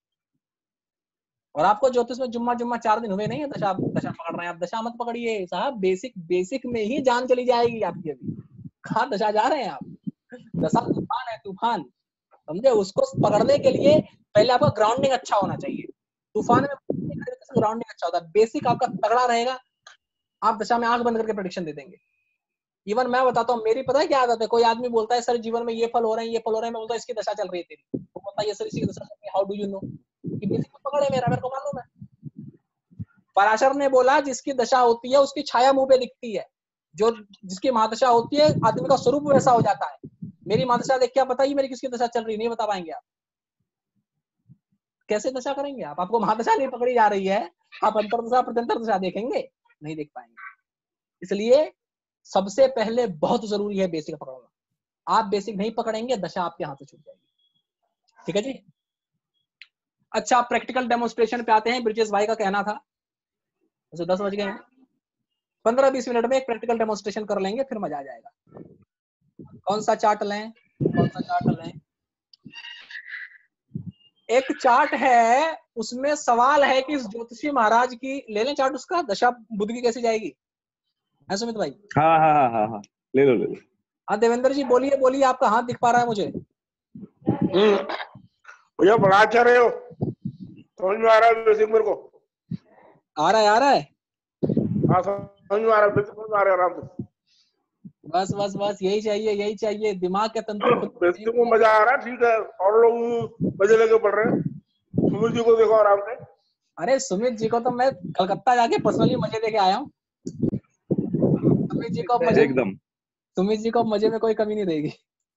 और आपको ज्योतिष में जुम्मा जुम्मा चार दिन हुए नहीं है, दशा दशा पकड़ रहे हैं आप, दशा मत पकड़िए साहब, बेसिक बेसिक में ही जान चली जाएगी आपकी। अभी कहाँ दशा जा रहे हैं आप? दशा तूफान है, तूफान, समझे। उसको पकड़ने के लिए पहले आपका ग्राउंडिंग अच्छा होना चाहिए। तूफान में ग्राउंडिंग अच्छा होता है, बेसिक आपका तगड़ा रहेगा, आप दशा में आंख बंद करके प्रेडिक्शन दे देंगे। इवन मैं बताता हूँ, मेरी पता है क्या आदत है, कोई आदमी बोलता है सर जीवन में ये फल हो रहे हैं, ये फल हो रहे हैं, मैं बोलता हूँ इसकी दशा चल रही है तेरी, वो बोलता है ये सर इसी की दशा चल रही है। How do you know? कि बेसिक पकड़ है मेरा, मेरे को मालूम है। पराशर ने बोला जिसकी दशा होती है उसकी छाया मुंह पे दिखती है, जो जिसकी महादशा होती है आदमी का स्वरूप वैसा हो जाता है। मेरी महादशा देख क्या पता ही मेरी किसकी दशा चल रही, नहीं बता पाएंगे आप। कैसे दशा करेंगे आप? आपको महादशा नहीं पकड़ी जा रही है, आप अंतरदशा प्रत्यंतर दशा देखेंगे, नहीं देख पाएंगे। इसलिए सबसे पहले बहुत जरूरी है बेसिक पकड़ना। आप बेसिक नहीं पकड़ेंगे, दशा आपके हाथ से छूट जाएगी। ठीक है जी। अच्छा, प्रैक्टिकल डेमोन्स्ट्रेशन पे आते हैं। ब्रिजेश भाई का कहना था, तो दस बज गए हैं, पंद्रह बीस मिनट में एक प्रैक्टिकल डेमोन्स्ट्रेशन कर लेंगे, फिर मजा आ जाएगा। कौन सा चार्ट लें, कौन सा चार्ट लें? एक चार्ट है, उसमें सवाल है कि इस ज्योतिषी महाराज की, ले लें चार्ट उसका, दशा बुध की कैसी जाएगी, है सुमित भाई? हाँ हाँ हाँ हाँ हाँ, ले लो ले लो। हाँ देवेंद्र जी बोलिए बोलिए, आपका हाथ दिख पा रहा है मुझे। भैया बड़ा अच्छा रहे हो, समझ में आ रहा है बेसिक मेरे को। आ रहा है आ रहा है हाँ समझ में आ रहा है, बेसिक समझ में आ रहा है आराम से। बस बस बस यही चाहिए, यही चाहिए, दिमाग के तंतु खुद। बेसिक में मजा आ रहा है, ठीक है, और लोग मजे लेके पढ़ रहे हैं। सुमित जी को देखो आराम से। अरे सुमित जी को तो मैं कलकत्ता जाके पर्सनली मजे लेके आया हूँ। सुमित जी को मजे, एकदम। सुमित जी को मजे में कोई कमी नहीं रहेगी।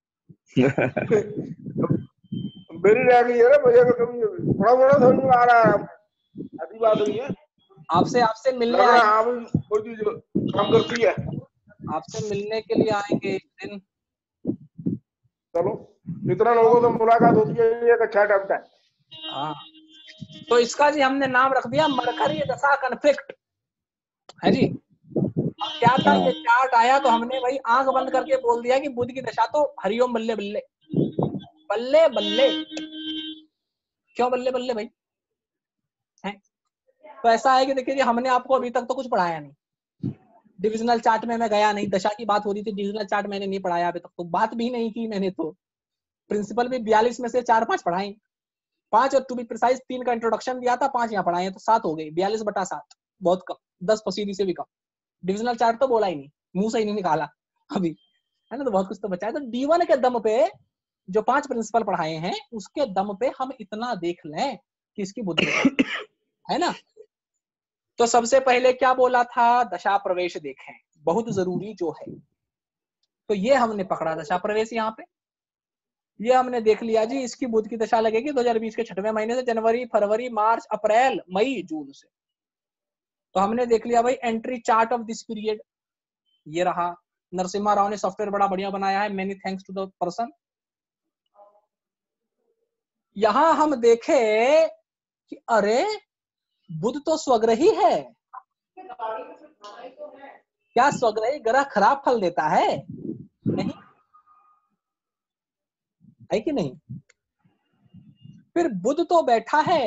मेरी रह गई है ना मजे में कमी, थोड़ा थोड़ा समझ में आ रहा है, ऐसी बात नहीं है। आपसे आपसे मिलने लग रहा है आए, हाँ भाई कोई चीज काम करती है। आपसे मिलने के लिए आएंगे एक दिन। चलो, इतना लोगों से मुलाकात होती है, ये एक अच्छा अटेम्प्ट है। हाँ, तो इसका जी हमने नाम रख दिया मरकरी दशा कन्फ्लिक्ट, है जी। अब क्या था, ये चार्ट आया तो हमने भाई आंख बंद करके बोल दिया कि बुध की दशा तो हरिओम बल्ले बल्ले बल्ले बल्ले। क्यों बल्ले बल्ले भाई? है तो ऐसा है कि देखिए जी, हमने आपको अभी तक तो कुछ पढ़ाया नहीं, डिविजनल चार्ट में मैं गया नहीं, दशा की बात हो रही थी, डिविजनल चार्ट मैंने नहीं पढ़ाया अभी तक, तो बात भी नहीं की मैंने। तो प्रिंसिपल भी बयालीस में से चार पांच पढ़ाए, पांच और टू बी प्रिसाइज तीन का इंट्रोडक्शन दिया था, पांच यहाँ पढ़ाए, तो सात हो गए, बयालीस बटा सात, बहुत कम, दस फीसदी से भी कम। डिविजनल चार्ट तो बोला ही नहीं, मुंह से ही नहीं निकाला अभी, है ना, तो बहुत कुछ तो बचा है। तो डी वन के दम पे जो पांच प्रिंसिपल पढ़ाए हैं, उसके दम पे हम इतना देख लें कि इसकी बुद्धि है ना। तो सबसे पहले क्या बोला था, दशा प्रवेश देखें, बहुत जरूरी जो है। तो ये हमने पकड़ा दशा प्रवेश, यहाँ पे ये हमने देख लिया जी, इसकी बुध की दशा लगेगी दो हज़ार बीस के छठवें महीने से, जनवरी फरवरी मार्च अप्रैल मई जून से। तो हमने देख लिया भाई entry chart of this period, ये रहा। नरसिम्हा राव ने सॉफ्टवेयर बड़ा बढ़िया बनाया है, many thanks to the person. यहां हम देखे कि अरे बुध तो स्वग्रही है, क्या स्वग्रही ग्रह खराब फल देता है? नहीं, है कि नहीं? फिर बुध तो बैठा है,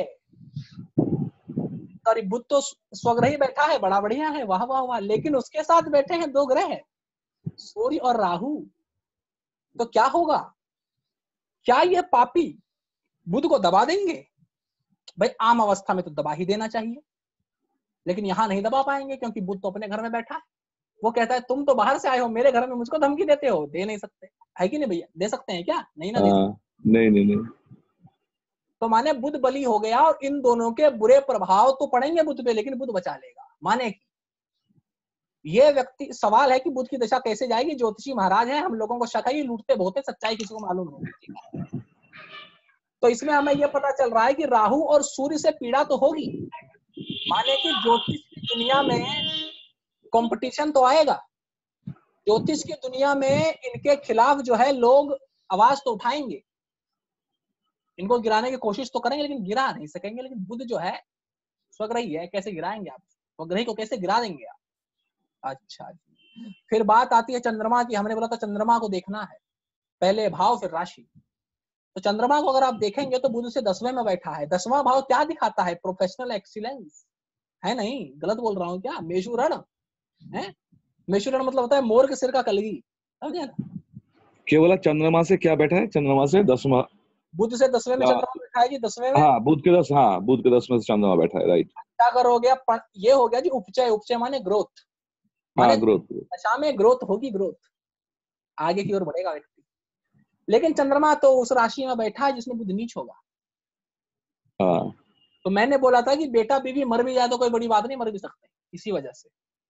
सॉरी बुध तो स्वग्रही बैठा है, बड़ा बढ़िया है, वाह वाह वाह, लेकिन उसके साथ बैठे हैं दो ग्रह, सूर्य और राहु। तो क्या होगा, क्या ये पापी बुध को दबा देंगे? भाई आम अवस्था में तो दबा ही देना चाहिए, लेकिन यहां नहीं दबा पाएंगे, क्योंकि बुध तो अपने घर में बैठा है। वो कहता है तुम तो बाहर से आए हो, मेरे घर में मुझको धमकी देते हो, दे नहीं सकते, है कि नहीं भैया? दे सकते हैं क्या? नहीं ना, दे सकते। नहीं नहीं नहीं। तो माने बुध बली हो गया, और इन दोनों के बुरे प्रभाव तो पड़ेंगे बुध पे, लेकिन बुध बचा लेगा। माने कि ये व्यक्ति, सवाल है कि बुध की दशा कैसे जाएगी, ज्योतिषी महाराज है, हम लोगों को शक है ये लूटते बहुत है, सच्चाई किसी को मालूम नहीं। तो इसमें हमें यह पता चल रहा है कि राहु और सूर्य से पीड़ा तो होगी, माने कि ज्योतिष की दुनिया में कंपटीशन तो आएगा, ज्योतिष की दुनिया में इनके खिलाफ जो है लोग आवाज तो उठाएंगे, इनको गिराने की कोशिश तो करेंगे, लेकिन गिरा नहीं सकेंगे। लेकिन बुध जो है स्वग्रही है, कैसे गिराएंगे आप? स्वग्रही को कैसे गिरा देंगे आप? अच्छा जी, फिर बात आती है चंद्रमा की। हमने बोला था चंद्रमा को देखना है, पहले भाव फिर राशि। तो चंद्रमा को अगर आप देखेंगे तो बुध से दसवें में बैठा है। दसवां भाव क्या दिखाता है? प्रोफेशनल एक्सीलेंस, है नहीं? गलत बोल रहा हूँ क्या? मेषुरण है, मेषुरण मतलब होता है मोर के सिर का कलगी, समझे ना? क्या बोला, चंद्रमा से क्या बैठा है? चंद्रमा से दसवां, बुध से दसवें में चंद्रमा बैठा है जी, दसवें में। हाँ बुध के दस, हाँ बुध के दस में से चंद्रमा बैठा है, राइट। क्या कर हो गया, ये हो गया जी उपचय। उपचय माने ग्रोथ, माने हाँ ग्रोथ। दशा में ग्रोथ होगी, ग्रोथ आगे की ओर बढ़ेगा व्यक्ति। लेकिन चंद्रमा तो उस राशि में बैठा है जिसमें बुध नीच होगा। हाँ तो मैंने बोला था कि बेटा बीवी मर भी जाए तो कोई बड़ी बात नहीं, मर भी सकते इसी वजह से।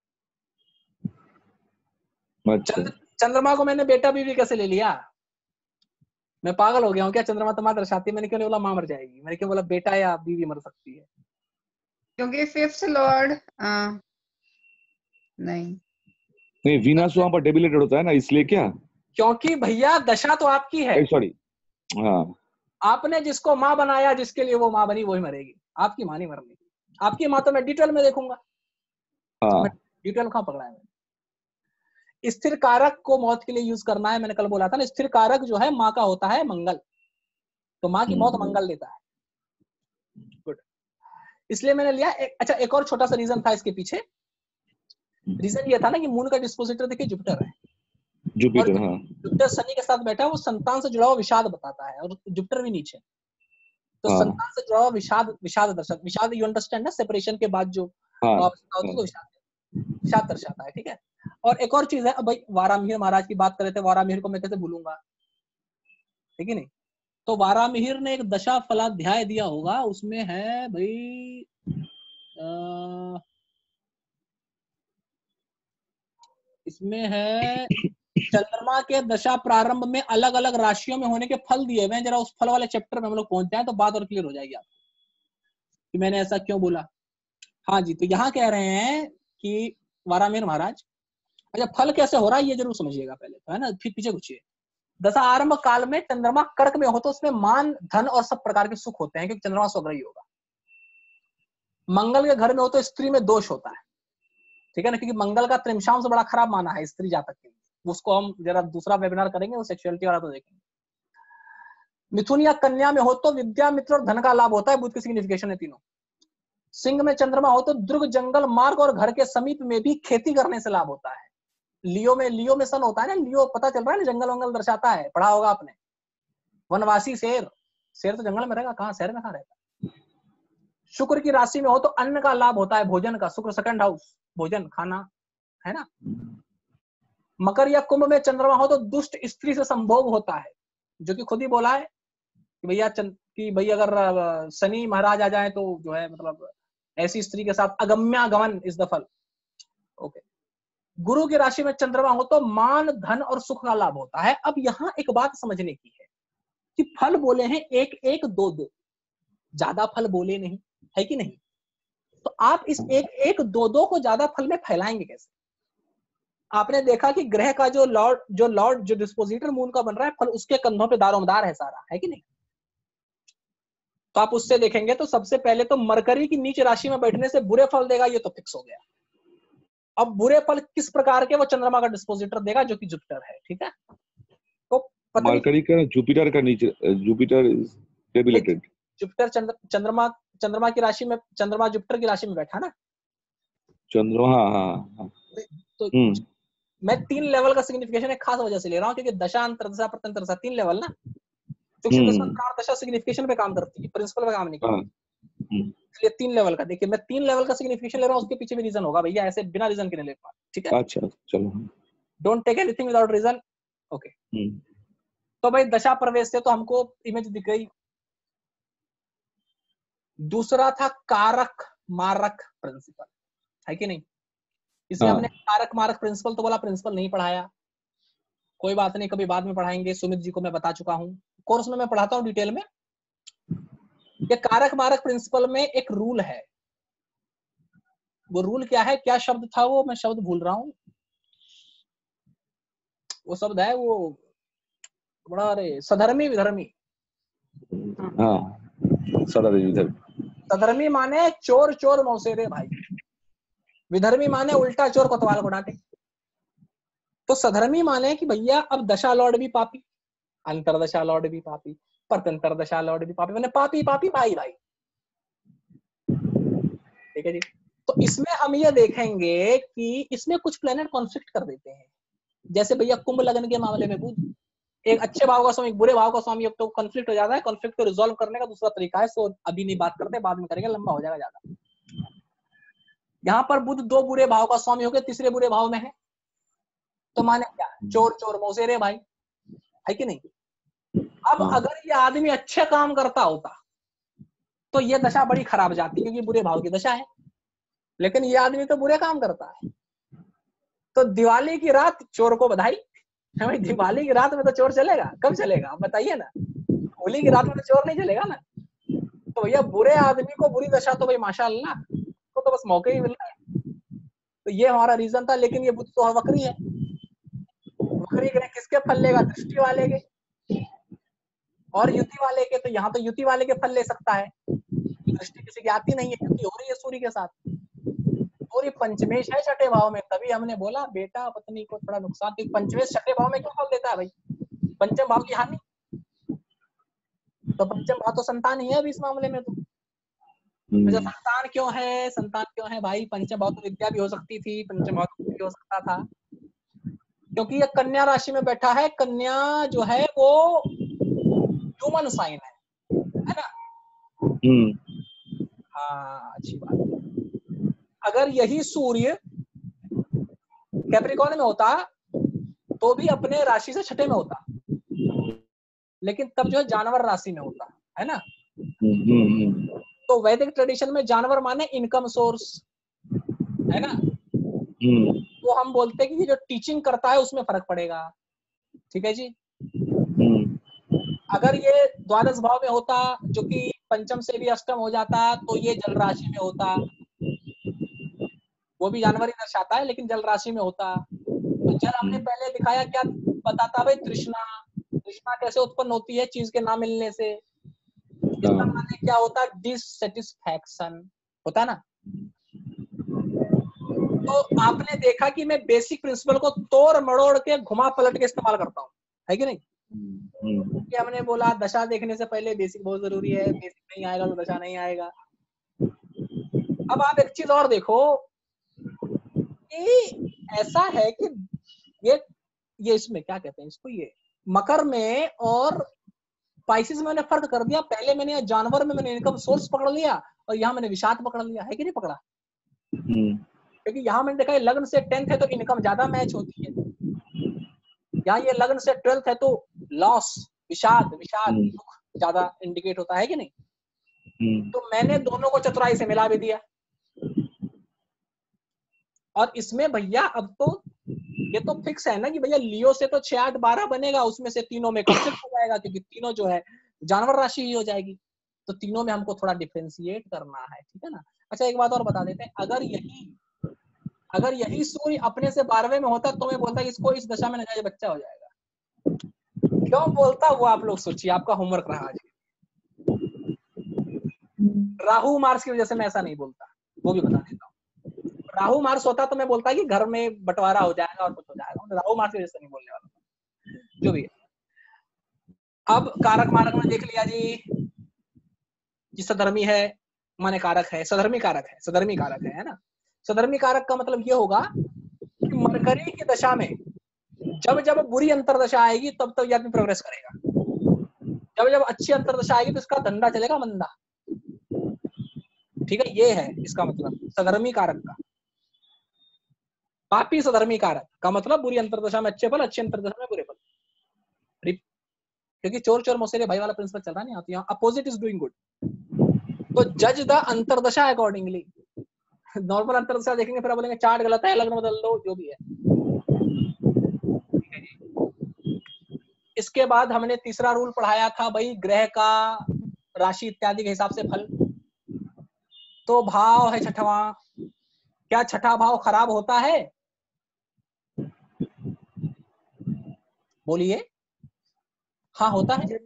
अच्छा। चंद्र, चंद्रमा को मैंने बेटा बीवी कैसे ले लिया? मैं पागल हो गया हूँ क्या? चंद्रमा तो माँ दर्शाती है, मैंने क्यों नहीं बोला माँ मर जाएगी, मैंने क्यों बोला बेटा या बीवी मर सकती है? क्योंकि फिफ्थ लॉर्ड नहीं नहीं, वीनस वहां पर डेबिलेटेड होता है ना, इसलिए क्या? क्योंकि भैया दशा तो आपकी है, सॉरी, हाँ आपने जिसको माँ बनाया, जिसके लिए वो माँ बनी वही मरेगी, आपकी माँ नहीं मरनी। आपकी माँ तो मैं डिटेल में देखूंगा, हाँ। मैं डिटेल कहाँ पकड़ा है मैंने? स्थिर कारक को मौत के लिए यूज करना है, मैंने कल बोला था ना। स्थिर कारक जो है माँ का होता है मंगल, तो माँ की मौत मंगल देता है। गुड, इसलिए मैंने लिया। एक, अच्छा एक और छोटा सा रीजन था इसके पीछे। रीजन ये था ना कि मून का डिस्पोजिटर देखिए जुपिटर है, जुपिटर, हाँ जुपिटर शनि के साथ बैठा है, वो संतान से जुड़ा हुआ विषाद बताता है, और जुपिटर भी नीचे, तो हाँ संतान से जुड़ा हुआ विषाद, विषाद दर्शक, विषाद यू अंडरस्टैंड ना, सेपरेशन के बाद जो हाँ अवस्था होती है तो विषाद, विषाद दर्शाता है, ठीक है। और एक और चीज है, अब भाई वारामिहिर महाराज की बात कर रहे थे, वारामिहिर को मैं कैसे भूलूंगा, ठीक है नहीं। तो वारामिहिर ने एक दशा फलाध्याय दिया होगा, उसमें है भाई आ, इसमें है चंद्रमा के दशा प्रारंभ में अलग अलग राशियों में होने के फल दिए हुए हैं। जरा उस फल वाले चैप्टर में हम लोग पहुंच जाए तो बात और क्लियर हो जाएगी आपको कि मैंने ऐसा क्यों बोला। हाँ जी, तो यहाँ कह रहे हैं कि वारामिहिर महाराज, अच्छा फल कैसे हो रहा है ये जरूर समझिएगा पहले तो, है ना, फिर पीछे पूछिए। दशा आरंभ काल में चंद्रमा कर्क में हो तो उसमें मान धन और सब प्रकार के सुख होते हैं, क्योंकि चंद्रमा स्वग्रही होगा। मंगल के घर में हो तो स्त्री में दोष होता है, ठीक है ना, क्योंकि मंगल का त्रिमशाम से बड़ा खराब माना है स्त्री जातक के लिए। उसको हम जरा दूसरा वेबिनार करेंगे, वो सेक्सुअलिटी वाला तो देखेंगे। मिथुन या कन्या में हो तो विद्या, मित्र और धन का लाभ होता है, बुध की सिग्निफिकेशन है तीनों। सिंह में चंद्रमा हो तो दुर्ग, जंगल, मार्ग और घर के समीप में भी खेती करने से लाभ होता है। लियो में, लियो में सन होता है ना, लियो पता चल रहा है ना, जंगल वंगल दर्शाता है, पढ़ा होगा आपने। वनवासी शेर, शेर तो जंगल में रहेगा, कहाँ शहर में कहाँ रहता। शुक्र की राशि में हो तो अन्न का लाभ होता है, भोजन का, शुक्र सेकंड हाउस, भोजन खाना, है ना। मकर या कुंभ में चंद्रमा हो तो दुष्ट स्त्री से संभोग होता है, जो कि खुद ही बोला है कि भैया कि भाई अगर शनि महाराज आ जाए तो जो है मतलब ऐसी स्त्री के साथ अगम्यागमन इज द फल। ओके। गुरु की राशि में चंद्रमा हो तो मान, धन और सुख का लाभ होता है। अब यहाँ एक बात समझने की है कि फल बोले हैं एक एक दो दो, ज्यादा फल बोले नहीं, है कि नहीं। तो आप इस एक एक दो दो को ज्यादा फल में फैलाएंगे कैसे? आपने देखा कि ग्रह का जो लॉर्ड जो लॉर्ड जो डिस्पोजिटर मून का बन रहा है, फल उसके कंधों पे दारोमदार है सारा, है कि नहीं। तो आप उससे देखेंगे तो सबसे पहले तो मरकरी की नीच राशि में बैठने से बुरे फल देगा, ये तो फिक्स हो गया। अब बुरे फल किस प्रकार के, वो चंद्रमा का डिस्पोजिटर देगा जो कि जुपिटर है, ठीक है। तो मरकरी का जुपिटर का नीचे, जुपिटर इज डेबिलेटेड। जुपिटर चंद्र, चंद्रमा चंद्रमा की राशि में, चंद्रमा जुपिटर की राशि में बैठा ना, चंद्रमा, हाँ हाँ हाँ। तो हम्म मैं तीन लेवल का सिग्निफिकेशन एक खास वजह से ले रहा हूँ, क्योंकि दशा, अंतर्दशा, प्रत्यंतरदशा, तीन लेवल ना। सूक्ष्म दशा सिग्निफिकेशन पे काम करती है, प्रिंसिपल पे काम नहीं करती, इसलिए तीन लेवल का। देखिए मैं तीन लेवल का सिग्निफिकेशन ले रहा हूँ, उसके पीछे भी रीजन होगा भैया, ऐसे बिना रीजन के नहीं ले पा, ठीक है। अच्छा चलो, don't take anything without reason, okay. तो भाई दशा प्रवेश से तो हमको इमेज दिख गई। दूसरा था कारक मारक प्रिंसिपल, है कि नहीं। इसमें हमने कारक मारक प्रिंसिपल तो बोला, प्रिंसिपल नहीं पढ़ाया, कोई बात नहीं, कभी बाद में पढ़ाएंगे। सुमित जी को मैं बता चुका हूँ, कोर्स में मैं पढ़ाता हूँ डिटेल में। ये कारक मारक प्रिंसिपल में एक रूल है, वो रूल क्या है, क्या शब्द था वो, मैं शब्द भूल रहा हूँ, वो शब्द है वो बड़ा, अरे सधर्मी विधर्मी। हाँ सधर्मी विधर्मी। सधर्मी माने चोर चोर मौसेरे भाई, विधर्मी माने उल्टा चोर कोतवाल को डांटे। तो सधर्मी माने कि भैया अब दशा लॉर्ड भी पापी, अंतरदशा लॉर्ड भी पापी, परतंत्र दशा लॉर्ड भी पापी, मैंने पापी पापी भाई भाई, ठीक है जी। तो इसमें हम ये देखेंगे कि इसमें कुछ प्लेनेट कॉन्फ्लिक्ट कर देते हैं, जैसे भैया कुंभ लगन के मामले में बुध एक अच्छे भाव का स्वामी, एक बुरे भाव का स्वामी, तो कॉन्फ्लिक्ट हो जाता है। कॉन्फ्लिक्ट को रिजॉल्व करने का दूसरा तरीका है, सो अभी नहीं बात करते, बाद में करेंगे, लंबा हो जाएगा ज्यादा। यहाँ पर बुध दो बुरे भाव का स्वामी हो गए, तीसरे बुरे भाव में है, तो माने क्या, चोर चोर मौसेरे भाई, है कि नहीं। अब अगर ये आदमी अच्छे काम करता होता तो ये दशा बड़ी खराब जाती, क्योंकि बुरे भाव की दशा है, लेकिन ये आदमी तो बुरे काम करता है। तो दिवाली की रात चोर को बधाई, भाई दिवाली की रात में तो चोर चलेगा, कब चलेगा आप बताइए ना, होली की रात में तो चोर नहीं चलेगा ना। तो भैया बुरे आदमी को बुरी दशा तो भाई माशाअल्लाह, तो, तो बस मौके ही मिल रहा है। तो ये हमारा रीजन था, लेकिन ये बुध तो वक्री है, वक्री ग्रह किसके फल लेगा, दृष्टि वाले के और युति वाले के। तो यहाँ तो युति वाले के फल ले सकता है, दृष्टि किसी की आती नहीं है, क्योंकि हो रही है सूर्य के साथ। सूर्य पंचमेश है छठे भाव में, तभी हमने बोला बेटा पत्नी को थोड़ा नुकसान, क्योंकि पंचमेश छठे भाव में क्यों फल देता है भाई, पंचम भाव की हानि, तो पंचम भाव तो संतान ही है अभी इस मामले में। तो तो संतान क्यों है, संतान क्यों है भाई, पंचम भाव तो विद्या भी हो सकती थी, पंचम भाव तो भी हो सकता था, क्योंकि ये कन्या राशि में बैठा है। कन्या जो है वो ह्यूमन साइन है, है ना। हाँ अच्छी बात। अगर यही सूर्य कैप्रिकॉर्न में होता तो भी अपने राशि से छठे में होता, लेकिन तब जो है जानवर राशि में होता है ना। तो वैदिक ट्रेडिशन में जानवर माने इनकम सोर्स, है ना। तो हम बोलते हैं कि ये जो टीचिंग करता है उसमें फर्क पड़ेगा, ठीक है जी। अगर ये द्वादश भाव में होता जो कि पंचम से भी अष्टम हो जाता, तो ये जल राशि में होता, वो भी जानवर ही दर्शाता है लेकिन जल राशि में होता। तो जल हमने पहले दिखाया क्या बताता भाई, तृष्णा। तृष्णा कैसे उत्पन्न होती है, चीज के ना मिलने से। इसका माने क्या होता है, डिससेटिस्फैक्शन होता है ना। तो आपने देखा कि मैं बेसिक प्रिंसिपल को तोड़ मड़ोड़ के घुमा पलट के इस्तेमाल करता हूँ, है कि नहीं। कि हमने बोला दशा देखने से पहले बेसिक बहुत जरूरी है, बेसिक नहीं आएगा तो दशा नहीं आएगा। अब आप एक चीज और देखो कि ऐसा है कि ये ये इसमें क्या कहते हैं इसको, ये मकर में और स्पाइसेस में मैंने फर्क कर दिया। पहले मैंने जानवर में मैंने इनकम सोर्स पकड़ लिया और यहाँ मैंने विषाद पकड़ लिया, है कि नहीं पकड़ा। क्योंकि यहाँ मैंने देखा है लग्न से टेंथ है तो इनकम ज्यादा मैच होती है, यहाँ ये लग्न से ट्वेल्थ है तो लॉस, विषाद विषाद दुख ज्यादा इंडिकेट होता है कि नहीं। तो मैंने दोनों को चतुराई से मिला भी दिया। और इसमें भैया अब तो ये तो फिक्स है ना कि भैया लियो से तो छह आठ बारह बनेगा, उसमें से तीनों में कंफ्लिक्ट हो जाएगा क्योंकि तीनों जो है जानवर राशि ही हो जाएगी। तो तीनों में हमको थोड़ा डिफरेंशिएट करना है, ठीक है ना। अच्छा एक बात और बता देते हैं, अगर यही अगर यही सूर्य अपने से बारहवें में होता तो मैं बोलता कि इसको इस दशा में नजायज बच्चा हो जाएगा। क्यों बोलता वो आप लोग सोचिए, आपका होमवर्क रहा आज। राहु मार्स की वजह से मैं ऐसा नहीं बोलता, वो भी बता देता हूँ। राहु मार्स होता तो मैं बोलता कि घर में बंटवारा हो जाएगा और कुछ हो जाएगा, राहु मार्स की वजह से नहीं बोलने वाला, जो भी है। अब कारक मारक में देख लिया जी, जी सधर्मी है माने कारक है, सधर्मी कारक है, सधर्मी कारक है, है ना। सधर्मी कारक का मतलब ये होगा कि मरकरी की दशा में जब जब बुरी अंतरदशा आएगी तब तब ये आदमी प्रोग्रेस करेगा, जब जब अच्छी अंतरदशा आएगी तो इसका धंधा चलेगा मंदा, ठीक है। ये है इसका मतलब सधर्मी कारक का। पापी सधर्मी कारक का मतलब बुरी अंतरदशा में अच्छे फल, अच्छी अंतरदशा में बुरे फल, क्योंकि चोर चोर मौसेरे भाई वाला प्रिंसिपल चल रहा नहीं आती, यहाँ अपोजिट इज डूइंग गुड। तो जज द अंतरदशा अकॉर्डिंगली। नॉर्मल अंतरदशा देखेंगे फिर बोलेंगे चार्ट गलत है, लग्न बदल दो, जो भी है। इसके बाद हमने तीसरा रूल पढ़ाया था भाई, ग्रह का राशि इत्यादि के हिसाब से फल। तो भाव है छठवां, क्या छठा भाव खराब होता है, बोलिए। हाँ होता है,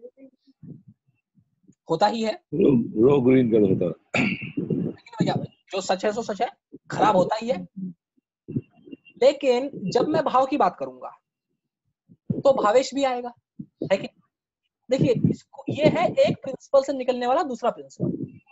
होता ही है, रो ग्रीन कलर होता है। लेकिन भैया जो सच है सो सच है, खराब होता ही है। लेकिन जब मैं भाव की बात करूंगा तो भावेश भी आएगा, है कि। देखिए इसको, ये है एक प्रिंसिपल से निकलने वाला दूसरा प्रिंसिपल।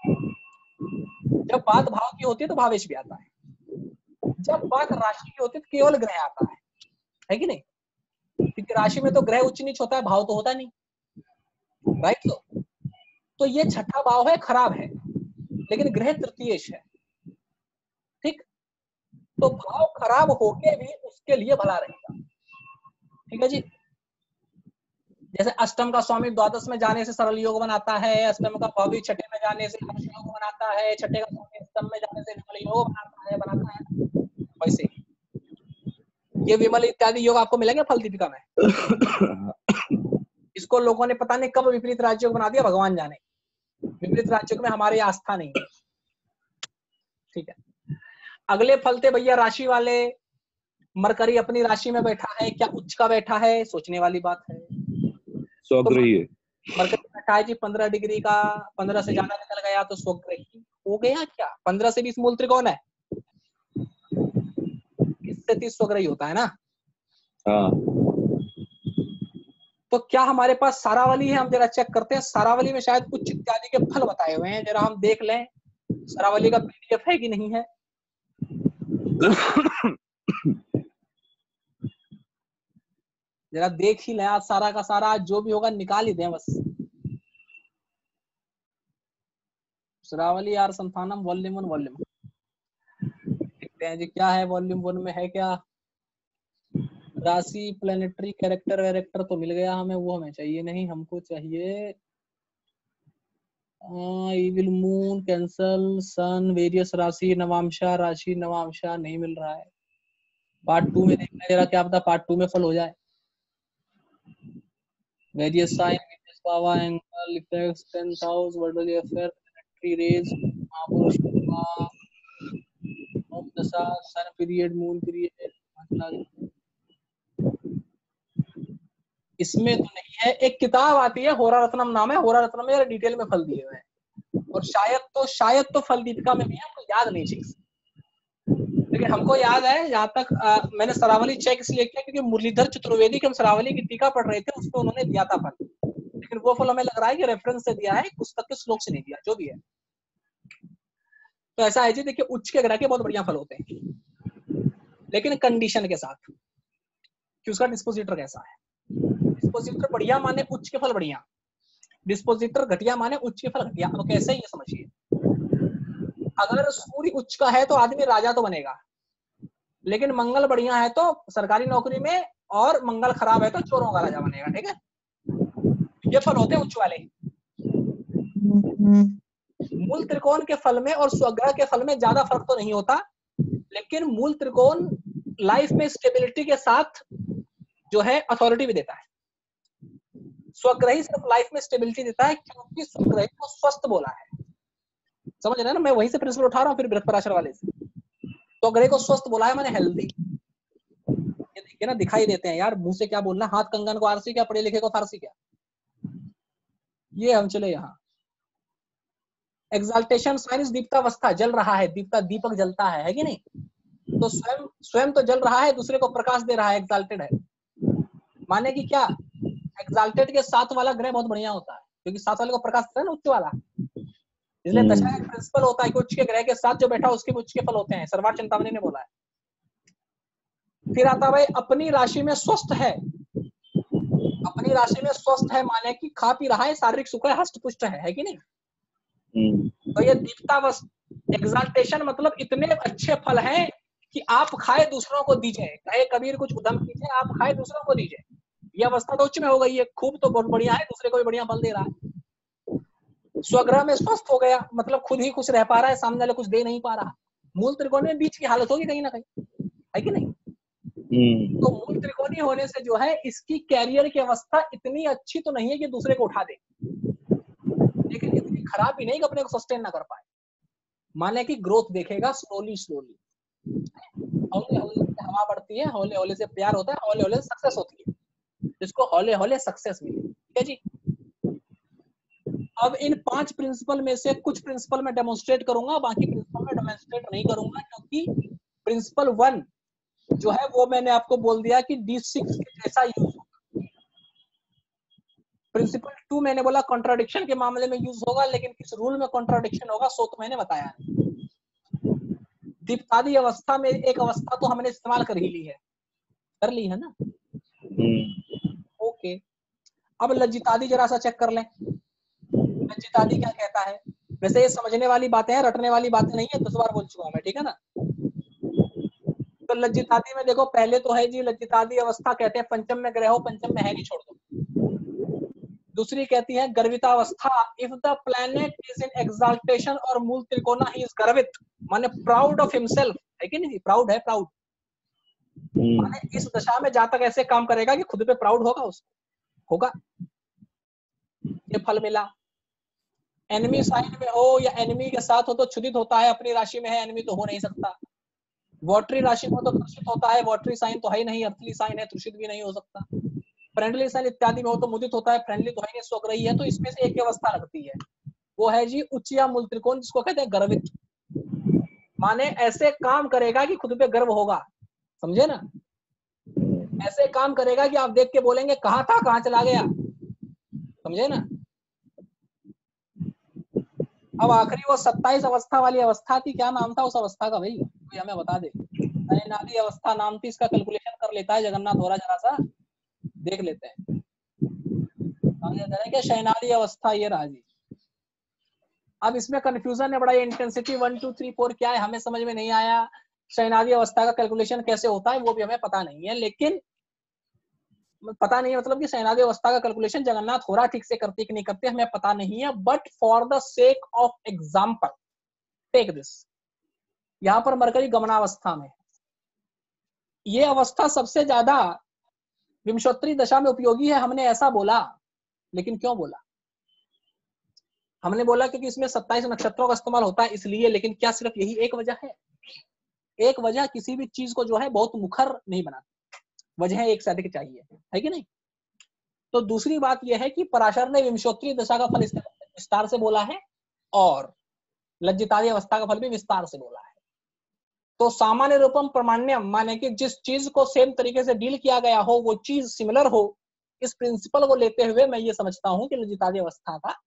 जब बात भाव की होती है तो भावेश भी आता है, जब बात राशि की होती है तो केवल ग्रह आता है, है कि नहीं। क्योंकि राशि में तो ग्रह उच्च नीच होता है, भाव तो होता नहीं, राइट। तो तो ये छठा भाव है, खराब है, लेकिन ग्रह तृतीयेश है, ठीक। तो भाव खराब होके भी उसके लिए भला रहेगा, ठीक है जी। जैसे अष्टम का स्वामी द्वादश में जाने से सरल योग बनाता है, अष्टम का भावी छठे में जाने से हर्ष योग बनाता है, छठे का स्वामी अष्टम में जाने से विमल योग बनाता है बनाता है वैसे ये विमल इत्यादि योग आपको मिलेंगे फल दीपिका में। इसको लोगों ने पता नहीं कब विपरीत राज्यों बना दिया, भगवान जाने। विपरीत राज्यों में हमारी आस्था नहीं है, ठीक है। अगले फल थे भैया राशि वाले। मरकरी अपनी राशि में बैठा है, क्या उच्च का बैठा है, सोचने वाली बात है। स्वग्रही है, मरकरी बैठा है जी पंद्रह डिग्री का, पंद्रह से ज्यादा निकल गया तो स्वग्रही हो गया क्या। पंद्रह से बीस मूल त्रिकोण है, से तीस स्वग्रही होता है ना। हाँ तो क्या हमारे पास सारावली है? हम जरा चेक करते हैं। सारावली में शायद उच्च इत्यादि के फल बताए हुए हैं, जरा हम देख लें सारावली का पीडीएफ है कि नहीं है। जरा देख ही लें, आज सारा का सारा आज जो भी होगा निकाल ही दें बस। Saravali R Santhanam volume one volume देखते हैं जी क्या है वॉल्यूम वन में है क्या। राशि प्लेनेटरी कैरेक्टर वैरेक्टर तो मिल गया हमें, वो हमें चाहिए नहीं, हमको चाहिए evil moon cancel sun various राशि नवांशा राशि नवांशा नहीं मिल रहा है। पार्ट टू में देखना जरा क्या पता पार्ट टू में फल हो जाए। Various sign various power angle effects tenth house worldly affair planetary rays महापुरुष दशा सन पीरियड मून पीरियड। इसमें तो नहीं है। एक किताब आती है होरा रत्नम नाम है, होरा रत्नम में डिटेल में फल दिए हुए हैं और शायद तो शायद तो फल दीपिका में भी है, हमको याद नहीं ठीक से। लेकिन हमको याद है जहां तक आ, मैंने सरावली चेक इसलिए किया क्योंकि मुरलीधर चतुर्वेदी के हम सरावली की टीका पढ़ रहे थे, उसमें उन्होंने दिया था फल, लेकिन वो फल हमें लग रहा है कि रेफरेंस से दिया है, पुस्तक के श्लोक से नहीं दिया, जो भी है। तो ऐसा है जी, देखिए उच्च के ग्रह के बहुत बढ़िया फल होते हैं, लेकिन कंडीशन के साथ कि उसका डिस्पोजिटर कैसा है। डिस्पोजिटर बढ़िया माने उच्च के फल बढ़िया, डिस्पोजिटर घटिया माने उच्च के फल घटिया। अब कैसे ये समझिए, अगर सूर्य उच्च का है तो आदमी राजा तो बनेगा, लेकिन मंगल बढ़िया है तो सरकारी नौकरी में, और मंगल खराब है तो चोरों का राजा बनेगा। ठीक है, ये फल होते हैं उच्च वाले। मूल त्रिकोण के फल में और स्वग्रह के फल में ज्यादा फर्क तो नहीं होता, लेकिन मूल त्रिकोण लाइफ में स्टेबिलिटी के साथ जो है अथॉरिटी भी देता है। स्वग्रही सिर्फ लाइफ में स्टेबिलिटी देता है क्योंकि स्वग्रही को स्वस्थ बोला है। समझ रहे हैं ना, मैं वहीं से प्रिंसिपल उठा रहा हूँ फिर बृहत पराशर वाले से। स्वग्रही को स्वस्थ बोला है मैंने हेल्दी। ये देखिए ना, दिखाई देते हैं यार, मुंह से क्या बोलना, हाथ कंगन को आरसी क्या, पढ़े लिखे को फारसी क्या। ये हम चले यहाँ। एक्साल्टेशन साइंस दीप्तावस्था, जल रहा है, दीप्ता दीपक जलता है, है कि नहीं। तो स्वयं स्वयं तो जल रहा है, दूसरे को प्रकाश दे रहा है, एक्साल्टेड है। माने कि क्या, एक्साल्टेड के साथ वाला ग्रह बहुत बढ़िया होता है क्योंकि साथ वाले को प्रकाश देता है ना उच्च वाला, इसलिए दशा का प्रिंसिपल होता है कि उच्च के ग्रह के साथ जो बैठा उसके उच्च के फल होते हैं। सर्वार्थ चिंतामणि ने बोला है। फिर आता भाई अपनी राशि में स्वस्थ है। अपनी राशि में स्वस्थ है माने कि खा पी रहा है, शारीरिक सुख है, हष्ट पुष्ट है, है कि नहीं। तो ये दीप्तावस्था एक्साल्टेशन मतलब इतने अच्छे फल हैं कि आप खाए दूसरों को दीजिए। कहे कबीर कुछ उद्यम कीजिए, आप खाए दूसरों को दीजिए। ये अवस्था तो उच्च में हो गई है, खूब तो बहुत बढ़िया है, दूसरे को भी बढ़िया फल दे रहा है। स्वग्रह में स्वस्थ हो गया मतलब खुद ही खुश रह पा रहा है, सामने वाले कुछ दे नहीं पा रहा। मूल त्रिकोण में बीच की हालत होगी कहीं ना कहीं, है कि नहीं। तो मूल त्रिकोणीय होने से जो है इसकी कैरियर की अवस्था इतनी अच्छी तो नहीं है कि दूसरे को उठा दे, लेकिन इतनी खराब भी नहीं कि अपने को सस्टेन ना कर पाए। माने कि ग्रोथ देखेगा स्लोली स्लोली, हौले हौले से हवा बढ़ती है, हौले हौले से प्यार होता है, हौले हौले से सक्सेस होती है, जिसको हौले हौले सक्सेस मिले। ठीक है जी। अब इन पांच प्रिंसिपल में से कुछ प्रिंसिपल में डेमोन्स्ट्रेट करूंगा, बाकी प्रिंसिपल में डेमोन्स्ट्रेट नहीं करूंगा, क्योंकि प्रिंसिपल वन जो है वो मैंने आपको बोल दिया कि डी सिक्स के जैसा यूज होगा। प्रिंसिपल टू मैंने बोला कॉन्ट्राडिक्शन के मामले में यूज होगा, लेकिन किस रूल में कॉन्ट्राडिक्शन होगा सो तो मैंने बताया नहीं। दीप्तादि अवस्था में एक अवस्था तो हमने इस्तेमाल कर ही ली है, कर ली है ना। ओके, अब लज्जितादि जरा सा चेक कर लें। लज्जितादि क्या कहता है। वैसे ये समझने वाली बातें हैं, रटने वाली बातें नहीं है, दस बार बोल चुका हूं मैं, ठीक है ना। तो लज्जितादि में देखो, पहले तो है जी लज्जितादि अवस्था कहते हैं पंचम में ग्रह हो, पंचम में है नहीं, छोड़ दो। दूसरी कहती है गर्वितावस्था, if the planet is in exaltation और मूल त्रिकोणा ही इज गर्वित, माने प्राउड ऑफ हिमसेल्फ, है कि नहीं, प्राउड है, प्राउड माने इस दशा में जातक ऐसे काम करेगा कि खुद पे प्राउड होगा, उसको होगा। ये फल मिला। एनिमी साइन में हो या एनिमी के साथ हो तो क्षुदित होता है, अपनी राशि में है एनिमी तो हो नहीं सकता। वॉटरी राशि में हो तो त्रुषित होता है, वॉटरी साइन तो है ही नहीं, अर्थली साइन है, त्रुषित भी नहीं हो सकता। फ्रेंडली साइन इत्यादि में हो तो मुदित होता है, फ्रेंडली तो है नहीं, स्वग्रही है। तो इसमें से एक अवस्था लगती है, वो है जी उच्च या मूल त्रिकोण, जिसको कहते हैं गर्वित, माने ऐसे काम करेगा कि खुद पे गर्व होगा। समझे ना? ऐसे काम करेगा कि आप देख के बोलेंगे कहाँ था, कहाँ चला गया। समझे ना? अब आखिरी वो सत्ताईस अवस्था वाली अवस्था थी, क्या नाम था उस अवस्था का भाई, कोई हमें बता दे। शयनादि अवस्था नाम थी, इसका कैलकुलेशन कर लेता है जगन्नाथ, हो रहा जरा सा देख लेते हैं। क्या शयनादि अवस्था, ये रहा जी। अब इसमें कंफ्यूजन है बड़ा, ये intensity one two three four क्या है हमें समझ में नहीं आया। शयनादि अवस्था का कैलकुलेशन कैसे होता है वो भी हमें पता नहीं है, लेकिन पता नहीं है मतलब कि शयनादि अवस्था का कैलकुलेशन जगन्नाथ हो रहा ठीक से करते कि नहीं करते हमें पता नहीं है। But for the sake of example take this, यहाँ पर मरकरी गमनावस्था में, ये अवस्था सबसे ज्यादा विंशोत्तरी दशा में उपयोगी है। हमने ऐसा बोला, लेकिन क्यों बोला? हमने बोला क्योंकि इसमें सत्ताईस नक्षत्रों का इस्तेमाल होता है इसलिए, लेकिन क्या सिर्फ यही एक वजह है? एक वजह किसी भी चीज को जो है बहुत मुखर नहीं बनाती, वजह एक से अधिक चाहिए, है कि नहीं? तो दूसरी बात यह है कि पराशर ने विंशोत्तरी दशा का फल विस्तार से बोला है और लज्जितादि अवस्था का फल भी विस्तार से बोला है। तो सामान्य रूपम प्रमाण्यम माने कि जिस चीज को सेम तरीके से डील किया गया हो वो चीज सिमिलर हो, इस प्रिंसिपल को लेते हुए मैं ये समझता हूं कि लज्जितादि अवस्था का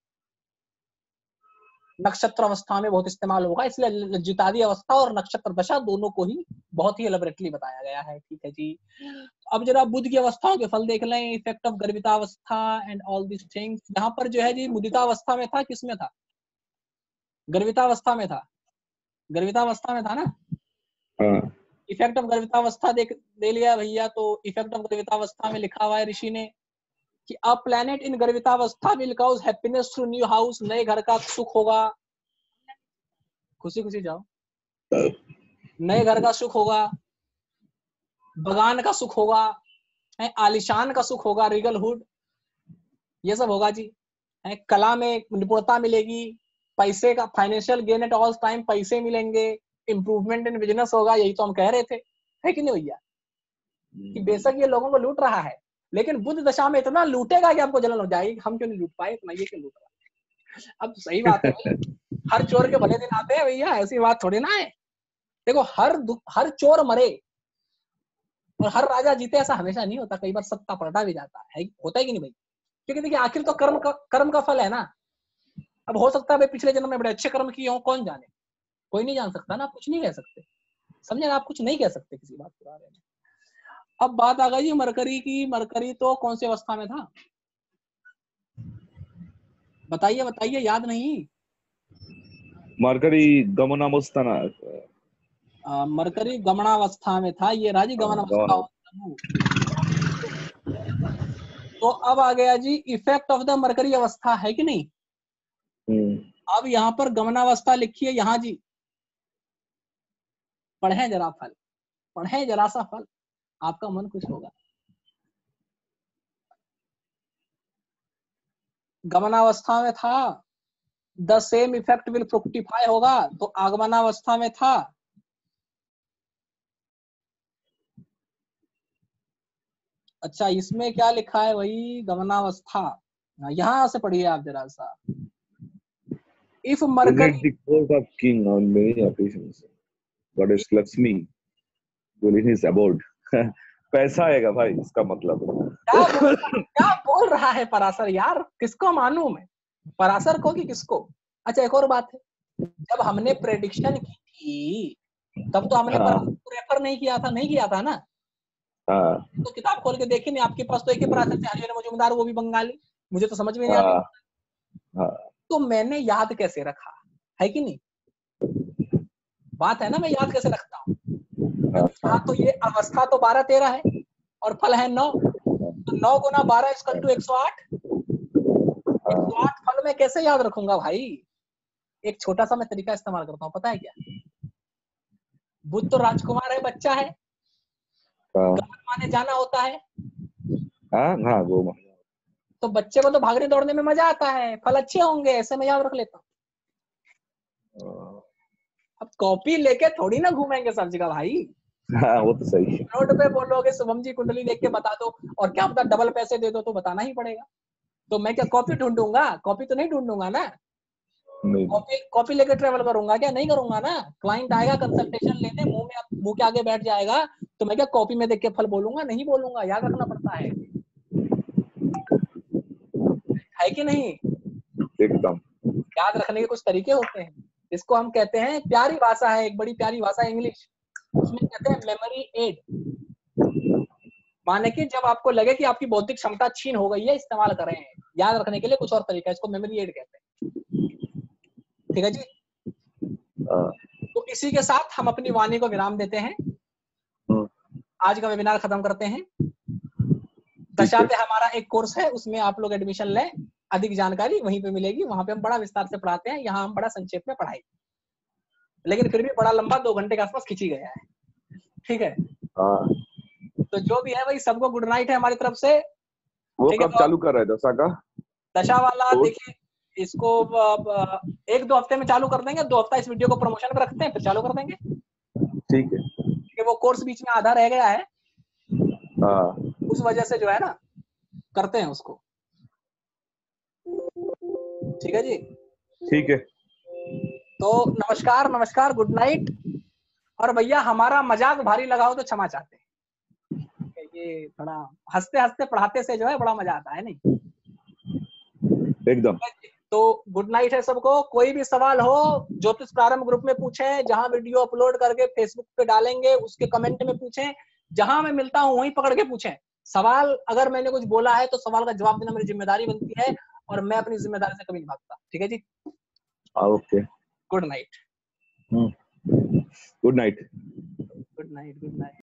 नक्षत्र अवस्था में बहुत इस्तेमाल होगा, इसलिए लज्जितादि अवस्था और नक्षत्र दशा दोनों को ही बहुत ही एलेबोरेटली बताया गया है। ठीक है जी। अब जरा बुध की अवस्थाओं के फल देख लें, इफेक्ट ऑफ गर्भितावस्था एंड ऑल दिस थिंग्स। यहाँ पर जो है जी मुदितावस्था में था, किसमें था? गर्भितावस्था में था, गर्भितावस्था में था ना। इफेक्ट ऑफ गर्भितावस्था देख दे लिया भैया, तो इफेक्ट ऑफ गर्भितावस्था में लिखा हुआ है ऋषि ने कि अ प्लैनेट इन गर्भितावस्था will cause happiness through new house, नए घर का सुख होगा, खुशी खुशी जाओ, नए घर का सुख होगा, बगान का सुख होगा, आलिशान का सुख होगा, रीगल हुड, ये सब होगा जी। कला में निपुणता मिलेगी, पैसे का financial gain at all time, पैसे मिलेंगे, इंप्रूवमेंट इन बिजनेस होगा। यही तो हम कह रहे थे, है कि नहीं भैया? कि बेशक ये लोगों को लूट रहा है, लेकिन बुध दशा में इतना लूटेगा कि आपको जलन हो जाएगी, हम क्यों नहीं लूट पाए इतना, ये क्यों लूट रहा है? अब सही बात है भाई, हर चोर के भले दिन आते हैं भैया, ऐसी बात थोड़ी ना है। देखो हर हर चोर मरे और हर राजा जीते ऐसा हमेशा नहीं होता, कई बार सत्ता पलटा भी जाता है, होता है कि नहीं भाई? क्योंकि देखिए आखिर तो कर्म का कर्म का फल है ना। अब हो सकता है भाई पिछले जन्म में बड़े अच्छे कर्म किए हो, कौन जाने, कोई नहीं जान सकता ना, आप कुछ नहीं कह सकते, समझे ना? आप कुछ नहीं कह सकते किसी बात के बारे में। अब बात आ गई जी मरकरी की। मरकरी तो कौन सी अवस्था में था बताइए बताइए, याद नहीं? मरकरी गमनावस्था ना, मरकरी गमनावस्था में था, ये राजी गमनावस्था। तो अब आ गया जी इफेक्ट ऑफ द मरकरी अवस्था, है कि नहीं? अब यहाँ पर गमनावस्था लिखिए यहाँ जी, पढ़े जरा फल, पढ़े जरा सा फल, आपका मन खुश होगा। गमनावस्था में था, the same effect will fructify होगा, तो आगमनावस्था में था, अच्छा इसमें क्या लिखा है भाई? गमनावस्था, यहां से पढ़िए आप जरा सा। If Mercury court of king on many occasions, goddess Lakshmi will in his abode. पैसा आएगा भाई, इसका मतलब क्या बोल, क्या बोल रहा है पराशर यार, किसको मालूम है, पराशर को कि किसको? अच्छा एक और बात है, जब हमने प्रेडिक्शन की थी तब तो हमने हाँ। रेफर नहीं किया था, नहीं किया था ना। हाँ। तो किताब खोल के देखी नहीं, आपके पास तो एक ही पराशर थे, हरिहर मजूमदार, वो भी बंगाली, मुझे तो समझ में नहीं आता। हाँ। तो मैंने याद कैसे रखा, है कि नहीं? बात है ना, मैं याद कैसे रखता हूँ? हाँ, तो ये अवस्था तो बारह तेरह है और फल है नौ, तो नौ गुना बारह इक्वल टू एक सौ आठ। एक सौ आठ फल मैं कैसे याद रखूंगा भाई? एक छोटा सा मैं तरीका इस्तेमाल करता हूँ, पता है क्या? बुध तो राजकुमार है, बच्चा है, गमन माने जाना होता है, हाँ हाँ वो, तो बच्चे को तो भागने दौड़ने में मजा आता है, फल अच्छे होंगे, ऐसे मैं याद रख लेता हूँ। अब कॉपी लेके थोड़ी ना घूमेंगे सब जगह भाई। हाँ वो तो सही है। रोड पे बोलोगे शुभम जी कुंडली देख के बता दो, और क्या पता डबल पैसे दे दो, तो बताना ही पड़ेगा। तो मैं क्या कॉपी ढूंढूंगा? कॉपी तो नहीं ढूंढूंगा ना, कॉपी कॉपी लेके ट्रेवल करूंगा क्या? नहीं करूंगा ना। क्लाइंट आएगा कंसल्टेशन लेने, मुंह में मुंह के आगे बैठ जाएगा, तो मैं क्या कॉपी में देख के फल बोलूंगा? नहीं बोलूंगा, याद रखना पड़ता है, है कि नहीं? एकदम। याद रखने के कुछ तरीके होते हैं, इसको हम कहते हैं, प्यारी भाषा है, एक बड़ी प्यारी भाषा है इंग्लिश, उसमें कहते हैं मेमोरी एड। माने कि जब आपको लगे कि आपकी बौद्धिक क्षमता छीन हो गई है, इस्तेमाल कर रहे हैं याद रखने के लिए कुछ और तरीका, इसको मेमोरी एड कहते हैं। ठीक है जी। तो इसी के साथ हम अपनी वाणी को विराम देते हैं, आज का वेबिनार खत्म करते हैं। दशा पे हमारा एक कोर्स है, उसमें आप लोग एडमिशन लें, अधिक जानकारी वहीं पे मिलेगी, वहां पे हम बड़ा विस्तार से पढ़ाते हैं, यहाँ हम बड़ा संक्षेप में पढ़ाई, लेकिन फिर भी बड़ा लंबा दो घंटे के आसपास खींची गया है। ठीक है, तो जो भी है वही, सबको गुड नाइट है हमारी तरफ से। वो कब चालू कर रहे हैं दशा का? दशा वाला देखिए, इसको एक दो हफ्ते में चालू कर देंगे, दो हफ्ता इस वीडियो को प्रमोशन में रखते हैं, फिर चालू कर देंगे। ठीक है, कि वो कोर्स बीच में आधा रह गया है, हाँ, उस वजह से जो है ना करते हैं उसको। ठीक है जी, ठीक है। तो नमस्कार नमस्कार, गुड नाइट। और भैया हमारा मजाक भारी लगा हो तो क्षमा चाहते हैं, ये थोड़ा हंसते हंसते पढ़ाते से जो है बड़ा मजा आता है, नहीं? एकदम। तो गुड नाइट है सबको। कोई भी सवाल हो ज्योतिष प्रारंभ ग्रुप में पूछें, जहां वीडियो अपलोड करके फेसबुक पे डालेंगे उसके कमेंट में पूछें, जहां मैं मिलता हूं वहीं पकड़ के पूछें सवाल। अगर मैंने कुछ बोला है तो सवाल का जवाब देना मेरी जिम्मेदारी बनती है, और मैं अपनी जिम्मेदारी से कभी नहीं भागता। ठीक है जी, okay, good night. Good night, good night, good night.